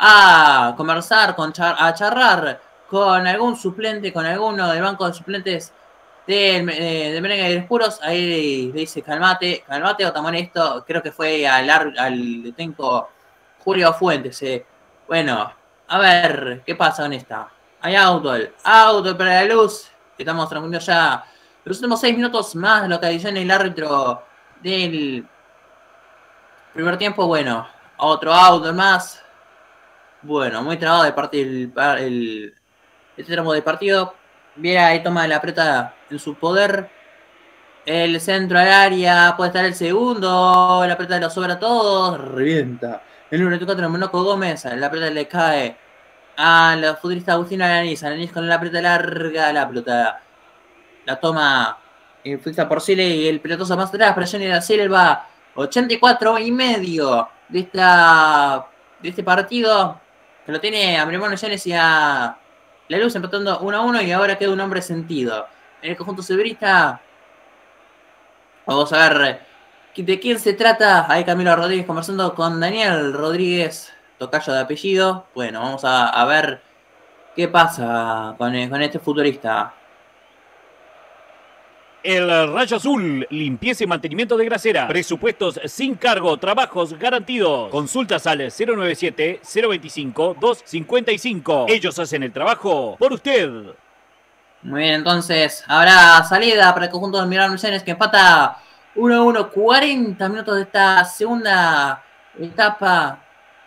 a conversar, con char a charrar con algún suplente, con alguno del banco de suplentes de, de, de merengue de puros. Ahí le dice calmate, calmate o tamón esto. Creo que fue al, al técnico Julio Fuentes. Eh. Bueno, a ver qué pasa con esta. Hay auto, auto para la Luz. Estamos transmitiendo ya los últimos seis minutos más de lo que adiciona el árbitro del primer tiempo. Bueno, otro auto más. Bueno, muy trabado de partido el, el, este tramo del partido. Viera ahí toma la pelota en su poder. El centro al área. Puede estar el segundo. La pelota lo sobra a todos. Revienta. El número veinticuatro, Monoco Gómez. La pelota le cae al futbolista Agustín Alaniz. Alaniz con la pelota larga. La pelota la toma el futbolista Porcile. Y el pelotazo más atrás para Johnny da Silva. ochenta y cuatro y medio de, esta, de este partido. Que lo tiene a Miramar Misiones y a La Luz empatando uno a uno. Y ahora queda un hombre sentido en el conjunto cebrista. Vamos a ver de quién se trata. Ahí Camilo Rodríguez conversando con Daniel Rodríguez, tocayo de apellido. Bueno, vamos a, a ver qué pasa con, con este futbolista. El Rayo Azul, limpieza y mantenimiento de grasera. Presupuestos sin cargo, trabajos garantidos. Consultas al cero nueve siete, cero veinticinco, dos cincuenta y cinco. Ellos hacen el trabajo por usted. Muy bien, entonces, habrá salida para el conjunto de Miramar Misiones que empata uno a uno, cuarenta minutos de esta segunda etapa.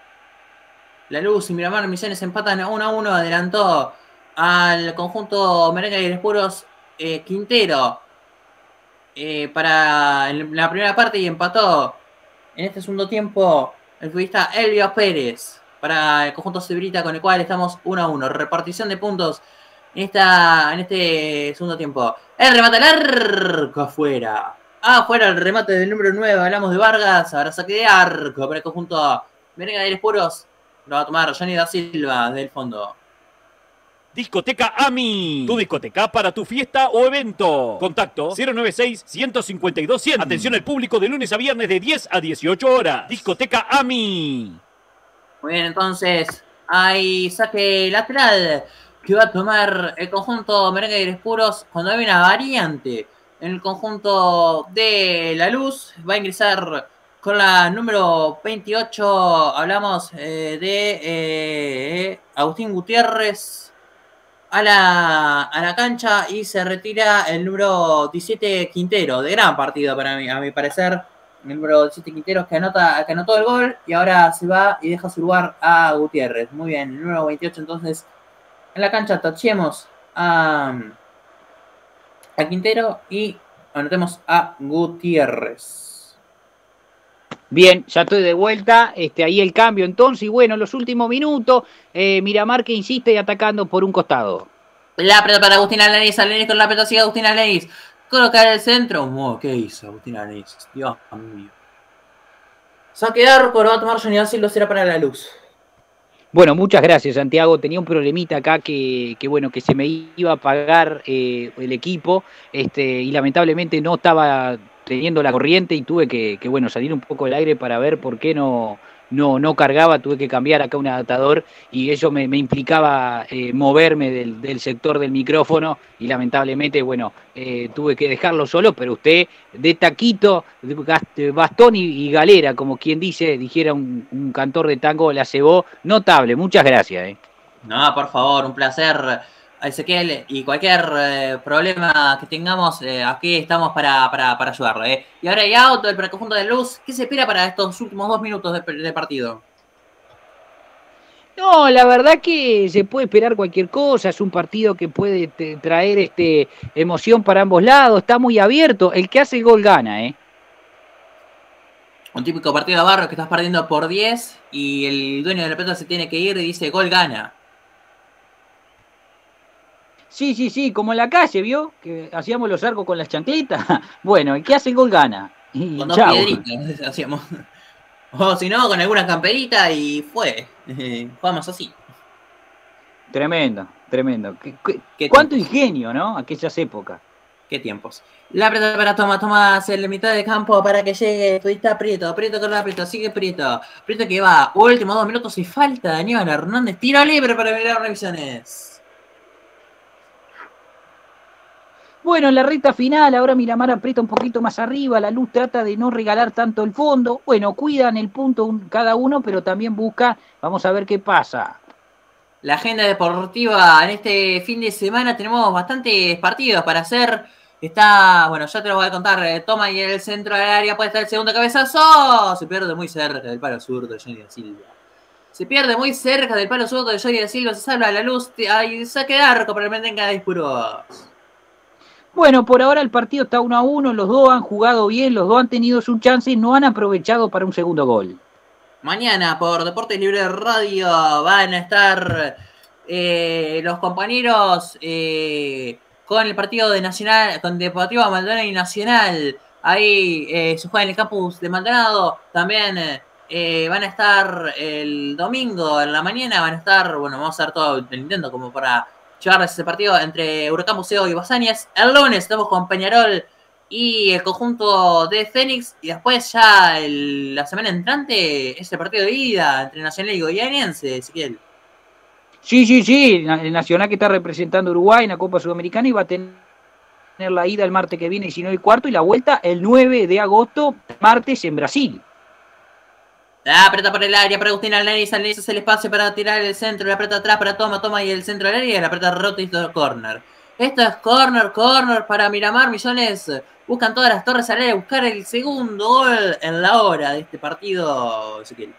La Luz y Miramar Misiones empatan uno a uno, adelantó al conjunto Merengue y Puros eh, Quintero eh, para la primera parte y empató en este segundo tiempo el futbolista Elvio Pérez para el conjunto Cebrita, con el cual estamos uno a uno. Repartición de puntos en, esta, en este segundo tiempo. El remate al arco afuera. Afuera el remate del número nueve. Hablamos de Vargas. Ahora saque de arco para el conjunto Merengue de Puros. Lo va a tomar Johnny da Silva del fondo. Discoteca AMI, tu discoteca para tu fiesta o evento. Contacto cero nueve seis, uno cinco dos, cien. Atención al público de lunes a viernes de diez a dieciocho horas. Discoteca AMI. Muy bien, entonces hay saque lateral que va a tomar el conjunto Merengue de Puros cuando hay una variante en el conjunto de La Luz. Va a ingresar con la número veintiocho. Hablamos eh, de eh, Agustín Gutiérrez a la, a la cancha y se retira el número diecisiete Quintero. De gran partido para mí, a mi parecer. El número diecisiete Quintero que, anota, que anotó el gol y ahora se va y deja su lugar a Gutiérrez. Muy bien, el número veintiocho entonces en la cancha. Tachemos a, a Quintero y anotemos a Gutiérrez. Bien, ya estoy de vuelta, este, ahí el cambio entonces, y bueno, los últimos minutos, eh, Miramar que insiste y atacando por un costado. La pelota para Agustín Alanis, Alanis con la pelota sigue Agustín Alanis, colocar el centro. Oh, ¿qué hizo Agustín Alanis? Dios mío. Saque de arco, lo va a tomar Johnny da Silva, será para La Luz. Bueno, muchas gracias, Santiago. Tenía un problemita acá que, que bueno, que se me iba a apagar eh, el equipo, este, y lamentablemente no estaba teniendo la corriente y tuve que, que bueno, salir un poco del aire para ver por qué no, no, no cargaba. Tuve que cambiar acá un adaptador y eso me, me implicaba eh, moverme del, del sector del micrófono y lamentablemente, bueno, eh, tuve que dejarlo solo, pero usted de taquito, de bastón y, y galera, como quien dice, dijera un, un cantor de tango, la cebó notable. Muchas gracias. Eh. No, por favor, un placer, Ezequiel, y cualquier eh, problema que tengamos, eh, aquí estamos para, para, para ayudarlo. Eh. Y ahora hay auto del conjunto de Luz. ¿Qué se espera para estos últimos dos minutos de, de partido? No, la verdad que se puede esperar cualquier cosa. Es un partido que puede te, traer este, emoción para ambos lados. Está muy abierto. El que hace el gol gana, ¿eh? Un típico partido de barrio que estás perdiendo por diez y el dueño de la pelota se tiene que ir y dice gol gana. Sí, sí, sí, como en la calle, ¿vio? Que hacíamos los arcos con las chancletas. Bueno, el que hace el gol gana. Y con dos chau. piedritas hacíamos. O si no, con alguna camperita y fue. Jugamos así. Tremendo, tremendo. ¿Qué, qué, ¿Qué ¿Cuánto tiempos? ingenio, ¿no? Aquellas épocas. Qué tiempos. La pelota para Tomás, Tomás en la mitad del campo para que llegue. Está Prieto, Prieto con la Prieto, sigue Prieto. Prieto que va, últimos dos minutos y falta de Aníbal Hernández. Tiro libre para mirar revisiones. Bueno, en la recta final, ahora Miramar aprieta un poquito más arriba, La Luz trata de no regalar tanto el fondo. Bueno, cuidan el punto un, cada uno, pero también busca, vamos a ver qué pasa. La agenda deportiva en este fin de semana tenemos bastantes partidos para hacer. Está, bueno, ya te lo voy a contar. Toma y en el centro del área puede estar el segundo cabezazo. Se pierde muy cerca del palo zurdo de Johnny da Silva. Se pierde muy cerca del palo zurdo de Johnny da Silva. Se salva La Luz. Hay saque de arco para el Merengue de Puros. Bueno, por ahora el partido está uno a uno. Los dos han jugado bien, los dos han tenido su chance y no han aprovechado para un segundo gol. Mañana por Deportes Libre Radio van a estar eh, los compañeros eh, con el partido de Nacional, con Deportivo Maldonado y Nacional. Ahí eh, se juega en el campus de Maldonado. También eh, van a estar el domingo en la mañana, van a estar, bueno, vamos a hacer todo el intento como para llevarles ese partido entre Huracán Buceo y Basáñez. El lunes estamos con Peñarol y el conjunto de Fénix, y después ya el, la semana entrante es el partido de ida entre Nacional y Goianiense, Ezequiel. Sí, sí, sí, el Nacional que está representando a Uruguay en la Copa Sudamericana y va a tener tener la ida el martes que viene, diecinueve y cuarto, y la vuelta el nueve de agosto, martes en Brasil. La apreta por el área para Agustín Alneriz. Alneriz hace el espacio para tirar el centro. La apreta atrás para Toma. Toma y el centro del área. Y la apreta rota y todo corner. Esto es corner, corner para Miramar. Misiones buscan todas las torres al área. Buscar el segundo gol en la hora de este partido, Ezequiel.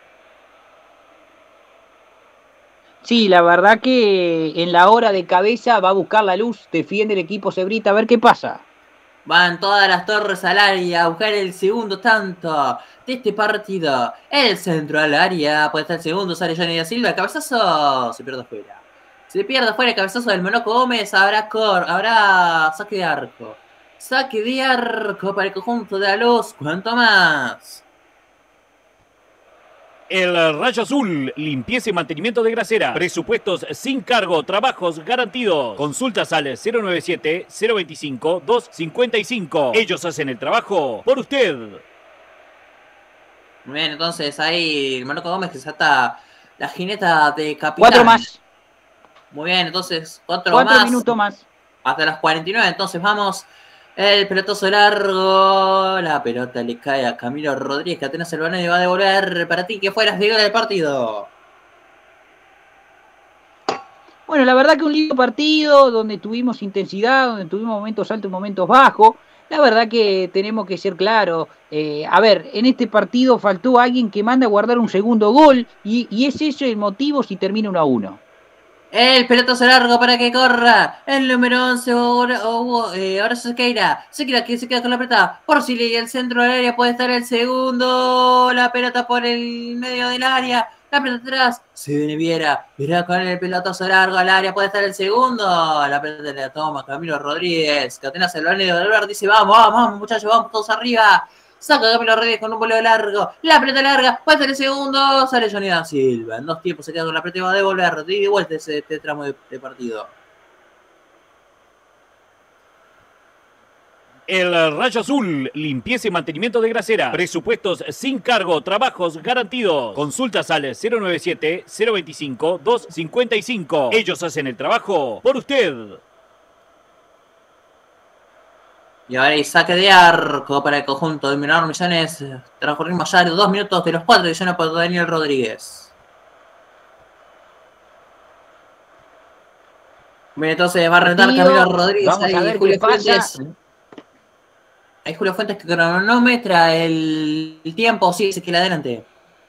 Sí, la verdad que en la hora de cabeza va a buscar la luz. Defiende el equipo Cebrita. A ver qué pasa. Van todas las torres al área a buscar el segundo tanto de este partido. El centro al área. Puede estar el segundo. Sale Johnny da Silva. El cabezazo. Se pierde afuera. Se pierde afuera el cabezazo del Monoco Gómez. Habrá cor. Habrá saque de arco. Saque de arco para el conjunto de la luz. ¿Cuánto más? El Rayo Azul, limpieza y mantenimiento de grasera. Presupuestos sin cargo, trabajos garantidos. Consultas al cero nueve siete, cero veinticinco, dos cincuenta y cinco. Ellos hacen el trabajo por usted. Muy bien, entonces ahí el Monoco Gómez que salta la jineta de capitán. Cuatro más. Muy bien, entonces cuatro, Cuatro más. minutos más. Hasta las cuarenta y nueve, entonces vamos. El pelotazo largo. La pelota le cae a Camilo Rodríguez, que apenas el balón y va a devolver para ti que fueras de gol del partido. Bueno, la verdad que un lindo partido donde tuvimos intensidad, donde tuvimos momentos altos y momentos bajos. La verdad que tenemos que ser claros. Eh, a ver, en este partido faltó alguien que manda a guardar un segundo gol y, y es ese el motivo si termina uno a uno. El pelotazo largo para que corra. El número once, ahora, eh, ahora Sequeira. Sequeira que se queda con la pelota. Por si le el centro del área puede estar el segundo. La pelota por el medio del área. La pelota atrás. Se viene Viera. Viera con el pelotazo largo al área. Puede estar el segundo. La pelota la toma Camilo Rodríguez. Que apenas el balón de devolver. Dice: Vamos, vamos, vamos, muchachos, vamos todos arriba. Saca Camilo Rodríguez con un voleo largo. La pelota larga. Puede ser el segundo. Sale Johnny da Silva. En dos tiempos se queda con la pelota y va a devolver. Y de vuelta ese, este tramo de, de partido. El Rayo Azul, limpieza y mantenimiento de grasera. Presupuestos sin cargo, trabajos garantidos. Consultas al cero nueve siete, cero veinticinco, dos cincuenta y cinco. Ellos hacen el trabajo por usted. Y ahora hay saque de arco para el conjunto de Miramar Misiones. Transcurrimos ya dos minutos de los cuatro que llena por Daniel Rodríguez. Bien, entonces va a rentar Camilo Rodríguez. Vamos ahí a ver Julio qué pasa. Fuentes. Ahí Julio Fuentes que cronometra el, el tiempo. Sí, se queda adelante.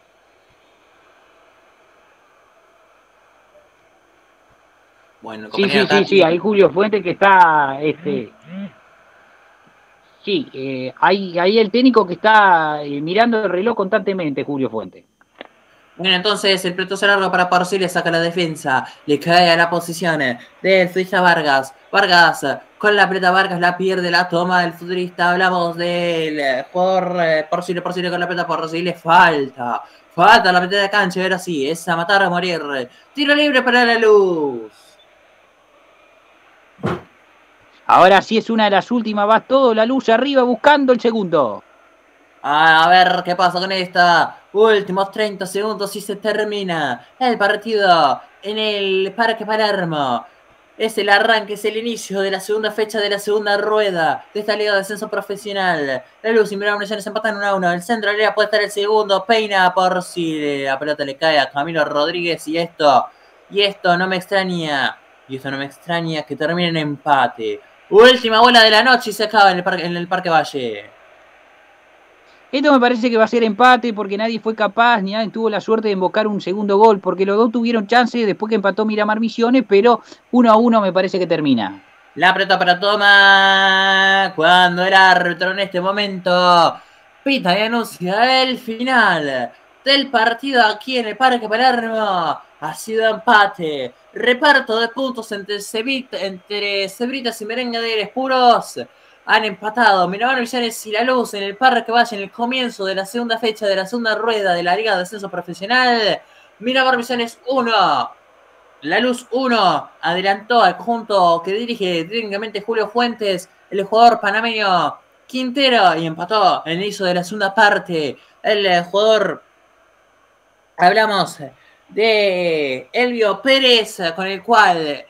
Bueno, sí, sí, sí, sí, ahí Julio Fuentes que está... este Sí, eh, hay, hay el técnico que está eh, mirando el reloj constantemente, Julio Fuente. Bueno, entonces el pelotazo largo para Parsi, le saca la defensa, le cae a la posición del futbolista Vargas. Vargas, con la pelota Vargas la pierde, la toma del futbolista. Hablamos del jugador eh, Parsi, Parsi con la pelota, Parsi le falta. Falta la pelota de cancha, ahora sí, es a matar a morir. Tiro libre para la luz. Ahora sí es una de las últimas, va todo la luz arriba buscando el segundo. A ver qué pasa con esta. Últimos treinta segundos y se termina el partido en el Parque Palermo. Es el arranque, es el inicio de la segunda fecha de la segunda rueda de esta liga de ascenso profesional. La luz y Miramar Misiones empatan uno a uno. El centro de la liga puede estar el segundo. Peina por si la pelota le cae a Camilo Rodríguez. Y esto, y esto no me extraña. Y esto no me extraña que termine en empate. Última bola de la noche y se acaba en el Parque, en el Parque Valle. Esto me parece que va a ser empate porque nadie fue capaz, ni nadie tuvo la suerte de invocar un segundo gol, porque los dos tuvieron chance después que empató Miramar Misiones, pero uno a uno me parece que termina. La pelota para Toma, cuando el árbitro en este momento pita y anuncia el final del partido aquí en el Parque Palermo. Ha sido empate. Reparto de puntos entre, Cebit, entre Cebritas y Merengaderes puros. Han empatado Miramar Misiones y La Luz en el Parque Valle en el comienzo de la segunda fecha de la segunda rueda de la Liga de Ascenso Profesional. Miramar Misiones uno. La Luz uno. Adelantó al conjunto que dirige técnicamente Julio Fuentes, el jugador panameño Quintero, y empató en el inicio de la segunda parte. El jugador, hablamos de Elvio Pérez, con el cual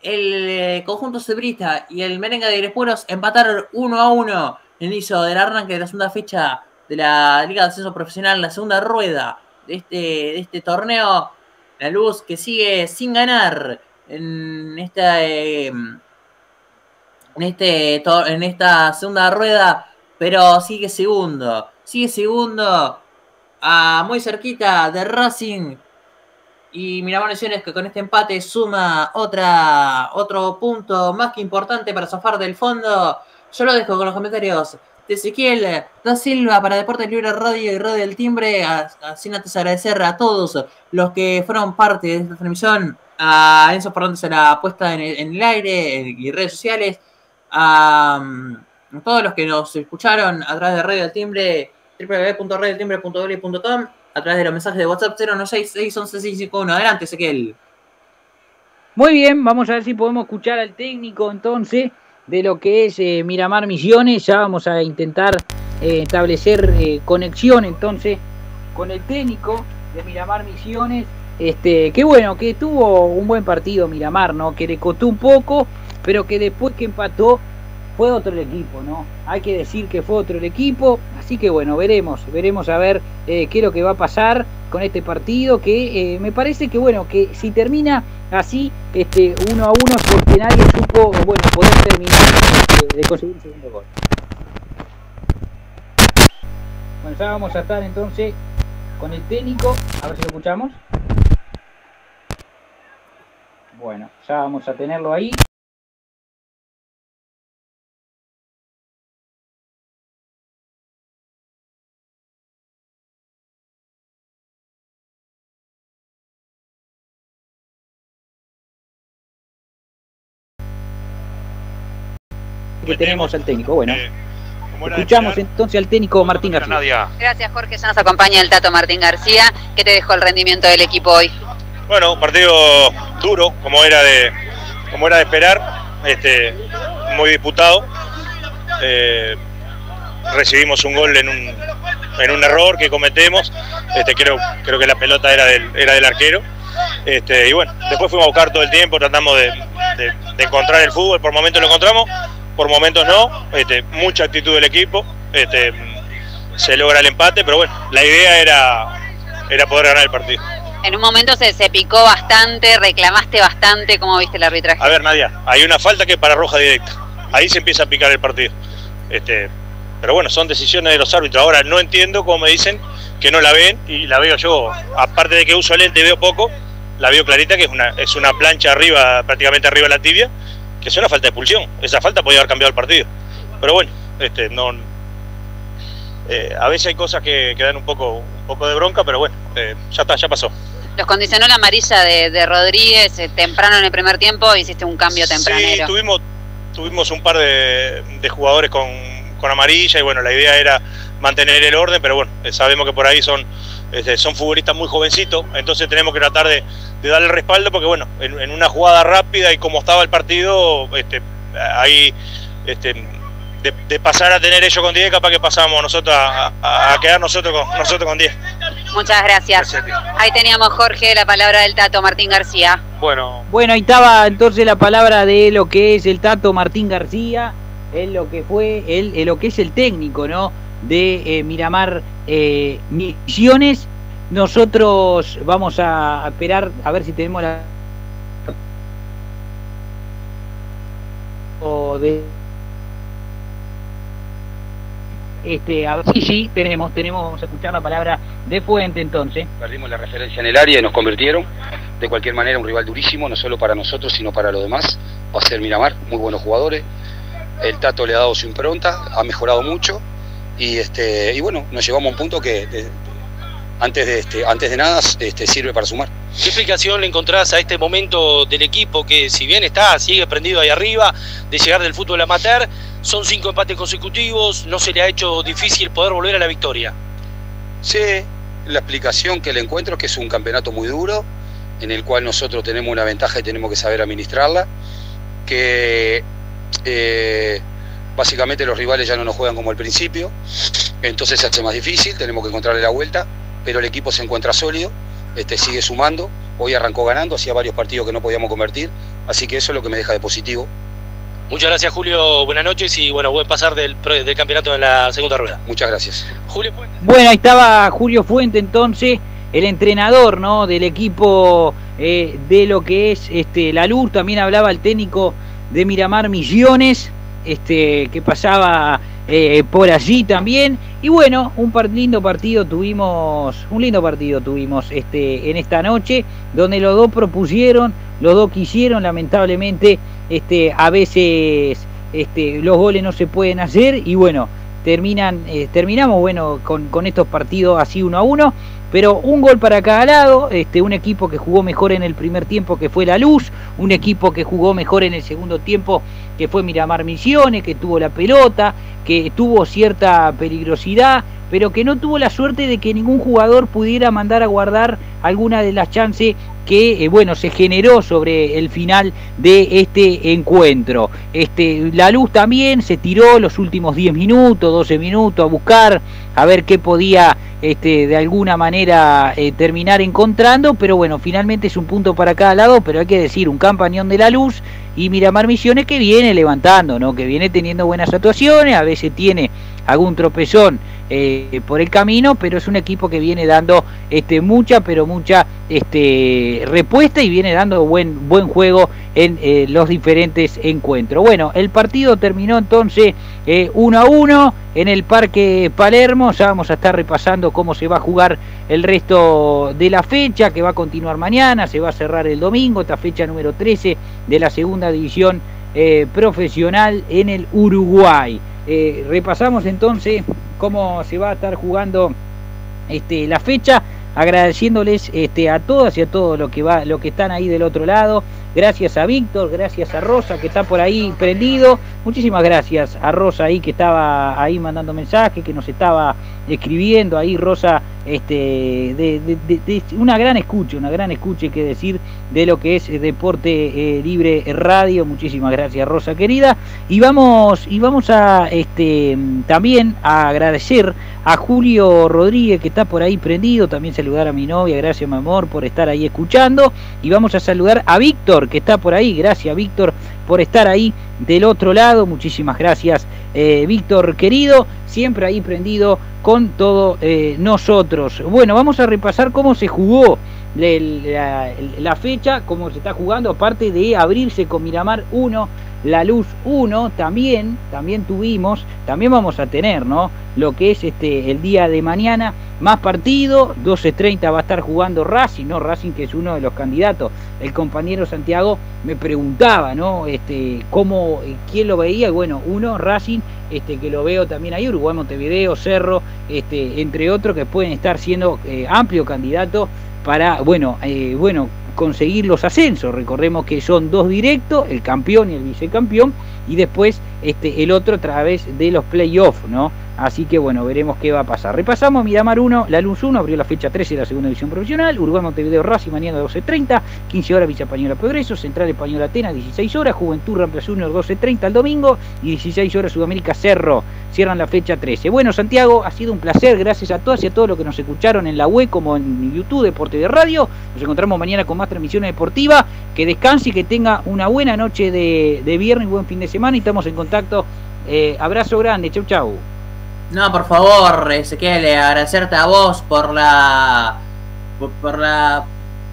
el eh, conjunto cebrita y el Merengue de Aires empataron uno a uno en el inicio del arranque de la segunda fecha de la Liga de Ascenso Profesional, la segunda rueda de este, de este torneo. La Luz que sigue sin ganar en esta, eh, en, este, en esta segunda rueda, pero sigue segundo. Sigue segundo a muy cerquita de Racing. Y Miramar Misiones que con este empate suma otra, otro punto más que importante para zafar del fondo. Yo lo dejo con los comentarios de Ezequiel da Silva para Deportes Libre Radio y Radio del Timbre. Sin antes agradecer a todos los que fueron parte de esta transmisión. A Enzo Fernández en la puesta en el, en el aire y redes sociales. A, a todos los que nos escucharon a través de Radio del Timbre, doble u doble u doble u punto radio del timbre punto w punto com, a través de los mensajes de WhatsApp cero nueve seis seis once seis cinco uno. Adelante, Ezequiel. Muy bien, vamos a ver si podemos escuchar al técnico entonces de lo que es eh, Miramar Misiones. Ya vamos a intentar eh, establecer eh, conexión entonces con el técnico de Miramar Misiones. Este, que bueno, que tuvo un buen partido Miramar, ¿no? Que le costó un poco, pero que después que empató fue otro el equipo, ¿no? Hay que decir que fue otro el equipo, así que bueno, veremos, veremos a ver eh, qué es lo que va a pasar con este partido, que eh, me parece que bueno, que si termina así, este, uno a uno, porque nadie supo, bueno, poder terminar eh, de conseguir el segundo gol. Bueno, ya vamos a estar entonces con el técnico, a ver si lo escuchamos. Bueno, ya vamos a tenerlo ahí. Que tenemos al técnico. Bueno, eh, escuchamos entonces al técnico Martín García. Gracias, Jorge. Ya nos acompaña el Tato Martín García. ¿Qué te dejó el rendimiento del equipo hoy? Bueno, un partido duro, como era de, como era de esperar, este, muy disputado. Eh, recibimos un gol en un, en un error que cometemos. Este, creo, creo que la pelota era del, era del arquero. Este, y bueno, después fuimos a buscar todo el tiempo, tratamos de, de, de encontrar el fútbol. Por momentos lo encontramos, por momentos no. Este, mucha actitud del equipo. Este, se logra el empate, pero bueno, la idea era, era poder ganar el partido. En un momento se, se picó bastante, reclamaste bastante. ¿Cómo viste el arbitraje? A ver, Nadia, hay una falta que es para roja directa. Ahí se empieza a picar el partido. Este, pero bueno, son decisiones de los árbitros. Ahora no entiendo cómo me dicen que no la ven, y la veo yo. Aparte de que uso lente y veo poco, la veo clarita, que es una, es una plancha arriba, prácticamente arriba de la tibia, que es una falta de expulsión. Esa falta podía haber cambiado el partido. Pero bueno, este, no, eh, a veces hay cosas que, que dan un poco, un poco de bronca, pero bueno, eh, ya está, ya pasó. Los condicionó la amarilla de, de Rodríguez eh, temprano en el primer tiempo, hiciste un cambio tempranero. Sí, tuvimos, tuvimos un par de, de jugadores con, con amarilla, y bueno, la idea era mantener el orden, pero bueno, sabemos que por ahí son, este, son futbolistas muy jovencitos, entonces tenemos que tratar de, de darle respaldo, porque bueno, en, en una jugada rápida y como estaba el partido, este, ahí este, de, de pasar a tener ellos con diez, capaz que pasamos nosotros a, a, a quedar nosotros con, nosotros con diez. Muchas gracias. gracias. Ahí teníamos, Jorge, la palabra del Tato Martín García. Bueno, bueno, ahí estaba entonces la palabra de lo que es el Tato Martín García, él lo que fue, él, él lo que es el técnico, ¿no?, de eh, Miramar eh, Misiones. Nosotros vamos a esperar a ver si tenemos la o de este a ver, sí, sí, tenemos, tenemos, vamos a escuchar la palabra de Fuente entonces. Perdimos la referencia en el área y nos convirtieron. De cualquier manera, un rival durísimo, no solo para nosotros, sino para los demás. Va a ser Miramar, muy buenos jugadores. El Tato le ha dado su impronta, ha mejorado mucho. Y este y bueno, nos llevamos a un punto que de, antes de este antes de nada este, sirve para sumar. ¿Qué explicación le encontrás a este momento del equipo que, si bien está, sigue prendido ahí arriba, de llegar del fútbol amateur? Son cinco empates consecutivos, ¿no se le ha hecho difícil poder volver a la victoria? Sí, la explicación que le encuentro es que es un campeonato muy duro, en el cual nosotros tenemos una ventaja y tenemos que saber administrarla, que eh, básicamente los rivales ya no nos juegan como al principio, entonces se hace más difícil, tenemos que encontrarle la vuelta, pero el equipo se encuentra sólido, este, sigue sumando, hoy arrancó ganando, hacía varios partidos que no podíamos convertir, Así que eso es lo que me deja de positivo. Muchas gracias, Julio. Buenas noches y bueno, buen pasar del, del campeonato en la segunda rueda. Muchas gracias. Julio Fuente. Bueno, ahí estaba Julio Fuente entonces, el entrenador, ¿no?, del equipo eh, de lo que es este, La Luz. También hablaba el técnico de Miramar Misiones, este, que pasaba eh, por allí también. Y bueno, un par, lindo partido tuvimos, un lindo partido tuvimos este, en esta noche, donde los dos propusieron, los dos quisieron. Lamentablemente este, a veces este, los goles no se pueden hacer y bueno, terminan eh, terminamos bueno con, con estos partidos así uno a uno, pero un gol para cada lado. Este, un equipo que jugó mejor en el primer tiempo, que fue La Luz, un equipo que jugó mejor en el segundo tiempo, que fue Miramar Misiones, que tuvo la pelota, que tuvo cierta peligrosidad, pero que no tuvo la suerte de que ningún jugador pudiera mandar a guardar alguna de las chances que eh, bueno, se generó sobre el final de este encuentro. Este, La Luz también se tiró los últimos diez minutos, doce minutos a buscar, a ver qué podía este, de alguna manera eh, terminar encontrando, pero bueno, finalmente es un punto para cada lado. Pero hay que decir, un campañón de La Luz y Miramar Misiones que viene levantando, ¿no?, que viene teniendo buenas actuaciones, a veces tiene algún tropezón eh, por el camino, pero es un equipo que viene dando este, mucha, pero mucha este, respuesta y viene dando buen, buen juego en eh, los diferentes encuentros. Bueno, el partido terminó entonces eh, uno a uno en el Parque Palermo. Ya vamos a estar repasando cómo se va a jugar el resto de la fecha, que va a continuar mañana, se va a cerrar el domingo, esta fecha número trece de la segunda división eh, profesional en el Uruguay. Eh, repasamos entonces cómo se va a estar jugando este, la fecha, agradeciéndoles este, a todas y a todos los que va, los que están ahí del otro lado. Gracias a Víctor, gracias a Rosa que está por ahí prendido. Muchísimas gracias a Rosa ahí que estaba ahí mandando mensajes, que nos estaba escribiendo ahí. Rosa, este, de, de, de, de una gran escucha, una gran escucha, hay que decir, de lo que es Deporte eh, Libre Radio. Muchísimas gracias, Rosa querida. Y vamos, y vamos a este, también a agradecer a Julio Rodríguez que está por ahí prendido. También saludar a mi novia, gracias mi amor por estar ahí escuchando. Y vamos a saludar a Víctor que está por ahí. Gracias, Víctor, por estar ahí del otro lado. Muchísimas gracias, eh, Víctor querido, siempre ahí prendido con todo eh, nosotros. Bueno, vamos a repasar cómo se jugó la, la, la fecha, cómo se está jugando, aparte de abrirse con Miramar uno, La Luz uno. También, también tuvimos, también vamos a tener, ¿no?, lo que es este el día de mañana, más partido. doce treinta va a estar jugando Racing, ¿no? Racing, que es uno de los candidatos. El compañero Santiago me preguntaba, ¿no?, este, cómo, quién lo veía. Y bueno, uno, Racing, este, que lo veo también ahí, Uruguay, Montevideo, Cerro, este, entre otros, que pueden estar siendo eh, amplio candidato para, bueno, eh, bueno, conseguir los ascensos. Recordemos que son dos directos, el campeón y el vicecampeón, y después este, el otro a través de los playoffs, ¿no? Así que bueno, veremos qué va a pasar. Repasamos: Miramar uno, La Luz uno, abrió la fecha trece de la segunda división profesional. Uruguay, Montevideo, Racing mañana doce treinta, quince horas Villa Española, Progreso, Central Española, Atenas dieciséis horas, Juventud Rampla Junior doce treinta el domingo y dieciséis horas Sudamérica Cerro. Cierran la fecha trece. Bueno, Santiago, ha sido un placer, gracias a todas y a todos los que nos escucharon en la web como en YouTube, Deporte de Radio. Nos encontramos mañana con más transmisiones deportivas. Que descanse y que tenga una buena noche de, de viernes y buen fin de semana, y estamos en contacto. Eh, abrazo grande, chau chau. No, por favor, Ezequiel, agradecerte a vos por la... Por, por la...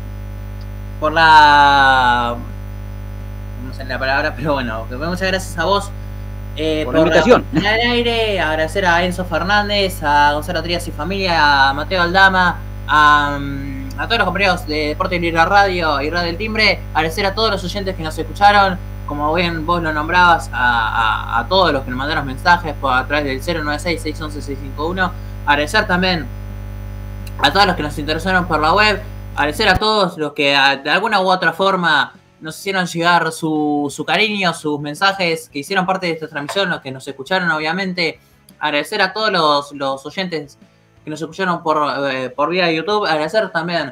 Por la... No sé la palabra, pero bueno, muchas gracias a vos. Eh, por, por la invitación. La, al aire, agradecer a Enzo Fernández, a Gonzalo Trías y familia, a Mateo Aldama, a, a todos los compañeros de Deporte Libre Radio y Radio del Timbre. Agradecer a todos los oyentes que nos escucharon, como bien vos lo nombrabas, a, a, a todos los que nos mandaron mensajes por, a través del cero nueve seis, seis once, seiscientos cincuenta y uno. Agradecer también a todos los que nos interesaron por la web. Agradecer a todos los que a, de alguna u otra forma nos hicieron llegar su, su cariño, sus mensajes, que hicieron parte de esta transmisión, los que nos escucharon obviamente. Agradecer a todos los, los oyentes que nos escucharon por, eh, por vía de YouTube. Agradecer también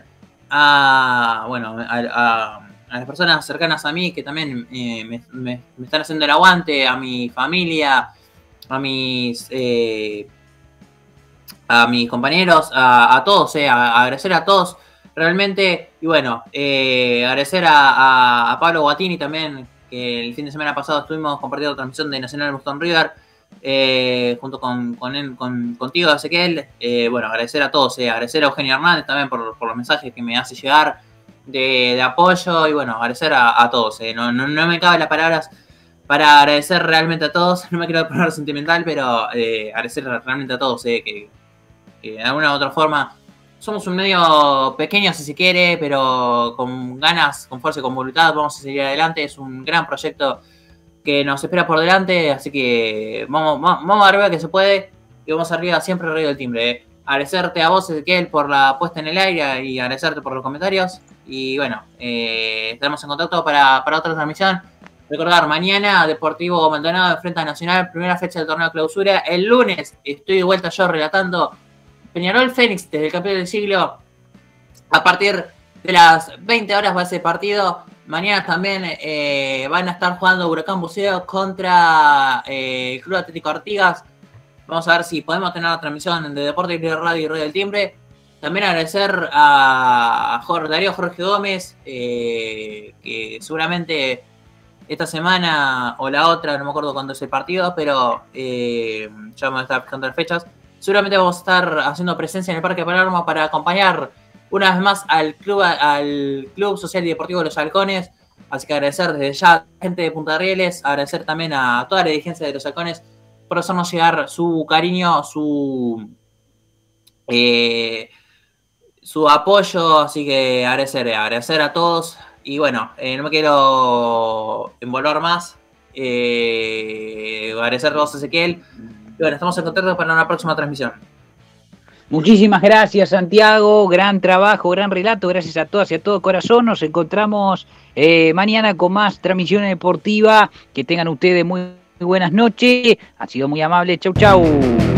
a, bueno, a, a a las personas cercanas a mí que también eh, me, me, me están haciendo el aguante, a mi familia, a mis eh, a mis compañeros, a, a todos, eh, a, a agradecer a todos realmente. Y bueno, eh, agradecer a, a, a Pablo Guatini también, que el fin de semana pasado estuvimos compartiendo la transmisión de Nacional Boston River, eh, junto con, con, él, con contigo, Ezequiel. Eh, bueno, agradecer a todos, eh, agradecer a Eugenio Hernández también por, por los mensajes que me hace llegar de, de apoyo, y bueno, agradecer a, a todos. Eh. No, no, no me caben las palabras para agradecer realmente a todos. No me quiero poner sentimental, pero eh, agradecer realmente a todos, eh, que, que de alguna u otra forma somos un medio pequeño, si se quiere, pero con ganas, con fuerza y con voluntad vamos a seguir adelante. Es un gran proyecto que nos espera por delante, así que vamos, vamos arriba que se puede, y vamos arriba siempre arriba del timbre. Eh. Agradecerte a vos, Ezequiel, por la puesta en el aire, y agradecerte por los comentarios. Y bueno, eh, estaremos en contacto para, para otra transmisión. Recordar, mañana Deportivo Maldonado enfrenta a Nacional, primera fecha del torneo clausura. El lunes estoy de vuelta yo relatando Peñarol Fénix desde el campeón del siglo. A partir de las veinte horas va ese partido. Mañana también eh, van a estar jugando Huracán Buceo contra eh, el Club Atlético Artigas. Vamos a ver si podemos tener la transmisión de Deportes Libre Radio y Radio del Timbre. También agradecer a Jorge, Darío Jorge Gómez, eh, que seguramente esta semana o la otra, no me acuerdo cuándo es el partido, pero eh, ya vamos a estar fijando las fechas. Seguramente vamos a estar haciendo presencia en el Parque Palermo para acompañar una vez más al club, al Club Social y Deportivo de los Halcones. Así que agradecer desde ya a la gente de Punta Rieles, agradecer también a toda la dirigencia de los Halcones por hacernos llegar su cariño, su eh, su apoyo. Así que agradecer, agradecer a todos. Y bueno, eh, no me quiero envolver más. Eh, agradecer a vos, Ezequiel. Y bueno, estamos en contacto para una próxima transmisión. Muchísimas gracias, Santiago. Gran trabajo, gran relato. Gracias a todas y a todo corazón. Nos encontramos eh, mañana con más transmisiones deportivas. Que tengan ustedes muy, muy buenas noches. Ha sido muy amable. Chau, chau.